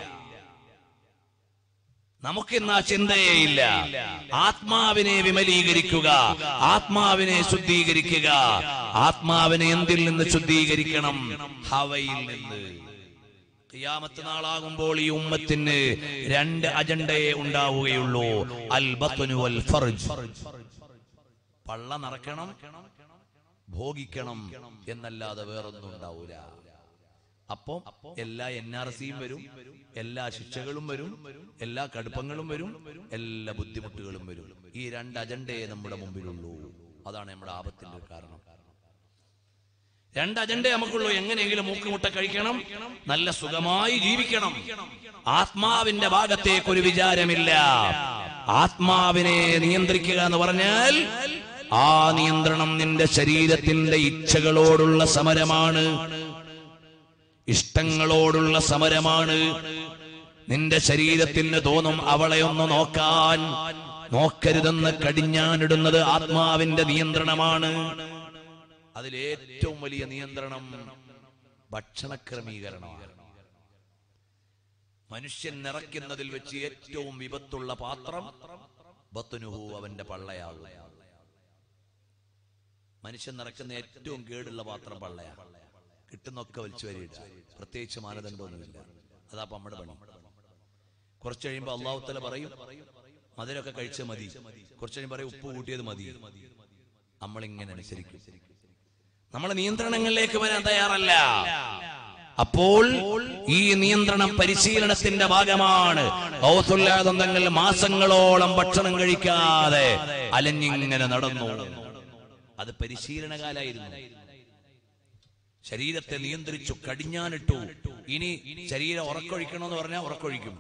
നമുക്കിന്ന് ആ ചിന്തയേ ഇല്ല. ആത്മാവിനെ വിമലീകരിക്കുക, ആത്മാവിനെ ശുദ്ധീകരിക്കുക. ആത്മാവിനെ എന്തിൽ നിന്ന് ശുദ്ധീകരിക്കണം? ഹവയിൽ നിന്ന്. ഖിയാമത്ത് നാളാകുമ്പോൾ ഈ ഉമ്മത്തിന് രണ്ട് അജണ്ടയെ ഉണ്ടാവുകയുള്ളൂ. അൽ ബത്നു വൽ ഫർജ്. പള്ള നിറക്കണം, ഭോഗിക്കണം എന്നല്ലാതെ വേറൊന്നും ഉണ്ടാവൂല. അപ്പം എല്ലാ NRCയും വരും, എല്ലാ ശിക്ഷകളും വരും, എല്ലാ കടുപ്പങ്ങളും വരും, എല്ലാ ബുദ്ധിമുട്ടുകളും വരും. ഈ രണ്ട് അജണ്ടയെ നമ്മുടെ മുമ്പിലുള്ളൂ. അതാണ് നമ്മുടെ ആപത്തിന്റെ കാരണം. രണ്ട് അജണ്ട നമുക്കുള്ളൂ. എങ്ങനെയെങ്കിലും മൂക്കുമുട്ട കഴിക്കണം, നല്ല സുഖമായി ജീവിക്കണം. ആത്മാവിന്റെ ഭാഗത്തേക്ക് ഒരു വിചാരമില്ല. ആത്മാവിനെ നിയന്ത്രിക്കുക എന്ന് പറഞ്ഞാൽ ആ നിയന്ത്രണം നിന്റെ ശരീരത്തിന്റെ ഇച്ഛകളോടുള്ള സമരമാണ്, ഇഷ്ടങ്ങളോടുള്ള സമരമാണ്. നിന്റെ ശരീരത്തിന് തോന്നും അവളെ ഒന്ന് നോക്കാൻ, നോക്കരുതെന്ന് കടിഞ്ഞാനിടുന്നത് ആത്മാവിന്റെ നിയന്ത്രണമാണ്. അതിലേറ്റവും വലിയ നിയന്ത്രണം ഭക്ഷണക്രമീകരണമാണ്. മനുഷ്യൻ നിറയ്ക്കുന്നതിൽ വെച്ച് ഏറ്റവും വിപത്തുള്ള പാത്രം ബത്നുഹു, അവന്റെ പള്ളയാകും. മനുഷ്യൻ നിറയ്ക്കുന്ന ഏറ്റവും കേടുള്ള പാത്രം പള്ളയാണ്. കിട്ടുന്നൊക്കെ വലിച്ചു വരിയിട്ട, പ്രത്യേകിച്ച് മാനദണ്ഡമൊന്നുമില്ല. അതാ നമ്മുടെ പണി. കുറച്ച് കഴിയുമ്പോൾ അല്ലാഹു തആല പറയും മധുരമൊക്കെ കഴിച്ച മതി, കുറച്ച് കഴിയുമ്പോൾ പറയും ഉപ്പ് കൂട്ടിയത് മതി. നമ്മളിങ്ങനെ അനുസരിക്കും. നമ്മൾ നിയന്ത്രണങ്ങളിലേക്ക് വരാൻ തയ്യാറല്ല. അപ്പോൾ ഈ നിയന്ത്രണം പരിശീലനത്തിന്റെ ഭാഗമാണ്. തങ്ങൾ മാസങ്ങളോളം ഭക്ഷണം കഴിക്കാതെ അലഞ്ഞിങ്ങനെ നടന്നു. അത് പരിശീലനകാലായിരുന്നു. ശരീരത്തെ നിയന്ത്രിച്ചു, കടിഞ്ഞാനിട്ടു. ഇനി ശരീരം ഉറക്കൊഴിക്കണമെന്ന് പറഞ്ഞാൽ ഉറക്കൊഴിക്കും,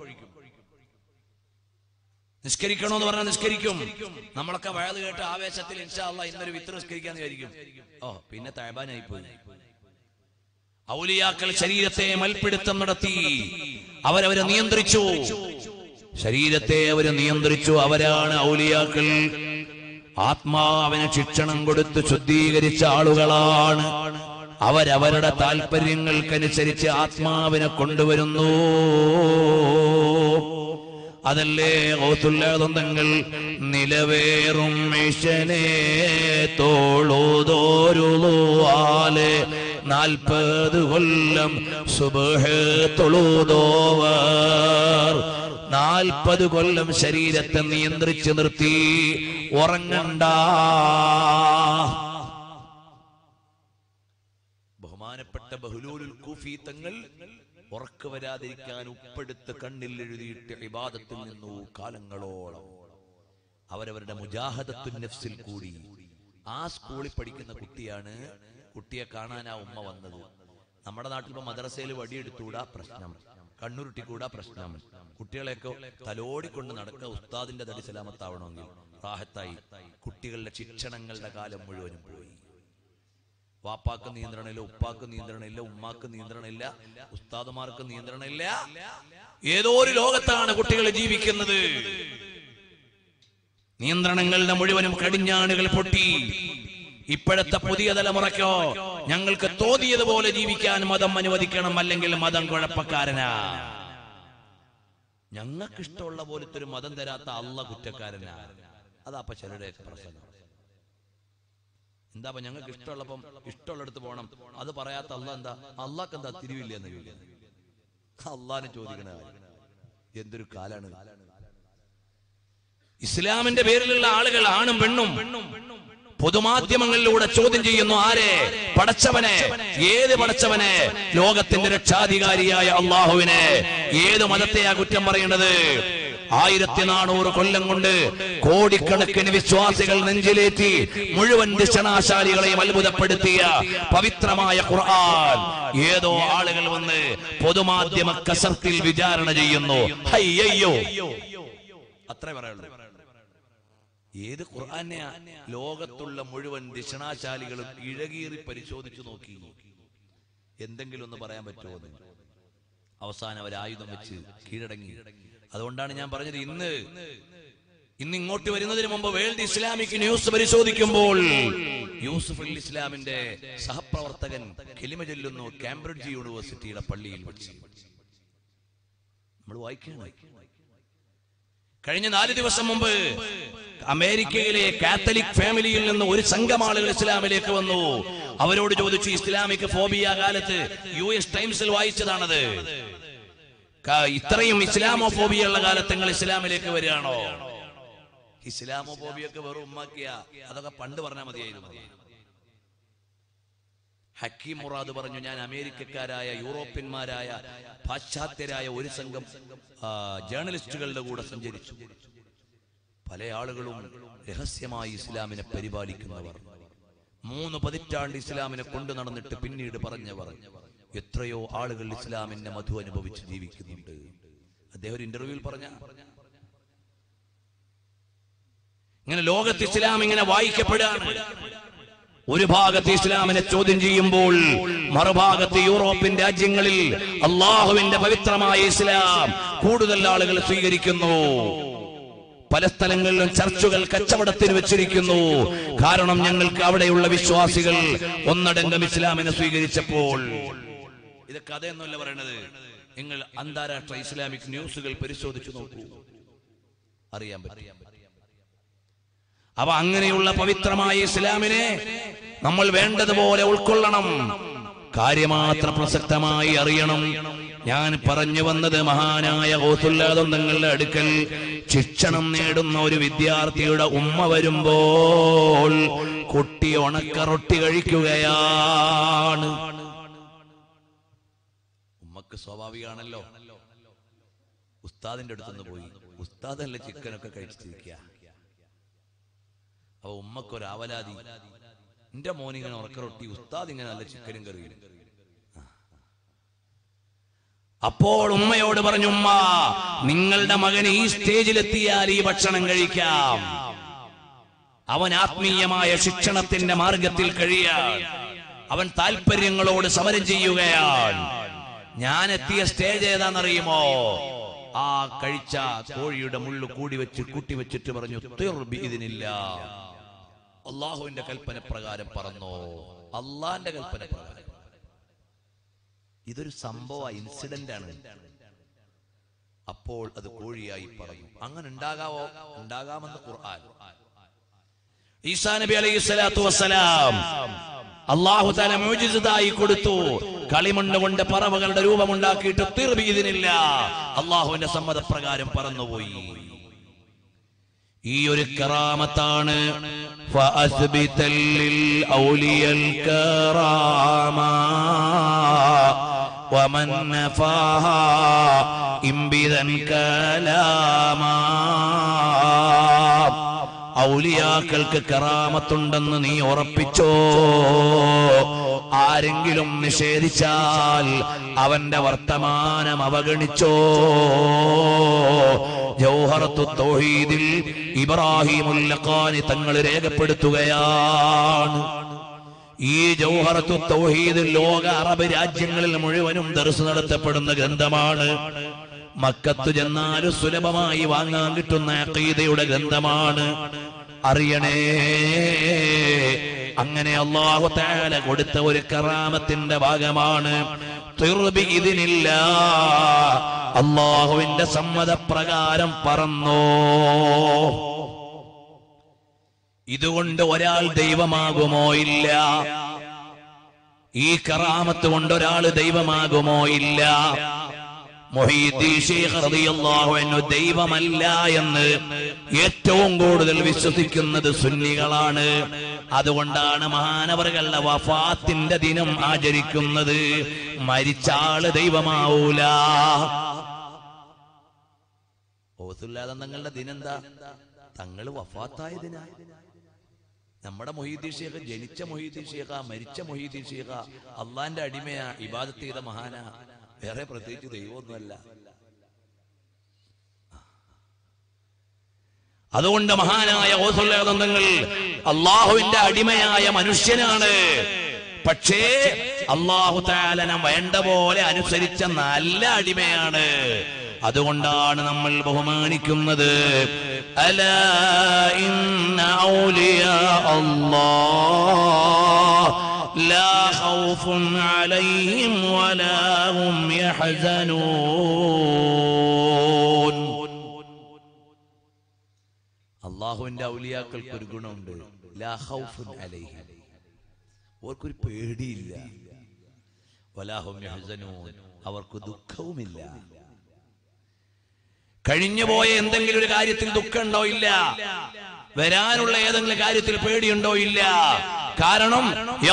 നിസ്കരിക്കണമെന്ന് പറഞ്ഞാൽ നിസ്കരിക്കും. നമ്മളൊക്കെ വയത് കേട്ട് ആവേശത്തിൽ ഇൻഷാ അല്ലാഹ് ഇന്നൊരു വിത്ര നിസ്കരിക്കാന്ന് വിചാരിക്കും. പിന്നെ തഅബാനായി പോയി. ഔലിയാക്കൾ ശരീരത്തെ മൽപിടുത്തം നടത്തി, അവരവരെ നിയന്ത്രിച്ചു. ശരീരത്തെ അവര് നിയന്ത്രിച്ചു. അവരാണ് ഔലിയാക്കൾ. ആത്മാവിന് ശിക്ഷണം കൊടുത്ത് ശുദ്ധീകരിച്ച ആളുകളാണ്. അവരവരുടെ താല്പര്യങ്ങൾക്കനുസരിച്ച് ആത്മാവിനെ കൊണ്ടുവരുന്നു. അതല്ലേ ഗൗസുല്ലാദന്തങ്ങൾ നിലവേറും മിഷനെ തോളുതോരുളുവാലെ 40 കൊല്ലം സുബ്ഹ് തൊഴുതോവർ. 40 കൊല്ലം ശരീരത്തെ നിയന്ത്രിച്ചു നിർത്തി. ഉറങ്ങണ്ട. ബഹുമാനപ്പെട്ട ബഹ്ലൂലുൽ കൂഫി തങ്ങൾ ഉറക്കു വരാതിരിക്കാൻ ഉപ്പെടുത്ത് കണ്ണിൽ എഴുതിയിട്ട് ഇബാദത്തിൽ നിന്നു കാലങ്ങളോളം. അവരവരുടെ മുജാഹദത്തുൻ നഫ്സിൽ കൂടി. ആ സ്കൂളിൽ പഠിക്കുന്ന കുട്ടിയാണ്. കുട്ടിയെ കാണാൻ ആ ഉമ്മ വന്നത്. നമ്മുടെ നാട്ടിൽ ഇപ്പൊ മദ്രസയിൽ വടിയെടുത്തുകൂടാ പ്രശ്നം, കണ്ണുരുട്ടിക്കൂടാ പ്രശ്നം. കുട്ടികളെയൊക്കെ തലോടിക്കൊണ്ട് നടക്കുക. ഉസ്താദിന്റെ തടി സലാമത്താവണമെങ്കിൽ റാഹത്തായി. കുട്ടികളുടെ ശിക്ഷണങ്ങളുടെ കാലം മുഴുവനും പോയി. വാപ്പാക്ക് നിയന്ത്രണമില്ല, ഉപ്പാക്ക് നിയന്ത്രണമില്ല, ഉമ്മാക്ക് നിയന്ത്രണമില്ല, ഉസ്താദുമാർക്ക് നിയന്ത്രണമില്ല. ഏതോ ഒരു ലോകത്താണ് കുട്ടികൾ ജീവിക്കുന്നത്. നിയന്ത്രണങ്ങളുടെ മുഴുവനും കടിഞ്ഞാണുകൾ പൊട്ടി. ഇപ്പോഴത്തെ പുതിയ തലമുറയ്ക്കോ ഞങ്ങൾക്ക് തോന്നിയതുപോലെ ജീവിക്കാൻ മതം അനുവദിക്കണം, അല്ലെങ്കിൽ മതം കുഴപ്പക്കാരനാ. ഞങ്ങൾക്ക് ഇഷ്ടമുള്ള പോലത്തെ ഒരു മതം തരാത്ത അള്ള കുറ്റക്കാരനാ. അതാപ്പ ചിലരുടെ പ്രശ്നം. എന്താ ഞങ്ങൾക്ക് ഇഷ്ടമുള്ളപ്പം ഇഷ്ടമുള്ളടത്ത് പോകണം, അത് പറയാത്ത അള്ള എന്താ? അള്ളാക്ക് എന്താ തിരിവില്ല എന്ന് ചോദിക്കുന്നത്? അള്ളാനെ ചോദിക്കണ എന്തൊരു കാലാണ്. ഇസ്ലാമിന്റെ പേരിലുള്ള ആളുകൾ ആണും പെണ്ണും പൊതുമാധ്യമങ്ങളിലൂടെ ചോദ്യം ചെയ്യുന്നു. ആരെ? പടച്ചവനെ. ഏത് പടച്ചവനെ? ലോകത്തിന്റെ രക്ഷാധികാരിയായ അള്ളാഹുവിനെ. ഏത് മതത്തെയാ കുറ്റം പറയേണ്ടത്? 1400 കൊല്ലം കൊണ്ട് കോടിക്കണക്കിന് വിശ്വാസികൾ നെഞ്ചിലേറ്റി മുഴുവൻ ദിശനാശാലികളെയും അത്ഭുതപ്പെടുത്തിയ പവിത്രമായ ഖുർആൻ ഏതോ ആളുകൾ വന്ന് പൊതുമാധ്യമ കസർത്തിൽ വിചാരണ ചെയ്യുന്നു. അയ്യോ, അത്രേ പറയുള്ളൂ. ഏത് ഖുർആനെയാ ലോകത്തുള്ള മുഴുവൻ ദിശനാശാലികളും ഇഴകീറി പരിശോധിച്ചു നോക്കി എന്തെങ്കിലും ഒന്ന് പറയാൻ പറ്റുമോ? അവസാനം അവർ ആയുധം വെച്ച് കീഴടങ്ങി. അതുകൊണ്ടാണ് ഞാൻ പറഞ്ഞത്, ഇന്ന് ഇങ്ങോട്ട് വരുന്നതിന് മുമ്പ് വേൾഡ് ഇസ്ലാമിക് ന്യൂസ് പരിശോധിക്കുമ്പോൾ യൂസുഫ് അൽ ഇസ്ലാമിന്റെ സഹപ്രവർത്തകൻ കലിമ ചൊല്ലുന്നു കാംബ്രിഡ്ജ് യൂണിവേഴ്സിറ്റിയുടെ പള്ളിയിൽ വെച്ച്. നമ്മൾ വായിക്കണം. കഴിഞ്ഞ 4 ദിവസം മുമ്പ് അമേരിക്കയിലെ കാത്തലിക് ഫാമിലിയിൽ നിന്ന് ഒരു സംഘം ആളുകൾ ഇസ്ലാമിലേക്ക് വന്നു. അവരോട് ചോദിച്ചു, ഇസ്ലാമിക് ഫോബിയ കാലത്ത് US ടൈംസിൽ വായിച്ചതാണത്, ഇത്രയും ഇസ്ലാമോഫോബിയ ഉള്ള കാലത്ത് നിങ്ങൾ ഇസ്ലാമിലേക്ക് വരികയാണോ? ഇസ്ലാമോഫോബിയൊക്കെ വെറും ഉമ്മാക്കിയ, അതൊക്കെ പണ്ട് പറഞ്ഞാൽ മതിയായിരുന്നു. ഹക്കീം മുറാദ് പറഞ്ഞു, ഞാൻ അമേരിക്കക്കാരായ യൂറോപ്യന്മാരായ പാശ്ചാത്യരായ ഒരു സംഘം ജേർണലിസ്റ്റുകളുടെ കൂടെ സഞ്ചരിച്ചു. പല ആളുകളും രഹസ്യമായി ഇസ്ലാമിനെ പരിപാലിക്കുന്നവർ, 3 പതിറ്റാണ്ട് ഇസ്ലാമിനെ കൊണ്ടു നടന്നിട്ട് പിന്നീട് പറഞ്ഞവർ. എത്രയോ ആളുകൾ ഇസ്ലാമിന്റെ മധു അനുഭവിച്ച് ജീവിക്കുന്നുണ്ട്. അദ്ദേഹം ഒരു ഇന്റർവ്യൂവിൽ പറഞ്ഞ ഇങ്ങനെ ലോകത്ത് ഇസ്ലാം ഇങ്ങനെ വായിക്കപ്പെടാണ്. ഒരു ഭാഗത്ത് ഇസ്ലാമിനെ ചോദ്യം ചെയ്യുമ്പോൾ മറുഭാഗത്ത് യൂറോപ്യൻ രാജ്യങ്ങളിൽ അള്ളാഹുവിന്റെ പവിത്രമായ ഇസ്ലാം കൂടുതൽ ആളുകൾ സ്വീകരിക്കുന്നു. പല സ്ഥലങ്ങളിലും ചർച്ചുകൾ കച്ചവടത്തിന് വെച്ചിരിക്കുന്നു. കാരണം ഞങ്ങൾക്ക് അവിടെയുള്ള വിശ്വാസികൾ ഒന്നടങ്കം ഇസ്ലാമിനെ സ്വീകരിച്ചപ്പോൾ. ഇത് കഥയൊന്നുമല്ല പറയണത്. നിങ്ങൾ അന്താരാഷ്ട്ര ഇസ്ലാമിക് ന്യൂസുകൾ പരിശോധിച്ചു നോക്കൂ, അറിയാൻ പറ്റും. അപ്പൊ അങ്ങനെയുള്ള പവിത്രമായ ഇസ്ലാമിനെ നമ്മൾ വേണ്ടതുപോലെ ഉൾക്കൊള്ളണം, കാര്യമാത്ര പ്രസക്തമായി അറിയണം. ഞാൻ പറഞ്ഞു വന്നത്, മഹാനായ ഗൗസുല്ലാദം തങ്ങളുടെ അടുക്കൽ ശിക്ഷണം നേടുന്ന ഒരു വിദ്യാർത്ഥിയുടെ ഉമ്മ വരുമ്പോൾ കുട്ടി ഉണക്ക റൊട്ടി കഴിക്കുകയാണ്. ഉമ്മക്ക് സ്വാഭാവികമാണല്ലോ. ഉസ്താദിന്റെ അടുത്തുനിന്ന് പോയി ഉസ്താദല്ലേ ചിക്കനൊക്കെ കഴിച്ചിരിക്കുക. അപ്പൊ ഉമ്മക്കൊരു അവലാതി, എന്റെ മോനിങ്ങനെ ഉറക്ക റൊട്ടി, ഉസ്താദ് ഇങ്ങനെ നല്ല ചിക്കനും കറിയും. അപ്പോൾ ഉമ്മയോട് പറഞ്ഞു, ഉമ്മ, നിങ്ങളുടെ മകന് ഈ സ്റ്റേജിലെത്തിയാൽ ഈ ഭക്ഷണം കഴിക്കാം. അവൻ ആത്മീയമായ ശിക്ഷണത്തിന്റെ മാർഗത്തിൽ കഴിയാൻ അവൻ താല്പര്യങ്ങളോട് സമരം ചെയ്യുകയാണ്. ഞാൻ എത്തിയ സ്റ്റേജ് ഏതാണെന്നറിയുമോ? ആ കഴിച്ച കോഴിയുടെ മുള്ളു കൂട്ടി വെച്ചിട്ട് പറഞ്ഞു, ഇതിനില്ല, അള്ളാഹുവിന്റെ കൽപ്പന പ്രകാരം പറന്നോ, അള്ളാന്റെ കൽപ്പന പ്രകാരം. ഇതൊരു സംഭവ ഇൻസിഡന്റ് ആണ്. അപ്പോൾ അത് കോഴിയായി പറഞ്ഞു. അങ്ങനെ ഉണ്ടാകാവോ? ഉണ്ടാകാമെന്ന് ഖുർആൻ. ഈസാ നബി അലൈഹി സ്വലാത്തു വസ്സലാം അല്ലാഹു തആല മുഅ്ജിസതായി കൊടുത്തു. കളിമണ്ണ് കൊണ്ട് പറവകളുടെ രൂപമുണ്ടാക്കിയിട്ട് തിർബീദിനില്ല, അള്ളാഹുവിന്റെ സമ്മതപ്രകാരം പറന്നുപോയി. ഈ ഒരു കറാമത്താണ്. ഫഅസ്ബിതൽ ലിൽ ഔലിയൽ കറാമ വമൻ നഫാഹാ ഇംബിദൻ കലാമ. ഔലിയാക്കൾക്ക് കറാമത്തുണ്ടെന്ന് നീ ഉറപ്പിച്ചോ. ആരെങ്കിലും നിഷേധിച്ചാൽ അവന്റെ വർത്തമാനം അവഗണിച്ചോ. ജൗഹറത്തു തൗഹീദിൽ ഇബ്രാഹിമുൽ ലഖാനി തങ്ങൾ രേഖപ്പെടുത്തുകയാണ്. ഈ ജൗഹറത്തു തൗഹീദ് ലോക അറബ് രാജ്യങ്ങളിൽ മുഴുവനും ദർസ് നടത്തപ്പെടുന്ന ഗ്രന്ഥമാണ്. മക്കത്ത് ചെന്നാലും സുലഭമായി വാങ്ങാൻ കിട്ടുന്ന അഖീദയുടെ ഗ്രന്ഥമാണ്. അറിയണേ, അങ്ങനെ അല്ലാഹു തആല കൊടുത്ത ഒരു കറാമത്തിന്റെ ഭാഗമാണ്. ഇതിനില്ല, അല്ലാഹുവിന്റെ സമ്മതപ്രകാരം പറന്നോ. ഇതുകൊണ്ട് ഒരാൾ ദൈവമാകുമോ? ഇല്ല. ഈ കറാമത്ത് കൊണ്ട് ഒരാൾ ദൈവമാകുമോ? ഇല്ല. മുഹീദ്ദീൻ ശൈഖ് റളിയല്ലാഹു അൻഹു ദൈവമല്ല എന്ന് ഏറ്റവും കൂടുതൽ വിശ്വസിക്കുന്നത് സുന്നികളാണ്. അതുകൊണ്ടാണ് മഹാനവറുകളുടെ വഫാത്തിന്റെ ദിനം ആചരിക്കുന്നത്. മരിച്ച ആള് ദൈവമാവൂല. ഓസുല്ലാദം തങ്ങളുടെ ദിനെന്താ? തങ്ങൾ വഫാത്തായ ദിന. നമ്മുടെ മുഹീദ്ദീൻ ശൈഖ് ജനിച്ച മുഹീദ്ദീൻ ശൈഖ്, മരിച്ച മുഹീദ്ദീൻ ശൈഖ് അള്ളാന്റെ അടിമയാ, ഇബാദത്ത് ചെയ്ത മഹാനാ, വേറെ പ്രത്യേകിച്ച് ദൈവമൊന്നുമല്ല. അതുകൊണ്ട് മഹാനായ ഗൗസുൽ തങ്ങൾ അള്ളാഹുവിന്റെ അടിമയായ മനുഷ്യനാണ്. പക്ഷേ അള്ളാഹു തആലനെ വേണ്ട പോലെ അനുസരിച്ച നല്ല അടിമയാണ്. അതുകൊണ്ടാണ് നമ്മൾ ബഹുമാനിക്കുന്നത്. അലാ ഇന്ന ഔലിയാ അല്ലാഹ് ലാ ഖൗഫുൻ അലൈഹിം വലാ ഹും യഹ്സനൂൻ. അല്ലാഹുവിന്റെ ഔലിയാക്കൾക്ക് ഒരു ഗുണമുണ്ട്. ലാ ഖൗഫുൻ അലൈഹിം, അവർക്കൊരു പേടിയില്ല. വലാ ഹും യഹ്സനൂൻ, അവർക്ക് ദുഃഖവുമില്ല. കഴിഞ്ഞുപോയ എന്തെങ്കിലും ഒരു കാര്യത്തിൽ ദുഃഖമുണ്ടോ? ഇല്ല. വരാനുള്ള ഏതെങ്കിലും കാര്യത്തിൽ പേടിയുണ്ടോ? ഇല്ല. കാരണം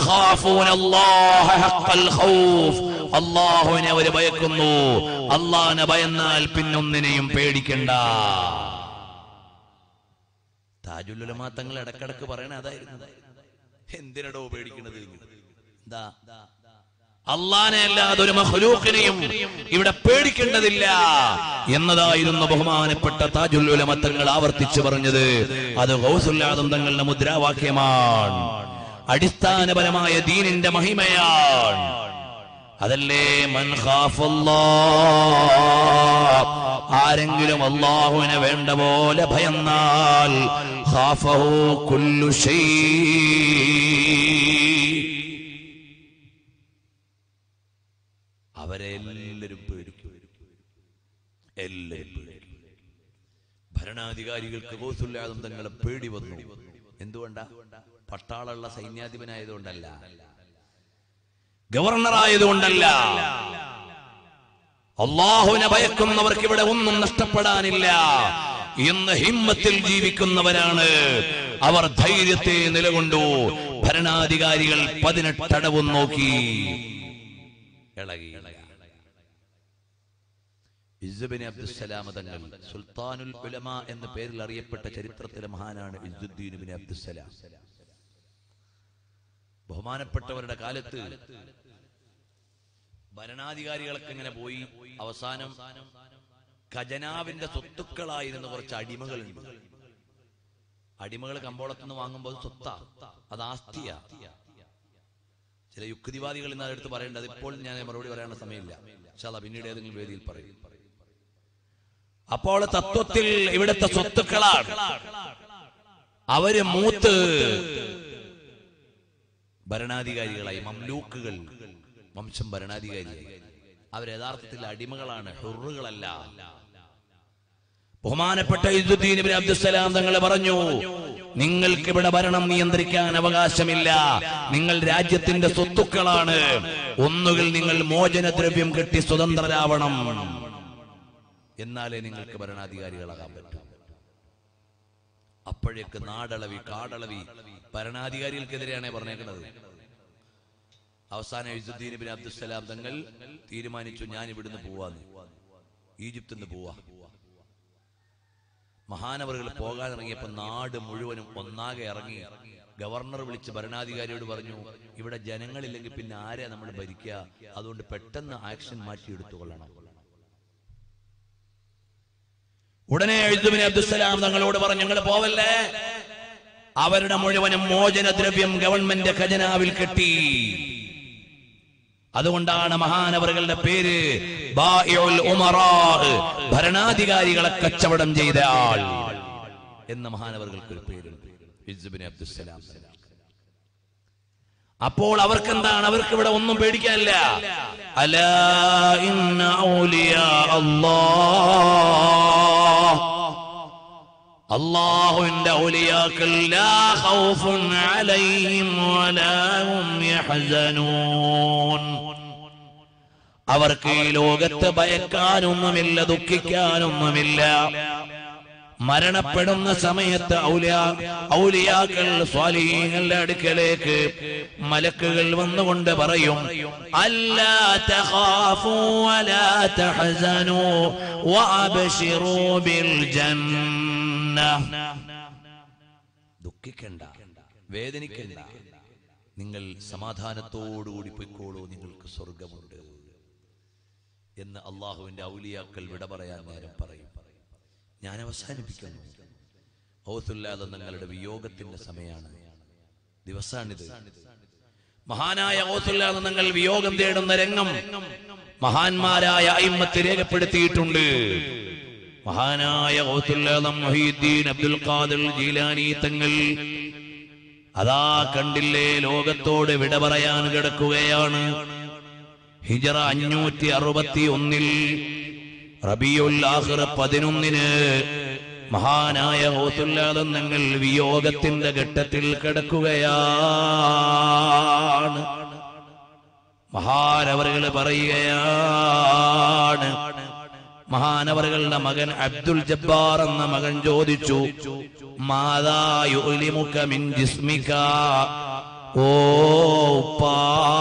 അല്ലാഹുവിനെ അവർ ഭയക്കുന്നു. അല്ലാഹുവിനെ ഭയന്നാൽ പിന്നൊന്നിനെയും പേടിക്കണ്ട. താജുൽ ഉലമാ തങ്ങൾ ഇടക്കിടക്ക് പറയണ അതായിരുന്നു. എന്തിനടോ പേടിക്കണത്? എന്താ? അല്ലാഹനെ അല്ലാതെ ഒരു മഖ്ലൂഖിനെയും ഇവിടെ പേടിക്കേണ്ടതില്ല എന്നതായിരുന്നു ബഹുമാനപ്പെട്ട താജുൽ ഉലമാ തങ്ങൾ ആവർത്തിച്ചു പറഞ്ഞത്. അത് ഗൗസുൽ ആദം തങ്ങളുടെ മുദ്രാവാക്യമാണ്. അടിസ്ഥാനപരമായ ദീനിന്റെ മഹിമയാണ്. അതല്ലേ മൻ ഖാഫല്ലാഹ്, ആരെങ്കിലും അല്ലാഹുവിനെ വേണ്ട പോലെ ഭയന്നാൽ ഖാഫഹു കുല്ലു ശൈ, അവരെല്ലാവരും പേടിക്കും. എല്ലാവരും പേടിക്കും. ഭരണാധികാരികൾക്ക് ഗൗസുൽ ആദം തങ്ങളെ പേടി വന്നു. എന്തുകൊണ്ടാ? പട്ടാളമുള്ള സൈന്യാധിപനായതുകൊണ്ടല്ല, ഗവർണർ ആയതുകൊണ്ടല്ല. അല്ലാഹുവിനെ ഭയക്കുന്നവർക്ക് ഇവിടെ ഒന്നും നഷ്ടപ്പെടാനില്ല എന്ന് ഹിമ്മത്തിൽ ജീവിക്കുന്നവരാണ് അവർ. ധൈര്യത്തെ നിലകൊണ്ടു. ഭരണാധികാരികൾ 18 അടവും നോക്കി ഇളകി. ഇസ്ബിൻ അബ്ദുസ്സലാം തങ്ങൾ സുൽത്താനുൽ ഉലമാ എന്ന പേരിൽ അറിയപ്പെട്ട ചരിത്രത്തിലെ മഹാനാണ് ഇസ്ദുദ്ദീൻ ഇബ്നു അബ്ദുസ്സലാം. ബഹുമാനപ്പെട്ടവരുടെ കാലത്ത് ഭരണാധികാരികളൊക്കെ ഇങ്ങനെ പോയി അവസാനം ഖജനാവിന്റെ സ്വത്തുക്കളായിരുന്ന കുറച്ച് അടിമകളുണ്ട്. അടിമകൾ കമ്പോളത്തുനിന്ന് വാങ്ങുമ്പോൾ സ്വത്താ, അത് ആസ്തിയാ. ചില യുക്തിവാദികൾ ഇന്ന് അതെടുത്ത് പറയേണ്ടത്. ഇപ്പോൾ ഞാൻ മറുപടി പറയാനുള്ള സമയമില്ല, പക്ഷെ അത് പിന്നീട് ഏതെങ്കിലും വേദിയിൽ പറയും. അപ്പോൾ തത്വത്തിൽ ഇവിടുത്തെ സ്വത്തുക്കളാണ്. അവര് മൂത്ത് ഭരണാധികാരികളായി, മംലൂക്കുകൾ, വംശം ഭരണാധികാരിയായി. അവർ യഥാർത്ഥത്തിൽ അടിമകളാണ്, ഹുറുകളല്ല. ബഹുമാനപ്പെട്ട ഇസ്ദുദ്ദീൻ ഇബ്നു അബ്ദുസ്സലാം തങ്ങൾ പറഞ്ഞു, നിങ്ങൾക്ക് ഇവിടെ ഭരണം നിയന്ത്രിക്കാൻ അവകാശമില്ല. നിങ്ങൾ രാജ്യത്തിന്റെ സ്വത്തുക്കളാണ്. ഒന്നുകിൽ നിങ്ങൾ മോചനദ്രവ്യം കെട്ടി സ്വതന്ത്രരാവണം, എന്നാലേ നിങ്ങൾക്ക് ഭരണാധികാരികളാകാൻ പറ്റൂ. അപ്പോഴേക്ക് നാടളവി, കാടളവി ഭരണാധികാരികൾക്കെതിരെയാണ് പറഞ്ഞേക്കുന്നത്. അവസാനം ഇസ്ദുദ്ദീൻ ഇബ്നു അബ്ദുസ്സലാം തങ്ങൾ തീരുമാനിച്ചു, ഞാൻ ഇവിടുന്ന് പോവാന്ന്, ഈജിപ്തിൽ നിന്ന് പോവാ. മഹാനവറുകൾ പോകാനിറങ്ങിയപ്പോ നാട് മുഴുവനും ഒന്നാകെ ഇറങ്ങി. ഗവർണർ വിളിച്ച് ഭരണാധികാരിയോട് പറഞ്ഞു, ഇവിടെ ജനങ്ങളില്ലെങ്കിൽ പിന്നെ ആരെയാ നമ്മൾ ഭരിക്കുക, അതുകൊണ്ട് പെട്ടെന്ന് ആക്ഷൻ മാറ്റിയെടുത്തുകൊള്ളണം. ഉടനെ ഇസ്ദുദ്ദീൻ അബ്ദുസ്സലാം തങ്ങളോട് പറഞ്ഞു, ഞങ്ങൾ പോവല്ലേ, അവരുടെ മുഴുവനും മോചനദ്രവ്യം ഗവൺമെന്റ് ഖജനാവിൽ കെട്ടി. അതുകൊണ്ടാണ് മഹാനവറുകളുടെ പേര് ബാഇഉൽ ഉമറാ, ഭരണാധികാരികളെ കച്ചവടം ചെയ്ത ആൾ എന്ന മഹാനവറുകൾക്ക് ഒരു പേരുണ്ട്, ഇസ്സ് ഇബ്നു അബ്ദുസ്സലാം. അപ്പോൾ അവർക്ക് എന്താണ്? അവർക്ക് ഇവിടെ ഒന്നും പേടിക്കാനില്ല. അലാ ഇന്ന ഔലിയാ അല്ലാഹ്, അല്ലാഹുവിന്റെ ഔലിയാക്കൾ ലാ ഖൗഫുൻ അലൈഹിം വലാ ഹും യഹ്സനൂൻ, അവർക്ക് ഈ ലോകത്ത് ഭയക്കാനൊന്നുമില്ല, ദുഃഖിക്കാനൊന്നുമില്ല. മരണപ്പെടുന്ന സമയത്ത് ഔലിയാക്കൾ സ്വാലിഹീങ്ങളുടെ അടുക്കലേക്ക് മലക്കുകൾ വന്നുകൊണ്ട് പറയും, അല്ലാ തഖാഫൂ വലാ തഹ്സനൂ വഅബ്ശിറൂ ബിൽ ജന്ന, ദുഃഖിക്കണ്ട, വേദനിക്കണ്ട, നിങ്ങൾ സമാധാനത്തോടുകൂടി പൊയ്ക്കോളൂ, നിങ്ങൾക്ക് സ്വർഗമുണ്ട് എന്ന് അള്ളാഹുവിന്റെ ഔലിയാക്കൾ വിട പറയാൻ നേരം പറയും. ഞാൻ അവസാനിപ്പിക്കുന്നു. ഗൗസുല്ലാദ് നിങ്ങളുടെ വിയോഗത്തിന്റെ സമയമാണ്, ദിവസാണിത്. മഹാനായ ഗൗസുല്ലാദ് നിങ്ങൾ വിയോഗം തേടുന്ന രംഗം മഹാന്മാരായ അയിമ്മത്ത് രേഖപ്പെടുത്തിയിട്ടുണ്ട്. മഹാനായ ഗൗസുല്ലാദ് മുഹീദ്ദീൻ അബ്ദുൽ ഖാദിർ ജീലാനി തങ്ങൾ അതാ കണ്ടില്ലേ, ലോകത്തോട് വിട പറയാൻ കിടക്കുകയാണ്. ഹിജറ 561 റബീഉൽ ആഖിർ 11 മഹാനായ ഗൗസുല്ലാദ് തങ്ങൾ വിയോഗത്തിന്റെ ഘട്ടത്തിൽ കിടക്കുകയാണ്. മഹാനവറുകൾ പറയുകയാണ്, മഹാനവറുകളുടെ മകൻ അബ്ദുൽ ജബ്ബാർ എന്ന മകൻ ചോദിച്ചു, മാദാ യുഅ്ലിമുക മിൻ ജിസ്മിക, ഓ ഉപ്പാ,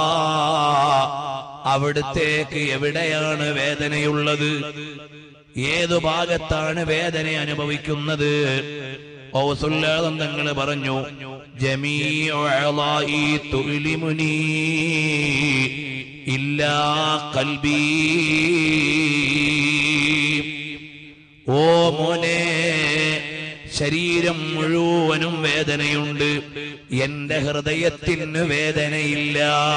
അവിടുത്തേക്ക് എവിടെയാണ് വേദനയുള്ളത്, ഏതു ഭാഗത്താണ് വേദന അനുഭവിക്കുന്നത്? ഗൗസുല്ലാദ് തങ്ങൾ പറഞ്ഞു, ജമീഉ അളാഇ തുലിമുനി ഇല്ലാ ഖൽബി, ഓ മോനെ, ശരീരം മുഴുവനും വേദനയുണ്ട്, എന്റെ ഹൃദയത്തിന് വേദനയില്ല.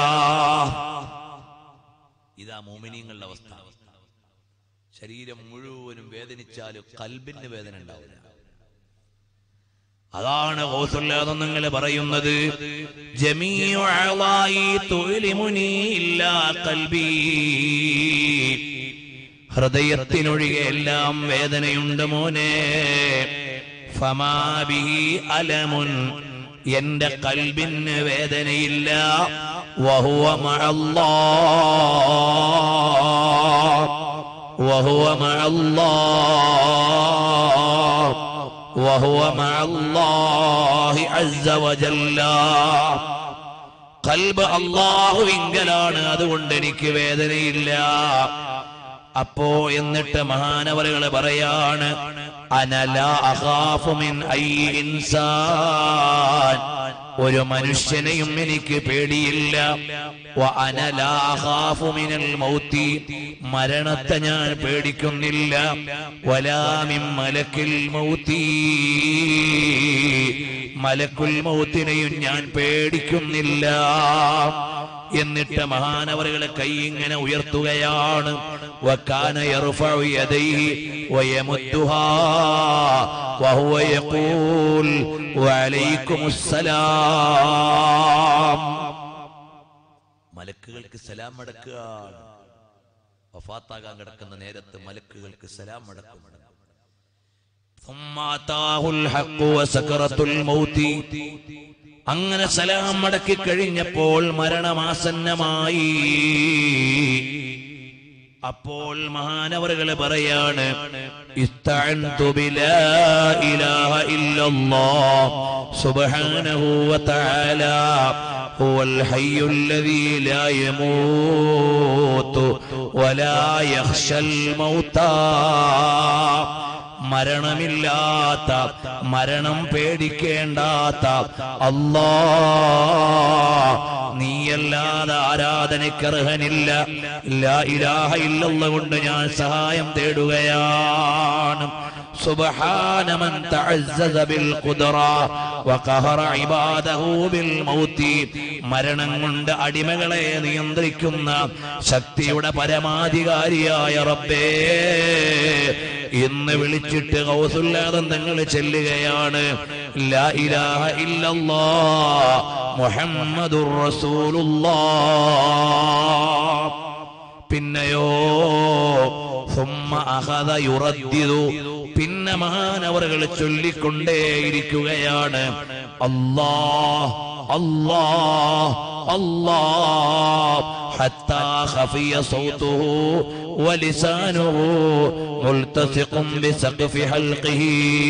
ഇതാ മോമിനീങ്ങളുടെ അവസ്ഥ. ശരീരം മുഴുവനും വേദനിച്ചാലും ഖൽബിന് വേദന ഉണ്ടാവില്ല. അതാണ് ഗൗസുല്ലാദ് തങ്ങൾ പറയുന്നത്, ജമീഉ അളാഇ തുലിമുനി ഇല്ലാ ഖൽബി, ഹൃദയത്തിനൊഴികെ എല്ലാം വേദനയുണ്ട് മോനെ. ഫമാ ബിഹി അലമുൻ, എന്റെ ഖൽബിന് വേദനയില്ല. വഹുവ മഅല്ലാഹ്, വഹുവ മഅല്ലാഹ്, വഹുവ മഅല്ലാഹി അസ്സ വജല്ല. ഖൽബ് അല്ലാഹുവിങ്കലാണ്, അതുകൊണ്ട് എനിക്ക് വേദനയില്ല. അപ്പോ എന്നിട്ട് മഹാനവറുകൾ പറയാണ്, അന ലാ അഖാഫു മിൻ അയ്യി ഇൻസാൻ, ഒരു മനുഷ്യനെയും എനിക്ക് പേടിയില്ല. വ അന ലാ അഖാഫു മിനൽ മൗതി, മരണത്തെ ഞാൻ പേടിക്കുന്നില്ല. വലാ മിൻ മലക്കിൽ മൗതി, മലക്കുൽ മൗത്തിനെയും ഞാൻ പേടിക്കുന്നില്ല. എന്നിട്ട് മഹാനവറുകളെ കൈ ഇങ്ങനെ ഉയർത്തുകയാണ്. വകാന യർഫഉ യദൈഹി വയമുദ്ദുഹാ വഹുവ യഖൂൽ വഅലൈക്കുമുസ്സലാം. മലക്കുകൾക്ക് സലാം മടക്കുക. വഫാത്താകാൻ കിടക്കുന്ന നേരത്ത് മലക്കുകൾക്ക് സലാം മടക്കും. ثم أتاه الحق وسكرة الموت, അങ്ങനെ സലാം മടക്കി കഴിഞ്ഞപ്പോൾ മരണമാസന്നമായി. അപ്പോൾ മഹാനവറുകൾ പറയാണ്, ഇസ്തഅൻതു ബിലാ ഇലാഹ ഇല്ലല്ലാഹ് സുബ്ഹാനഹു വതആല ഹുവൽ ഹയ്യുൽ ലദീ ലാ യമൂതു വലാ യഖ്ശൽ മൗതാ, മരണമില്ലാത്ത, മരണം പേടിക്കേണ്ടാത്ത അല്ലാഹ്, നീയല്ലാതെ ആരാധനയ്ക്കർഹനില്ല. ലാ ഇലാഹ ഇല്ലല്ലാഹ് കൊണ്ട് ഞാൻ സഹായം തേടുകയാണ്. സുബ്ഹാന മൻ തഅസ്സസ ബിൽ ഖുദ്റ വഖഹറ ഇബാദഹു ബിൽ മൗതി. മരണം കൊണ്ട് അടിമകളെ നിയന്ത്രിക്കുന്ന ശക്തിയുടെ പരമാധികാരിയായ റബ്ബേ, ഇന്ന് വിളിച്ചിട്ട് ഗൗസുൽ ആദം തങ്ങൾ ചെല്ലുകയാണ് ലാ ഇലാഹ ഇല്ലല്ലാഹ് മുഹമ്മദുർ റസൂലുള്ളാഹ്. പിന്നെയോ സുമ്മ അഖദ യുറദ്ദിദു, പിന്നെ മഹാനവറുകൾ ചൊല്ലിക്കൊണ്ടേയിരിക്കുകയാണ് അല്ലാഹ് അല്ലാഹ് അല്ലാഹ് ഹത്താ ഖഫിയ സൗതുഹു വലിസാനുഹു മുൽതസിഖും ബിസഖഫി ഹൽഖിഹി.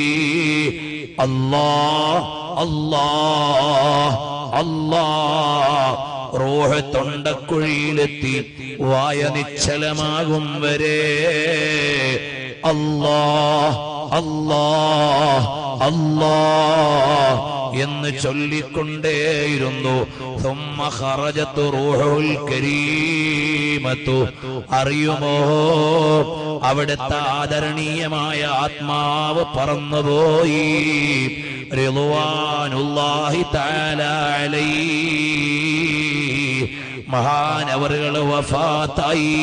അല്ലാഹ് അല്ലാഹ് അല്ലാഹ്. റൂഹ് തൊണ്ടക്കുഴിയിലെത്തി വായ നിശ്ചലമാകും വരെ അല്ലാഹ് അല്ലാഹ് അല്ലാഹ് എന്ന് ചൊല്ലിക്കൊണ്ടേയിരുന്നു. ثم خرجت روحه الكريمة. അറിയുമോ, അവിടുത്തെ ആദരണീയമായ ആത്മാവ് പറന്നുപോയി. റിദ്വാനുല്ലാഹി തആല അലൈഹി. മഹാനവറുകൾ വഫാത്തായി.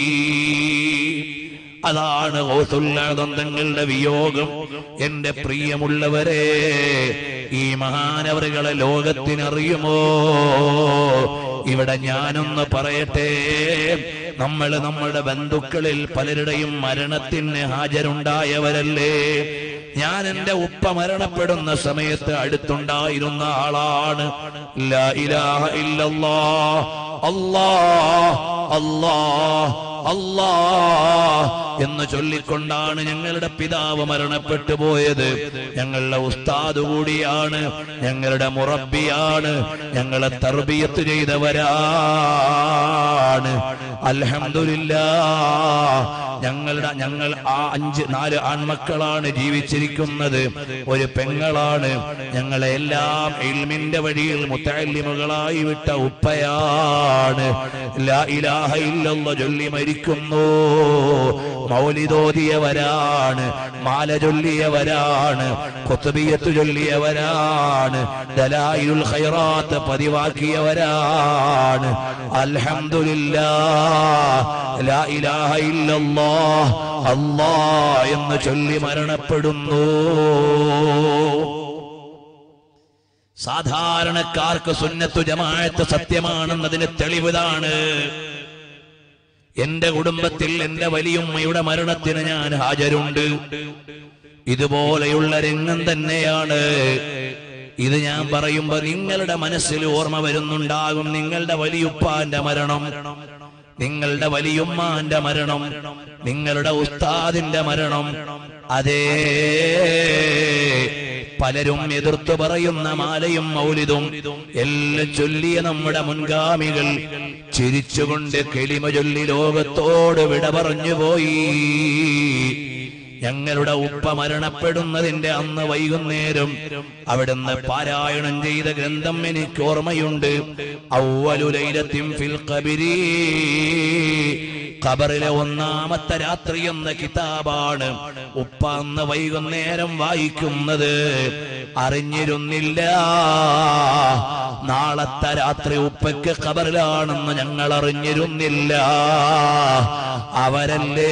അതാണ് ഗൗസുൽ ആദം തങ്ങളുടെ വിയോഗം. എന്റെ പ്രിയമുള്ളവരെ, ഈ മഹാനവറുകളെ ലോകത്തിനറിയുമോ? ഇവിടെ ഞാനൊന്ന് പറയട്ടെ, നമ്മുടെ ബന്ധുക്കളിൽ പലരുടെയും മരണത്തിന് ഹാജരുണ്ടായവരല്ലേ? ഞാൻ എന്റെ ഉപ്പ മരണപ്പെടുന്ന സമയത്ത് അടുത്തുണ്ടായിരുന്ന ആളാണ്. ലാ ഇലാഹ ഇല്ലല്ലാഹ് അല്ലാഹ് അല്ലാഹ് അല്ലാഹ് എന്ന് ചൊല്ലിക്കൊണ്ടാണ് ഞങ്ങളുടെ പിതാവ് മരണപ്പെട്ടു പോയത്. ഞങ്ങളുടെ ഉസ്താദ് കൂടിയാണ്, ഞങ്ങളുടെ മുറബ്ബിയാണ്, ഞങ്ങളെ തർബിയത്ത് ചെയ്തവരാണ്. അൽഹംദുലില്ലാഹ്. ഞങ്ങൾ 4 ആൺമക്കളാണ് ജീവിച്ചിരിക്കുന്നത്, ഒരു പെങ്ങളാണ്. ഞങ്ങളെ എല്ലാം ഇൽമിന്റെ വഴിയിൽ മുത്തഅല്ലിമുകളായി വിട്ട ഉപ്പയാണ്. ലാ ഇലാഹ ഇല്ലല്ലാഹ് ചൊല്ലി മരിക്കുന്നു. മൗലിദോദിയവരാണ്, മാല ചൊല്ലിയവരാണ്, ഖുത്ബിയത്ത് ചൊല്ലിയവരാണ്, ദലായിലുൽ ഖൈറാത്ത് പതിവാക്കിയവരാണ്. അൽഹംദുലില്ലാഹ്. ലാ ഇലാഹ ഇല്ലല്ലാഹ് അല്ലാഹ് എന്ന് ചൊല്ലി മരണപ്പെടുന്നു. സാധാരണക്കാർക്ക് സുന്നത്തു ജമാഅത്ത് സത്യമാണെന്നതിന് തെളിവിതാണ്. എന്റെ കുടുംബത്തിൽ എന്റെ വലിയുമ്മയുടെ മരണത്തിന് ഞാൻ ഹാജരുണ്ട്. ഇതുപോലെയുള്ള രംഗം തന്നെയാണ്. ഇത് ഞാൻ പറയുമ്പോ നിങ്ങളുടെ മനസ്സിൽ ഓർമ്മ വരുന്നുണ്ടാകും നിങ്ങളുടെ വലിയുപ്പാന്റെ മരണം, നിങ്ങളുടെ വലിയുമ്മാന്റെ മരണം, നിങ്ങളുടെ ഉസ്താദിന്റെ മരണം. അതേ, പലരും എതിർത്തു പറയുന്ന മാലയും മൗലിദും എല്ലാം ചൊല്ലിയ നമ്മുടെ മുൻഗാമികൾ ചിരിച്ചുകൊണ്ട് കെളിമ ചൊല്ലി ലോകത്തോട് വിട പറഞ്ഞുപോയി. ഞങ്ങളുടെ ഉപ്പ മരണപ്പെടുന്നതിന്റെ അന്ന് വൈകുന്നേരം അവിടുന്ന് പാരായണം ചെയ്ത ഗ്രന്ഥം എനിക്ക് ഓർമ്മയുണ്ട്. അവ്വലു ലൈലത്തിൻ ഫിൽ ഖബരി, ഖബറിലെ 1ാമത്തെ രാത്രി എന്ന കിതാബാണ് ഉപ്പ അന്ന് വൈകുന്നേരം വായിക്കുന്നത്. അറിഞ്ഞിരുന്നില്ല നാളത്തെ രാത്രി ഉപ്പയ്ക്ക് ഖബറിലാണെന്ന് ഞങ്ങൾ അറിഞ്ഞിരുന്നില്ല. അവരല്ലേ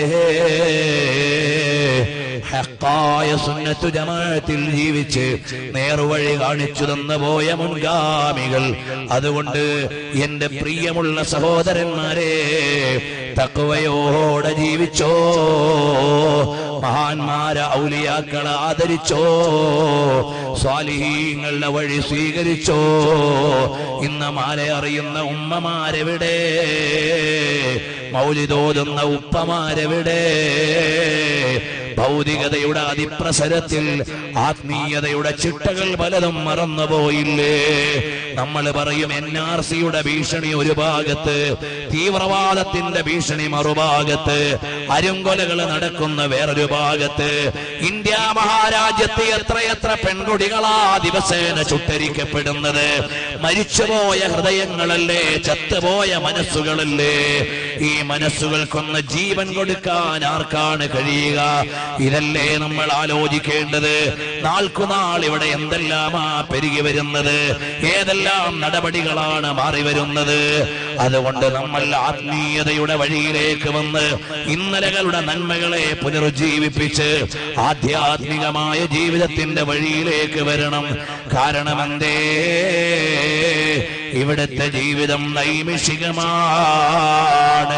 ഹഖായ സുന്നത്തു ജമാഅത്തിൽ ജീവിച്ച് നേർവഴി കാണിച്ചു തന്നു പോയ മുൻഗാമികൾ. അതുകൊണ്ട് എന്റെ പ്രിയമുള്ള സഹോദരന്മാരെ, തഖ്വയോടെ ജീവിച്ചോ, മഹാന്മാരെ ഔലിയാക്കളെ ആദരിച്ചോ, സ്വാലിഹീങ്ങളുടെ വഴി സ്വീകരിച്ചോ. ഇന്ന് മാല അറിയുന്ന ഉമ്മമാരെവിടെ? മൗലിദോതുന്ന ഉപ്പമാരെവിടെ? ഭൗതികതയുടെ അതിപ്രസരത്തിൽ ആത്മീയതയുടെ ചിട്ടകൾ പലതും മറന്നുപോയില്ലേ? നമ്മൾ പറയും NRCയുടെ ഭീഷണി ഒരു ഭാഗത്ത്, തീവ്രവാദത്തിന്റെ ഭീഷണി മറുഭാഗത്ത്, അരുങ്കൊലകൾ നടക്കുന്ന വേറൊരു ഭാഗത്ത്. ഇന്ത്യ മഹാരാജ്യത്ത് എത്രയെത്ര പെൺകുട്ടികളാ ദിവസേന ചുട്ടരിക്കപ്പെടുന്നത്. മരിച്ചുപോയ ഹൃദയങ്ങളല്ലേ, ചത്തുപോയ മനസ്സുകളല്ലേ? ഈ മനസ്സുകൾക്കൊന്ന് ജീവൻ കൊടുക്കാൻ ആർക്കാണ് കഴിയുക? ഇതല്ലേ നമ്മൾ ആലോചിക്കേണ്ടത്. നാൾക്കുനാൾ ഇവിടെ എന്തെല്ലാമാ പെരുകി വരുന്നത്, ഏതെല്ലാം നടപടികളാണ് മാറി വരുന്നത്. അതുകൊണ്ട് നമ്മൾ ആത്മീയതയുടെ വഴിയിലേക്ക് വന്ന് ഇന്നലകളുടെ നന്മകളെ പുനരുജ്ജീവിപ്പിച്ച് ആധ്യാത്മികമായ ജീവിതത്തിന്റെ വഴിയിലേക്ക് വരണം. കാരണം എന്തേ? ഇവിടുത്തെ ജീവിതം നൈമിഷികമാണ്.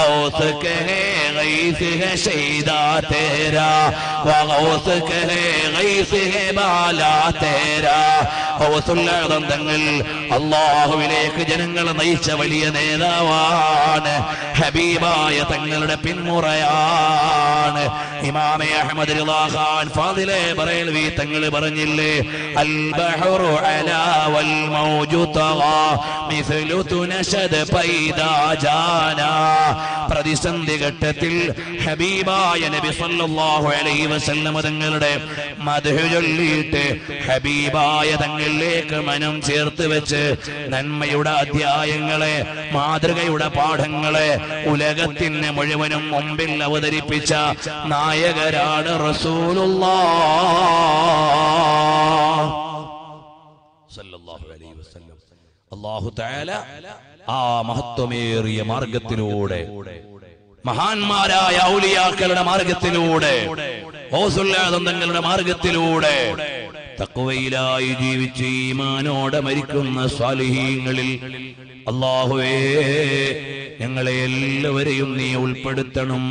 തങ്ങൾ അല്ലാഹുവിലേക്ക് ജനങ്ങളെ നയിച്ച വലിയ നേതാവാണ്. ഹബീബായ തങ്ങളുടെ പിന്മുറയാണ്. ഇമാമെ അഹ്മദ് റിളാ ഖാൻ ഫാദിലെ ബറേൽവി തങ്ങൾ പറഞ്ഞില്ലേ, അൽ ബഹറു അലാ വൽ മൗജു തഗാ മിസ്ലു തുനശദ് പൈദാ ജാനാ. പ്രതിസന്ധി ഘട്ടത്തിൽ ഹബീബായ നബി സല്ലല്ലാഹു അലൈഹി വസല്ലം തങ്ങളുടെ മദ്ഹ് ചൊല്ലിയിട്ട് ഹബീബായ തങ്ങളിലേക്ക് മനം ചേർത്ത് വെച്ച് നന്മയുടെ അധ്യായങ്ങളെ, മാതൃകയുടെ പാഠങ്ങളെ ഉലകത്തിന് മുഴുവനും മുമ്പിൽ അവതരിപ്പിച്ച നായകരാണ് റസൂലുള്ളാഹ് സല്ലല്ലാഹു അലൈഹി വസല്ലം. അല്ലാഹു തആല ആ മഹത്വമേറിയ മാർഗത്തിലൂടെ, മഹാന്മാരായ ഔലിയാക്കളുടെ മാർഗത്തിലൂടെ, ഗൗസുൽ ആദം തങ്ങളുടെ മാർഗത്തിലൂടെ തഖ്വയിലായി ജീവിച്ച് ഈമാനോടെ മരിക്കുന്ന സ്വാലിഹീങ്ങളിൽ അല്ലാഹുവേ ഞങ്ങളെ എല്ലാവരെയും നീ ഉൾപ്പെടുത്തണം.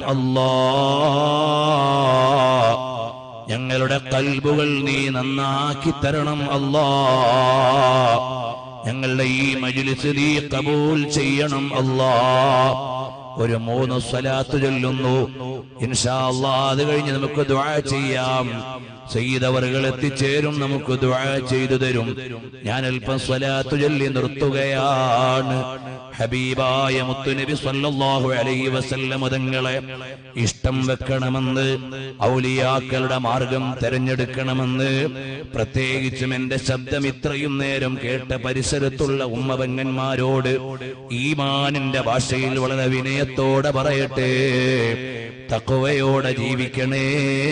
അല്ലാഹ് ഞങ്ങളുടെ ഖൽബുകൾ നീ നന്നാക്കി തരണം. അല്ലാഹ് ഞങ്ങളുടെ ഈ മജ്ലിസ് നീ ഖബൂൽ ചെയ്യണം. അല്ലാഹ് ഒരു 3 സ്വലാത്ത് ചൊല്ലുന്നു ഇൻഷാ അല്ലാഹ്. അത് കഴിഞ്ഞ് നമുക്ക് ദുആ ചെയ്യാം. സയ്യിദ് അവറുകൾ എത്തിച്ചേരും, നമുക്ക് ദുആ ചെയ്തു തരും. ഞാൻ അല്പം സ്വലാത്ത് ചൊല്ലി നിർത്തുകയാണ്. ഹബീബായ മുത്തുനബി സല്ലല്ലാഹു അലൈഹി വസല്ലം തങ്ങളെ ഇഷ്ടം വെക്കണമെന്ന്, ഔലിയാക്കളുടെ മാർഗം തെരഞ്ഞെടുക്കണമെന്ന്, പ്രത്യേകിച്ചും എന്റെ ശബ്ദം ഇത്രയും നേരം കേട്ട പരിസരത്തുള്ള ഉമ്മപെങ്ങന്മാരോട് ഈമാനിന്റെ ഭാഷയിൽ വളരെ വിനയത്തോടെ പറയട്ടെ, തഖ്വയോടെ ജീവിക്കണേ.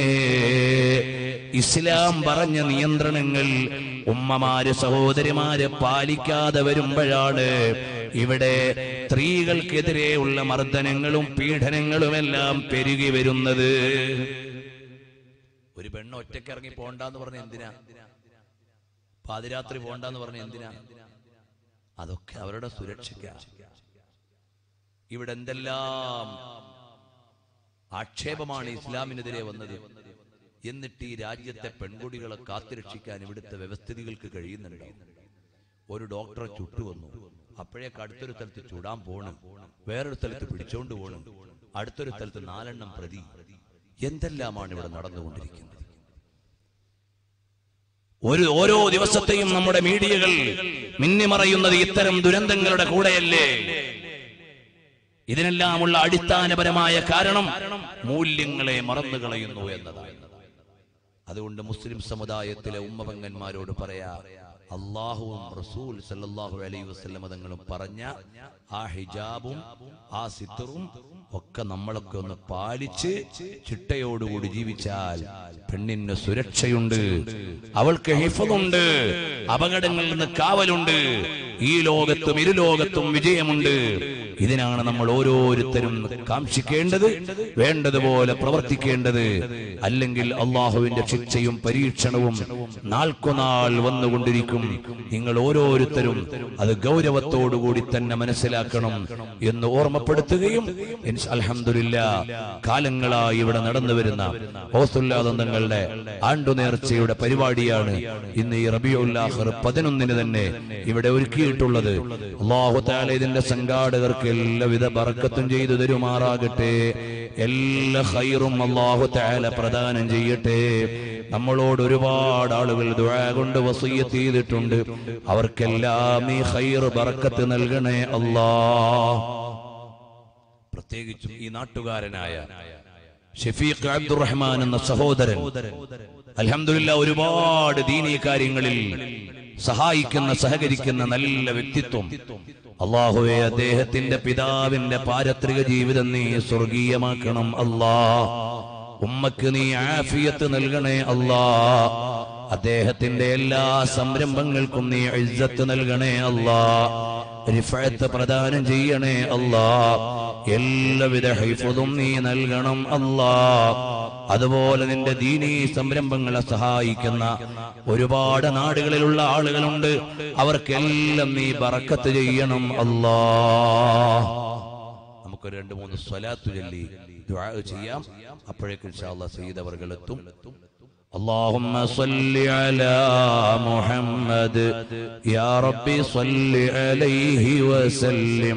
ഇസ്ലാം പറഞ്ഞ നിയന്ത്രണങ്ങൾ ഉമ്മമാര്, സഹോദരിമാര് പാലിക്കാതെ വരുമ്പോഴാണ് ഇവിടെ സ്ത്രീകൾക്കെതിരെയുള്ള മർദ്ദനങ്ങളും പീഡനങ്ങളുമെല്ലാം പെരുകി വരുന്നത്. ഒരു പെണ്ണ് ഒറ്റയ്ക്ക് ഇറങ്ങി പോണ്ടെന്ന് പറഞ്ഞ എന്തിനാ? പാതിരാത്രി പോണ്ടെന്ന് പറഞ്ഞ എന്തിനാ? അതൊക്കെ അവരുടെ സുരക്ഷയ്ക്കാണ്. ഇവിടെ എന്തെല്ലാം ആക്ഷേപമാണ് ഇസ്ലാമിനെതിരെ വന്നത്. എന്നിട്ട് ഈ രാജ്യത്തെ പെൺകുട്ടികളെ കാത്തുരക്ഷിക്കാൻ ഇവിടുത്തെ വ്യവസ്ഥിതികൾക്ക് കഴിയുന്നുണ്ടോ? ഒരു ഡോക്ടറെ ചുട്ടുവന്നു, അപ്പോഴേക്ക് അടുത്തൊരു സ്ഥലത്ത് ചുടാൻ പോണം, വേറൊരു സ്ഥലത്ത് പിടിച്ചോണ്ട് പോണം, അടുത്തൊരു സ്ഥലത്ത് 4 എണ്ണം പ്രതി. എന്തെല്ലാമാണ് ഇവിടെ നടന്നുകൊണ്ടിരിക്കുന്നത്? ഓരോ ദിവസത്തെയും നമ്മുടെ മീഡിയകൾ മിന്നിമറയുന്നത് ഇത്തരം ദുരന്തങ്ങളുടെ കൂടെയല്ലേ? ഇതിനെല്ലാമുള്ള അടിസ്ഥാനപരമായ കാരണം മൂല്യങ്ങളെ മറന്നുകളയുന്നു എന്നതാണ്. അതുകൊണ്ട് മുസ്ലിം സമുദായത്തിലെ ഉമ്മപെങ്ങന്മാരോട് പറയാ, അല്ലാഹുവും റസൂൽ സല്ലല്ലാഹു അലൈഹി വസല്ലം തങ്ങളും പറഞ്ഞ ആ ഹിജാബും ആ സിത്തറും ഒക്കെ നമ്മളൊക്കെ ഒന്ന് പാലിച്ച് ചിട്ടയോടുകൂടി ജീവിച്ചാൽ പെണ്ണിന് സുരക്ഷയുണ്ട്, അവൾക്ക് ഹിഫ്ളുണ്ട്, അപകടങ്ങളിൽ നിന്ന് കാവലുണ്ട്, ഈ ലോകത്തും ഇരുലോകത്തും വിജയമുണ്ട്. ഇതിനാണ് നമ്മൾ ഓരോരുത്തരും കാംക്ഷിക്കേണ്ടത്, വേണ്ടതുപോലെ പ്രവർത്തിക്കേണ്ടത്. അല്ലെങ്കിൽ അള്ളാഹുവിന്റെ ശിക്ഷയും പരീക്ഷണവും നാൾക്കുനാൾ വന്നുകൊണ്ടിരിക്കും. നിങ്ങൾ ഓരോരുത്തരും അത് ഗൗരവത്തോടുകൂടി തന്നെ മനസ്സിലാക്കണം എന്ന് ഓർമ്മപ്പെടുത്തുകയും, അൽഹംദുലില്ലാഹ് കാലങ്ങളായി ഇവിടെ നടന്നു വരുന്ന ഗൗസുൽ ആദം തങ്ങളുടെ ആണ്ടുനേർച്ചയുടെ പരിപാടിയാണ് ഇന്ന് ഈ റബീഉൽ ആഖിർ 11 തന്നെ ഇവിടെ ഒരുക്കിയിട്ടുള്ളത്. അല്ലാഹു തആല ഇതിന്റെ സംഘാടകർക്ക് എല്ലാവിധ ബർക്കത്തും ചെയ്തു തരുമാറാകട്ടെ. എല്ലാ ഖൈറും അല്ലാഹു തആല പ്രദാനം ചെയ്യട്ടെ. നമ്മളോട് ഒരുപാട് ആളുകൾ ദുആ കൊണ്ട് വസിയ്യത്ത് ചെയ്തിട്ടുണ്ട്. അവർക്കെല്ലാം നീ ഖൈർ ബർക്കത്ത് നൽകണേ അല്ലാഹ്. പ്രത്യേകിച്ചും ഈ നാട്ടുകാരനായ ഷഫീഖ് അബ്ദുറഹ്മാൻ എന്ന സഹോദരൻ അൽഹംദുലില്ലാഹ് ഒരുപാട് ദീനീ കാര്യങ്ങളിൽ സഹായിക്കുന്ന, സഹകരിക്കുന്ന നല്ല വ്യക്തിത്വം. അല്ലാഹുവേ അദ്ദേഹത്തിന്റെ പിതാവിന്റെ പാരത്രിക ജീവിതം നീ സ്വർഗീയമാക്കണം അല്ലാ. ഉമ്മക്ക് നീ ആഫിയത്ത് നൽകണേ അല്ലാ. അദ്ദേഹത്തിന്റെ എല്ലാ സംരംഭങ്ങൾക്കും നീ ഇസ്സത്ത് നൽകണേ അല്ലാ. റിഫഅത്ത് പ്രദാനം ചെയ്യണേ അല്ലാ. എല്ലാവിധ ഹിഫ്ളും നീ നൽകണം അല്ലാ. അതുപോലെ നിന്റെ ദീനീ സംരംഭങ്ങളെ സഹായിക്കുന്ന ഒരുപാട് നാടുകളിലുള്ള ആളുകളുണ്ട്. അവർക്കെല്ലാം നീ ബറക്കത്ത് ചെയ്യണം അല്ലാ. നമുക്കൊരു 2-3 സ്വലാത്ത് ചൊല്ലി ദുആ ചെയ്യാം. അപ്പോഴേക്കും ഇൻഷാ അല്ലാഹ് സയ്യിദ് അവർകൾ എത്തും. اللهم صل على محمد يا ربي صل عليه وسلم.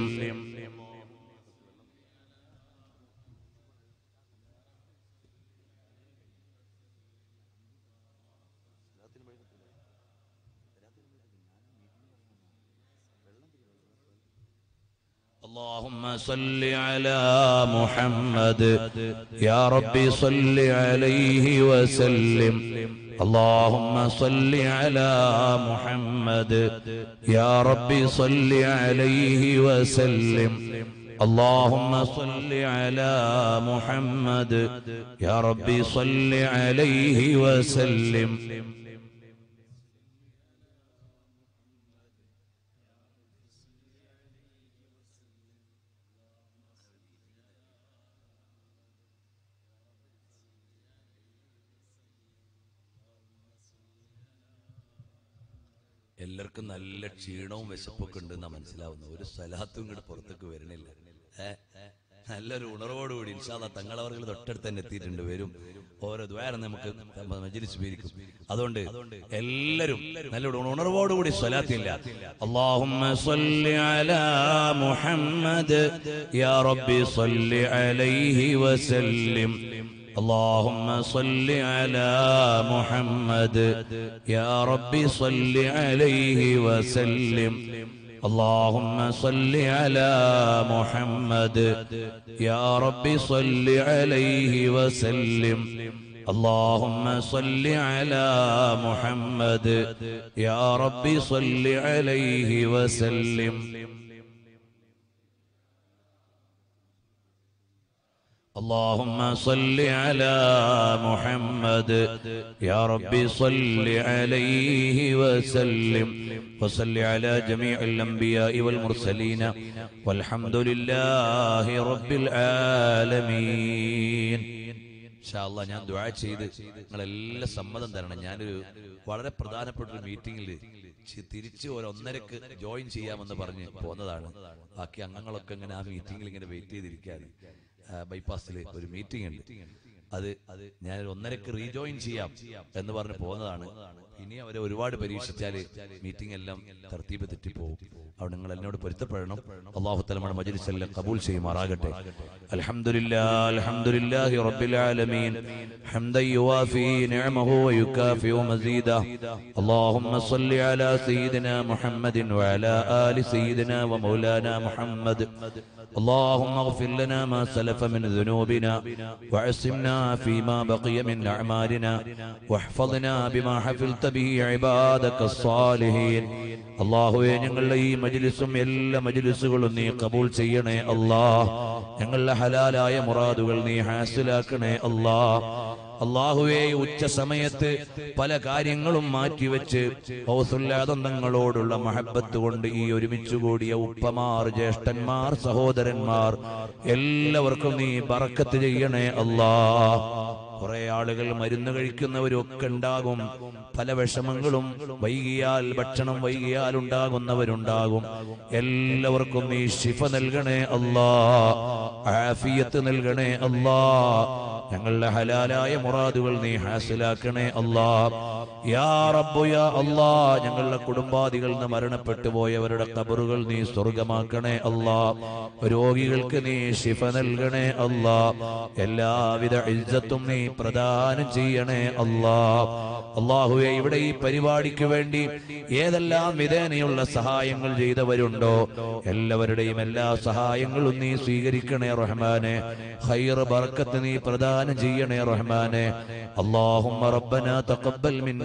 اللهم صل على محمد يا ربي صل عليه وسلم. اللهم صل على محمد يا ربي صل عليه وسلم. اللهم صل على محمد يا ربي صل عليه وسلم. എല്ലാവർക്കും നല്ല ക്ഷീണവും വിശപ്പൊക്കെ ഉണ്ടെന്നാ മനസ്സിലാവുന്നത്. ഒരു സ്വലാത്തും ഇങ്ങോട്ട് പുറത്തേക്ക് വരണില്ല. നല്ലൊരു ഉണർവോടുകൂടി ഇൻഷാ അല്ലാഹ് തങ്ങളവർകൾ തൊട്ടടുത്ത് തന്നെ എത്തിയിട്ടുണ്ട്. വരും ഓരോ ദ്വാരം നമുക്ക് മജ്‌ലിസ് സ്വീകരിക്കും. അതുകൊണ്ട് എല്ലാവരും നല്ലൊരു ഉണർവോടുകൂടി സ്വലാത്തില്ല. അല്ലാഹുമ്മ സ്വല്ലി അലാ മുഹമ്മദ് യാ റബ്ബി സ്വല്ലി അലൈഹി വസല്ലിം. اللهم صل على محمد يا ربي صل عليه وسلم. اللهم صل على محمد يا ربي صل عليه وسلم. اللهم صل على محمد يا ربي صل عليه وسلم. اللهم صل على محمد يا ربي صل عليه وسلم. وصل على جميع الأنبياء والمرسلين والحمد لله رب العالمين. ഇൻഷാ അല്ലാഹ് ഞാൻ ദുആ ചെയ്ത് നിങ്ങളെല്ലാം സമ്മതം തരണം. ഞാനൊരു വളരെ പ്രധാനപ്പെട്ട ഒരു മീറ്റിംഗിൽ തിരിച്ച് 1:30ക്ക് ജോയിൻ ചെയ്യാമെന്ന് പറഞ്ഞ് പോന്നതാണ്. ബാക്കി അംഗങ്ങളൊക്കെ ഇങ്ങനെ ആ മീറ്റിംഗിൽ ഇങ്ങനെ വെയിറ്റ് ചെയ്തിരിക്കുകയാണ്. ബൈപ്പാസിൽ ഒരു മീറ്റിംഗ് ഉണ്ട്. അത് ഞാൻ 1:30ക്ക് റീജോയിൻ ചെയ്യാം എന്ന് പറഞ്ഞ് പോകുന്നതാണ്. ഇനി അവരെ ഒരുപാട് പരീക്ഷിച്ചാൽ മീറ്റിംഗ് എല്ലാം തർത്തീബ് തെറ്റിപ്പോകും. അവിടെ നിങ്ങൾ എന്നോട് പൊരുത്തപ്പെടണം. അല്ലാഹു തആല നമ്മുടെ മജ്‌ലിസ് എല്ലാം ഖബൂൽ ചെയ്യുമാറാകട്ടെ. അൽഹംദുലില്ലാഹി റബ്ബിൽ ആലമീൻ ഹംദൻ യുവാഫി നിഅമഹു വയുകാഫിഉ മസീദ. അല്ലാഹുമ്മ സ്വല്ലി അലാ സയ്യിദിനാ മുഹമ്മദിൻ വഅലാ ആലി സയ്യിദിനാ വമൗലാനാ മുഹമ്മദ്. اللهم اغفر لنا ما سلف من ذنوبنا وعصمنا فيما بقي من أعمالنا واحفظنا بما حفظت به عبادك الصالحين. അല്ലാഹുവേ ഞങ്ങളുടെ ഈ മജ്‌ലിസും എല്ലാ മജ്‌ലിസുകളും നീ കബൂൽ ചെയ്യണേ അല്ലാഹ്. ഞങ്ങളുടെ ഹലാലായ മുറാദുകൾ നീ ഹാസിലാക്കണേ അല്ലാഹ്. അല്ലാഹുവേ ഉച്ച സമയത്ത് പല കാര്യങ്ങളും മാറ്റിവെച്ച് തങ്ങളോടുള്ള മഹബത്ത് കൊണ്ട് ഈ ഒരുമിച്ച് കൂടിയ ഉപ്പമാർ, ജ്യേഷ്ഠന്മാർ, സഹോദരന്മാർ എല്ലാവർക്കും നീ ബറക്കത്ത് ചെയ്യണേ അല്ലാഹ്. കുറെ ആളുകൾ മരുന്ന് കഴിക്കുന്നവരൊക്കെ ഉണ്ടാകും. പല വിഷമങ്ങളും വൈകിയാൽ, ഭക്ഷണം വൈകിയാൽ ഉണ്ടാകുന്നവരുണ്ടാകും. എല്ലാവർക്കും നീ ശിഫ നൽകണേ അല്ലാഹ്. ആഫിയത്ത് നൽകണേ അല്ലാഹ്. ഞങ്ങളുടെ ഹലാലായ മുറാദുകൾ നീ ഹാസിലാക്കണേ അല്ലാഹ്. യാ റബ്ബു യാ അല്ലാഹ്. ഞങ്ങളുടെ കുടുംബാദികളിൽ നിന്ന് മരണപ്പെട്ടു പോയവരുടെ ഖബറുകൾ നീ സ്വർഗമാക്കണേ അല്ലാഹ്. രോഗികൾക്ക് നീ ശിഫ നൽകണേ അല്ലാഹ്. എല്ലാവിധ ഇസ്സത്തും നീ പ്രദാനം ചെയ്യണേ അല്ലാഹ്. അല്ലാഹുവേ, ഇവിടെ ഈ പരിപാടിക്ക് വേണ്ടി ഏതെല്ലാം വിധേനയുള്ള സഹായങ്ങൾ ചെയ്തവരുണ്ടോ എല്ലാവരുടെയും എല്ലാ സഹായങ്ങളും നീ സ്വീകരിക്കണേ റഹ്മാനെ. ഖൈർ ബർക്കത്ത് നീ പ്രദാനം ചെയ്യണേ റഹ്മാനെ. اللهم ربنا تقبل منا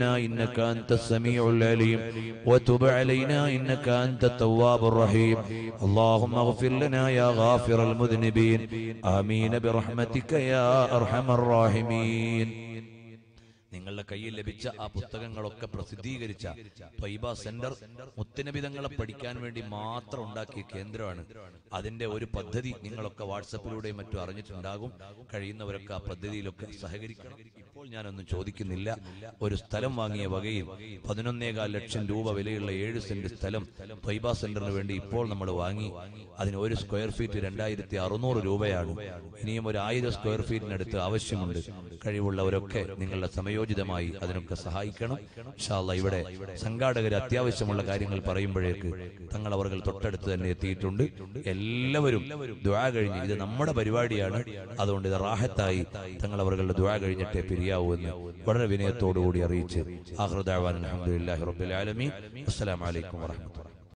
منا إنك أنت السميع العليم وتب علينا إنك أنت التواب الرحيم اللهم اغفر لنا يا غافر المذنبين آمين برحمتك يا أرحم الراحمين. നിങ്ങളുടെ കയ്യിൽ ലഭിച്ച ആ പുസ്തകങ്ങളൊക്കെ പ്രസിദ്ധീകരിച്ച ത്വയ്ബ സെന്റർ മുത്തുനബി തങ്ങളെ പഠിക്കാൻ വേണ്ടി മാത്രം ഉണ്ടാക്കിയ കേന്ദ്രമാണ്. അതിന്റെ ഒരു പദ്ധതി നിങ്ങളൊക്കെ വാട്സപ്പിലൂടെയും മറ്റും അറിഞ്ഞിട്ടുണ്ടാകും. കഴിയുന്നവരൊക്കെ ആ പദ്ധതിയിലൊക്കെ സഹകരിക്കണം. ഇപ്പോൾ ഞാനൊന്നും ചോദിക്കുന്നില്ല. ഒരു സ്ഥലം വാങ്ങിയ വകയിൽ 11.25 ലക്ഷം രൂപ വിലയുള്ള 7 സെന്റ് സ്ഥലം ത്വയ്ബ സെന്ററിന് വേണ്ടി ഇപ്പോൾ നമ്മൾ വാങ്ങി. അതിന് 1 സ്ക്വയർ ഫീറ്റ് 2600 രൂപയാണ്. ഇനിയും ഒരു 1000 സ്ക്വയർ ഫീറ്റിനടുത്ത് ആവശ്യമുണ്ട്. കഴിവുള്ളവരൊക്കെ നിങ്ങളുടെ സമയോചിതമായി അതിനൊക്കെ സഹായിക്കണം. ഇൻഷാ അല്ലാഹ് ഇവിടെ സംഘാടകർ അത്യാവശ്യമുള്ള കാര്യങ്ങൾ പറയുമ്പോഴേക്ക് തങ്ങൾ അവർ തൊട്ടടുത്ത് തന്നെ എത്തിയിട്ടുണ്ട്. എല്ലാവരും ദുആ കഴിഞ്ഞ്, ഇത് നമ്മുടെ പരിപാടിയാണ്, അതുകൊണ്ട് ഇത് റാഹത്തായി തങ്ങൾ അവരുടെ ദുആ കഴിഞ്ഞിട്ടേ പിരിയാവൂ എന്ന് വളരെ വിനയത്തോടുകൂടി അറിയിച്ച് ആഖിറു ദഅവാന അൽഹംദുലില്ലാഹി റബ്ബിൽ ആലമീൻ. അസ്സലാമു അലൈക്കും വറഹ്മത്തുള്ളാഹി.